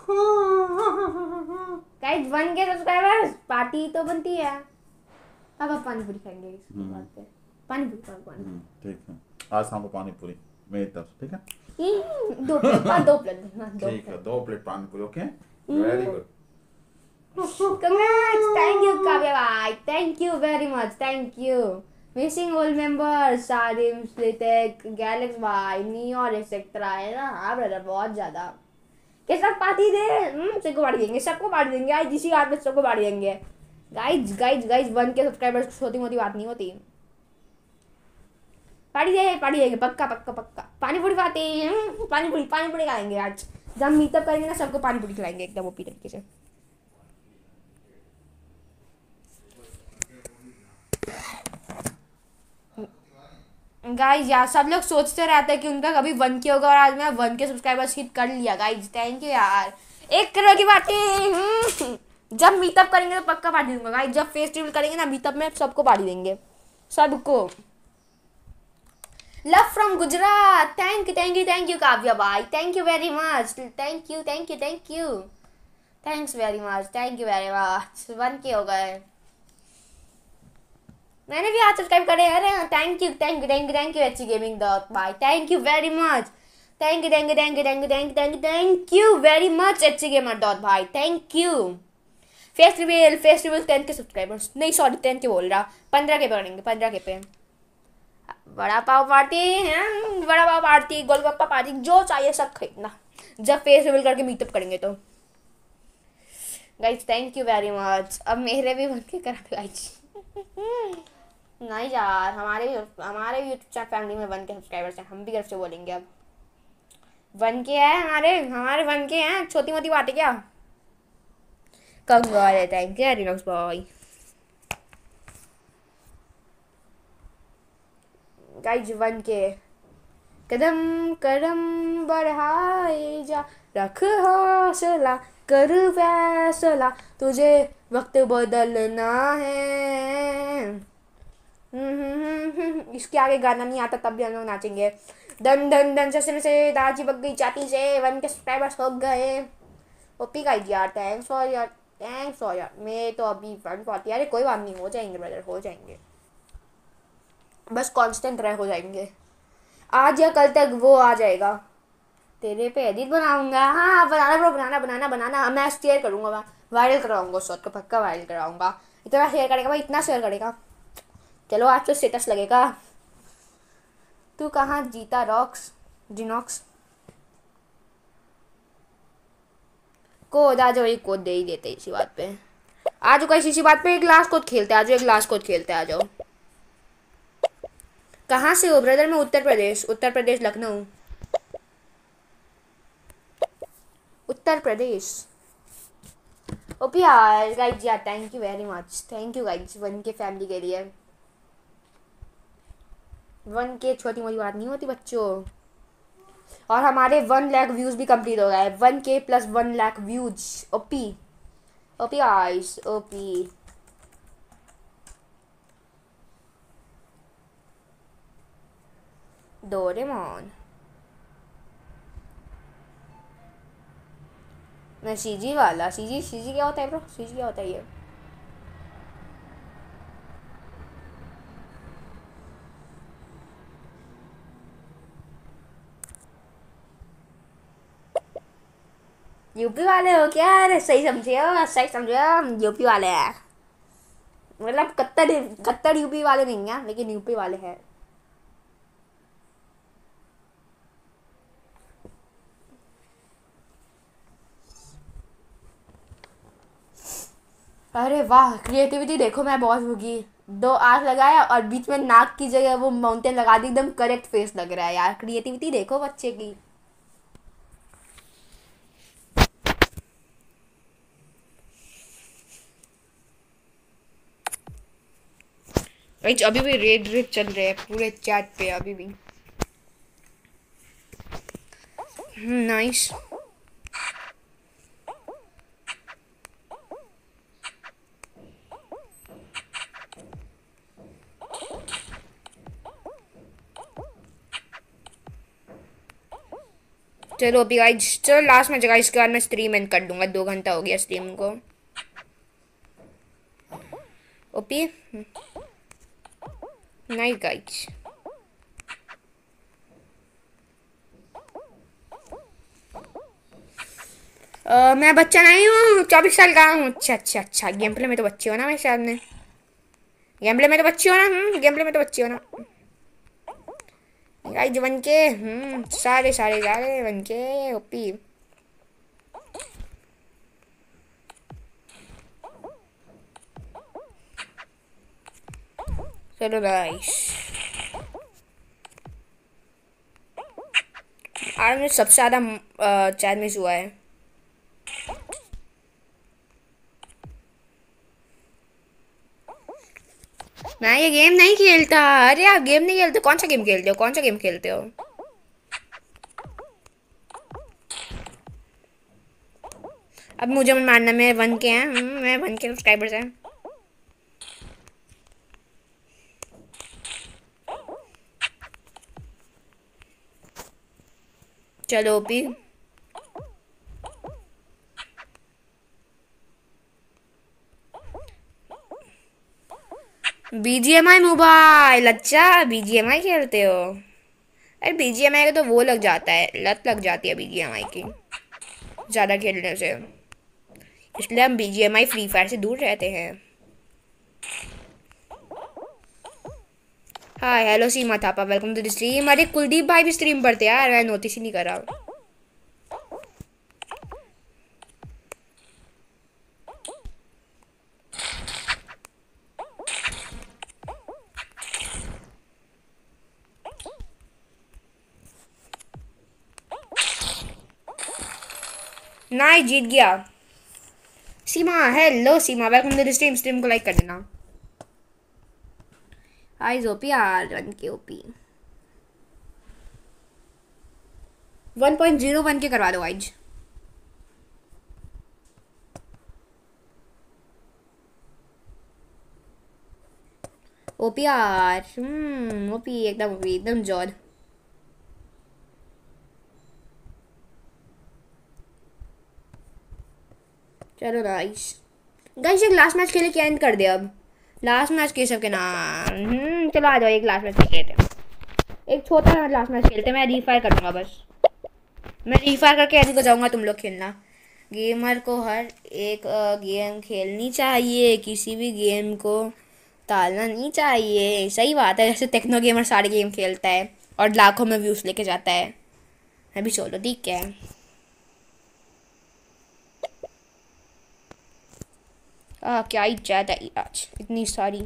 गाइज 1K सब्सक्राइबर्स, पार्टी तो बनती है। अब आप पानी पूरी खाएंगे इसके बाद पे, पानी पूरी
ठीक है, आज शाम को पानी पूरी मेरी तरफ से, ठीक है?
2 प्लेट
ठीक है, 2 plate pani puri, okay, very good.
Congrats, thank you Kavya भाई, thank you very much, thank you. Missing all members, Sarim, स्लिटेक, गैलेक्स भाई, नी और एक्सेट्रा है ना। हाँ ब्रदर, बहुत ज्यादा। के साथ पार्टी दे, सबको पार्टी देंगे, सबको पार्टी देंगे आज इसी बात पे, सबको पार्टी देंगे। गाइज 1K सब्सक्राइबर्स छोटी मोटी बात नहीं होती। पार्टी देंगे पक्का पक्का पक्का। पानी पूरी पानी पूरी खाएंगे आज। जब मीटअप करेंगे ना, सबको पानी पूरी खिलाएंगे एकदम ओपी तरीके से। गाइज यार, सब लोग सोचते रहते हैं कि उनका कभी 1K होगा, और आज मैं 1K सब्सक्राइबर्स हिट कर लिया गाइज, थैंक यू यार। 1 करोड़ की पार्टी। जब मीटअप करेंगे तो पक्का पार्टी दूंगा गाइज। जब फेस्टिवल करेंगे ना मीटअप में, सबको पार्टी देंगे, सबको। Love from Gujarat, thank you Kavya भाई, thank you very much, thank you thanks very much, thank you very much. 1K हो गए, मैंने भी आज सब्सक्राइब करे। अरे thank you HC gaming dot भाई, thank you very much, thank you very much HC gamer dot भाई, thank you. Festival 10K subscribers, नहीं सॉरी 10K बोल रहा, 15K पे करेंगे, 15K पे। बड़ा पाव पार्टी है, बड़ा पाव पार्टी, गोलगप्पा पार्टी, जो चाहिए सब खरीदना जब फेस रिवील करके मीटअप करेंगे तो। Guys thank you very much. अब मेरे भी बन के करा दो गाइज। नहीं यार, हमारे भी यूट्यूब फैमिली में 1K सब्सक्राइबर्स हैं, हम भी घर से बोलेंगे अब 1K है हमारे 1K हैं, छोटी मोटी बात है क्या। कंगाल थैंक यू रिलॉक्स बॉय। गाइज 1K कदम कदम बढ़ाए जा, रख हौसला कर फैसला, तुझे वक्त बदलना है। इसके आगे गाना नहीं आता तब भी हम लोग नाचेंगे। दन दन दन से दाजी बग गई चाटी से 1K सब्सक्राइबर्स हो गए। ओपी गाइज यार थैंक्स फॉर यार मैं तो अभी 140। अरे कोई बात नहीं, हो जाएंगे ब्रदर, हो जाएंगे, बस कांस्टेंट रह हो जाएंगे। आज या कल तक वो आ जाएगा। तेरे पे एडिट बनाऊंगा। हाँ बनाना ब्रो, बनाना मैं शेयर करूंगा, वायरल करवाऊंगा उस शॉट को, पक्का वायरल करवाऊंगा। इतना शेयर करेगा भाई, इतना शेयर करेगा, चलो आज तो स्टेटस लगेगा। तू कहाँ जीता रॉक्स जिनॉक्स कोड आ जाओ, एक कोड दे ही देते इसी बात पे। आ जाओ कैसी इसी बात पे, एक लास्ट कोड खेलते आ जाओ, एक लास्ट कोड खेलते आ जाओ। कहाँ से हो ब्रदर? मैं उत्तर प्रदेश लखनऊ, उत्तर प्रदेश। ओपी यार गाइज यार thank you very much, thank you guys 1K family के लिए। 1K छोटी मोटी बात नहीं होती बच्चों। और हमारे 1 लाख व्यूज भी कंप्लीट हो गया है। 1K plus 1 lakh views. OP OP guys OP. Doraemon मैं सीजी वाला, सीजी क्या होता है ब्रो? सीजी क्या होता है ये? यूपी वाले हो क्या? अरे सही समझे हो, सही समझे हो, यूपी वाले हैं। मतलब कत्तर यूपी वाले नहीं है, लेकिन यूपी वाले हैं। अरे वाह क्रिएटिविटी देखो, मैं बहुत होगी। 2 आँख लगाया और बीच में नाक की जगह वो माउंटेन लगा दी, एकदम करेक्ट फेस लग रहा है यार। क्रिएटिविटी देखो बच्चे की। अभी भी रेड चल रहे हैं पूरे चैट पे अभी भी। नाइस। चलो अभी गाइस, चलो लास्ट में जगह, इसके बाद मैं स्ट्रीम एंड कर दूंगा, 2 घंटा हो गया स्ट्रीम को। ओपी नहीं गाइस, मैं बच्चा नहीं हूँ, 24 साल का हूँ। अच्छा गेम प्ले में तो बच्चे हो ना मेरे सामने, गेम प्ले में तो बच्चे हो ना, गेम प्ले में तो बच्चे हो ना गाइस। 1K सारे 1K ओपी। चलो गाइस, आज में सबसे ज़्यादा चैट मिस हुआ है। मैं ये गेम नहीं खेलता। अरे आप गेम नहीं खेलते? कौन सा गेम खेलते हो? कौन सा गेम खेलते हो? अब मुझे मत मारना, मैं 1K हैं, मैं 1K सब्सक्राइबर्स हैं। चलो भी BGMI मोबाइल। अच्छा BGMI खेलते हो? अरे BGMI का तो वो लग जाता है, लत लग जाती है BGMI की ज़्यादा खेलने से, इसलिए हम BGMI फ्री फायर से दूर रहते हैं। Hi hello Seema Thapa, welcome to the stream. अरे कुलदीप भाई भी स्ट्रीम पढ़ते यार, मैं नोटिस ही नहीं कर रहा। नाइस, जीत गया। Seema hello Seema, welcome to the stream. Stream को लाइक कर देना। Eyes OP are 1K OP 1.01 के करवा दो आइज। ओपी आर ओपी एकदम जॉड। चलो नाइस गाइस, एक लास्ट मैच खेले क्या एंड कर दे अब। लास्ट मैच के सबके नाम चलो आ जाओ, एक लास्ट मैच खेलते हैं। एक छोटा सा लास्ट मैच खेलते हैं, मैं रीफायर करूँगा बस। मैं रीफायर करके ऐसे को जाऊँगा, तुम लोग खेलना। गेमर को हर एक गेम खेलनी चाहिए, किसी भी गेम को टालना नहीं चाहिए। सही बात है, जैसे टेक्नो गेमर सारे गेम खेलता है और लाखों में व्यूज़ लेके जाता है। मैं भी चलो ठीक है। क्या ही चैट है आज इतनी सारी।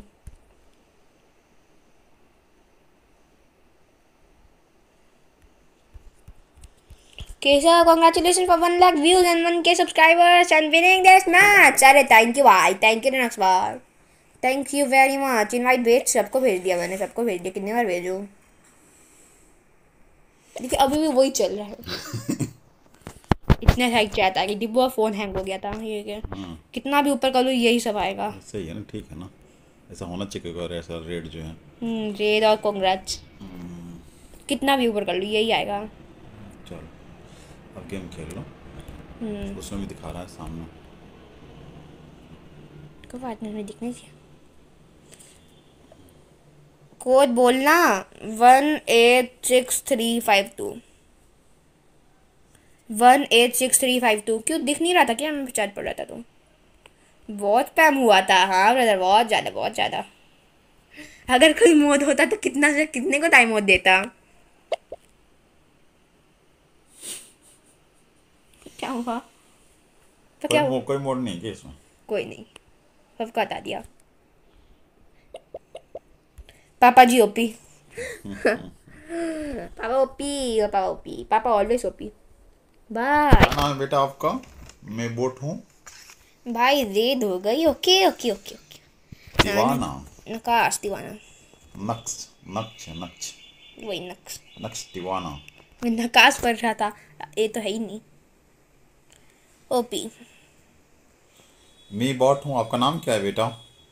Keshav congratulation for 1 lakh views and 1K subscribers and winning this match. अरे थैंक यू भाई, थैंक यू नेक्स्ट बार, thank you very much. Invite भेज, सबको भेज दिया मैंने, सबको भेज दिया। कितने बार भेजूं? देखिए अभी भी वही चल रहा है। इतने हाइक चैट आ गई, डिब्बा फोन हैंग हो गया था ये क्या। कितना भी ऊपर कर लो यही सब आएगा।
सही है ना, ठीक है ना, ऐसा होना चाहिए। और ऐसा रेट जो है
रेड और कॉन्ग्रेट्स, कितना भी ऊपर कर लो यही आएगा।
चलो अब गेम खेल लो। उसमें भी दिखा रहा है सामने।
को बात नहीं दिखने चाहिए। कोड बोलना 186352 186352। क्यों दिख नहीं रहा था क्या? मैं चैट पढ़ रहा था तो। बहुत स्पैम हुआ था। हाँ ब्रदर, बहुत ज़्यादा बहुत ज़्यादा। अगर कोई मोड होता तो कितना से कितने को टाइम मोड देता। क्या हुआ तो क्या हुआ?
कोई मोड नहीं है इसमें।
कोई नहीं, सबका हटा दिया। पापा जी ओपी। पापा ओपी, पापा ओपी, पापा ऑलवेज ओपी। बाय।
क्या नाम है बेटा आपका? मैं बोट हूँ।
भाई रेड हो गई। Okay okay okay okay.
दीवाना।
नकाश दीवाना।
नक्श नक्श नक्श
वही नक्श
नक्श दीवाना।
मैं नकाश पढ़ रहा था, ये तो है ही नहीं। ओपी।
मैं बॉट हूँ। आपका नाम क्या है बेटा?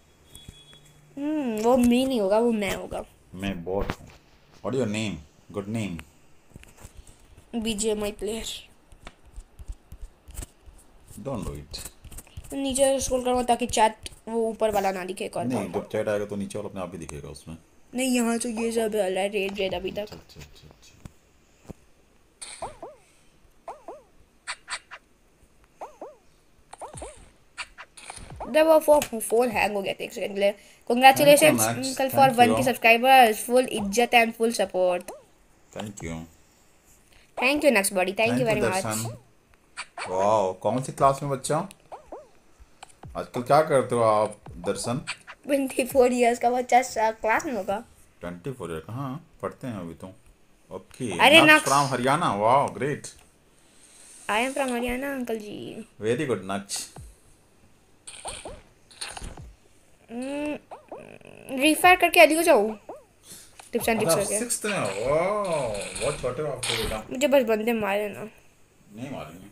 वो मी नहीं होगा, वो मैं होगा।
मैं बॉट हूँ। What your name? Good name.
BGMI player.
Don't do it.
नीचे स्क्रॉल करो ताकि चैट वो ऊपर वाला ना दिखे। एक और
नहीं, जब चैट आएगा तो नीचे वाला अपने आप ही दिखेगा उसमें।
नहीं, यहाँ तो ये सब है रेड रेड अभी तक।
अच्छा अच्छा अच्छा अच्छा।
जब वो फोन हैंग हो गया था एक सेकंड के लिए। Congratulations uncle for 1K subscribers, full इज्जत and full support.
Thank you.
Thank you next body, thank you very much.
वाह, कौन सी क्लास में बच्चा? आजकल क्या करते हो आप दर्शन?
24 इयर्स का बच्चा क्लास में होगा।
24 ईयर कहाँ पढ़ते हैं अभी तो। ओके,
अरे
नक्श
नक्श।
फ्रॉम हरियाणा। वाह great.
I am from Haryana uncle ji.
Very good Naksh.
रिफायर करके आदि को जाऊँ टिप्स एंड टिप्स
अच्छा,
करके।
6th में हो। वाह, बहुत छोटे हो आप तो बेटा।
मुझे बस बंदे मारे ना।
नहीं मारेंगे।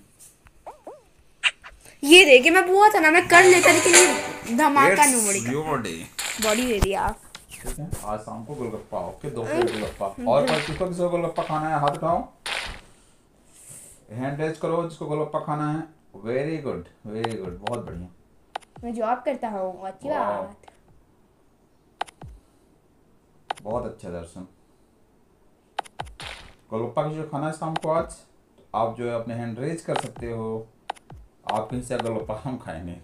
ये देखे मैं बुआ था ना, मैं कर लेता लेकिन ये धमाका नहीं मुड़ी का।
बॉडी।
बॉडी दे दिया।
ठीक है, आज शाम को गोलगप्पा। Okay, 2 plate golgappa. और पर किसको किसको गोलगप्पा खाना है हाथ उठाओ, हैंड रेज करो जिसको गोलगप्पा खाना है। वेरी गुड वेरी गुड, बहुत बढ़िया।
मैं जॉब करता हूँ। अच्छी बात।
बहुत अच्छा दर्शन। गोलगप्पा किसी को खाना है शाम को आज, तो आप जो है अपने हैंड रेज कर सकते हो। आप कहीं से गोलगप्पा हम खाएंगे।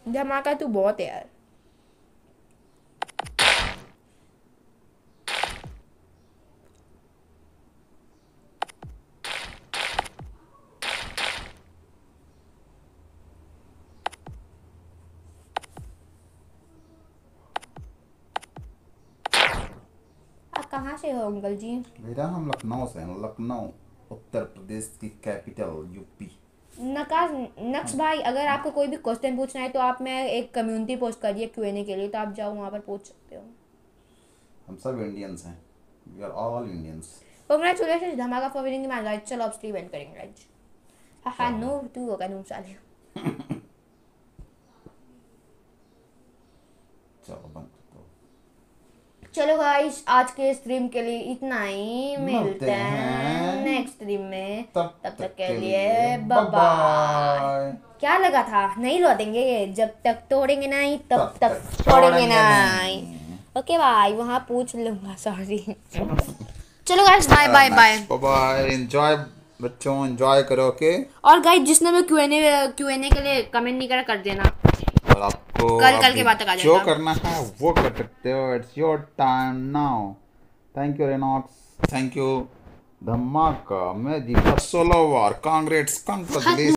धमाका तू बहुत है यार। आप कहाँ से हो अंकल जी?
बेटा हम लखनऊ से हैं, लखनऊ उत्तर प्रदेश की कैपिटल यूपी।
नक्स भाई, अगर आपको कोई भी क्वेश्चन पूछना है तो आप मैं एक कम्युनिटी पोस्ट करिए Q&A के लिए, तो आप जाओ वहाँ पर पूछ सकते हो।
हम सब इंडियंस हैं, we are all Indians.
Congratulations Dhamaka for winning match guys. चलो अब स्ट्रीम एंड करेंगे गाइस। हां नो तू होगा नूम साले।
चलो बंद तो
चलो गाइस, आज के स्ट्रीम के लिए इतना ही। मिलते हैं
हैं
नेक्स्ट स्ट्रीम में,
तब
तक के लिए बाय बाय।
बाय।
क्या लगा था नहीं लौटेंगे, जब तक तोड़ेंगे नहीं तब
तब
तक
तक
छोड़ेंगे
छोड़ेंगे
नहीं।
नहीं।
ओके बाय, वहाँ पूछ लूंगा, सॉरी। चलो guys bye bye bye
bye. Enjoy बच्चों, एंजॉय करो। ओके।
और गाइस जिसने भी Q&A के लिए कमेंट नहीं करा कर देना,
और आपको
कल के बाद तक आ
जो
जाएगा।
करना है वो कर सकते हो। It's your time now. Thank you Rinox, thank you Dhamaka. मैं जीता 16 बार। Congrats, congratulation.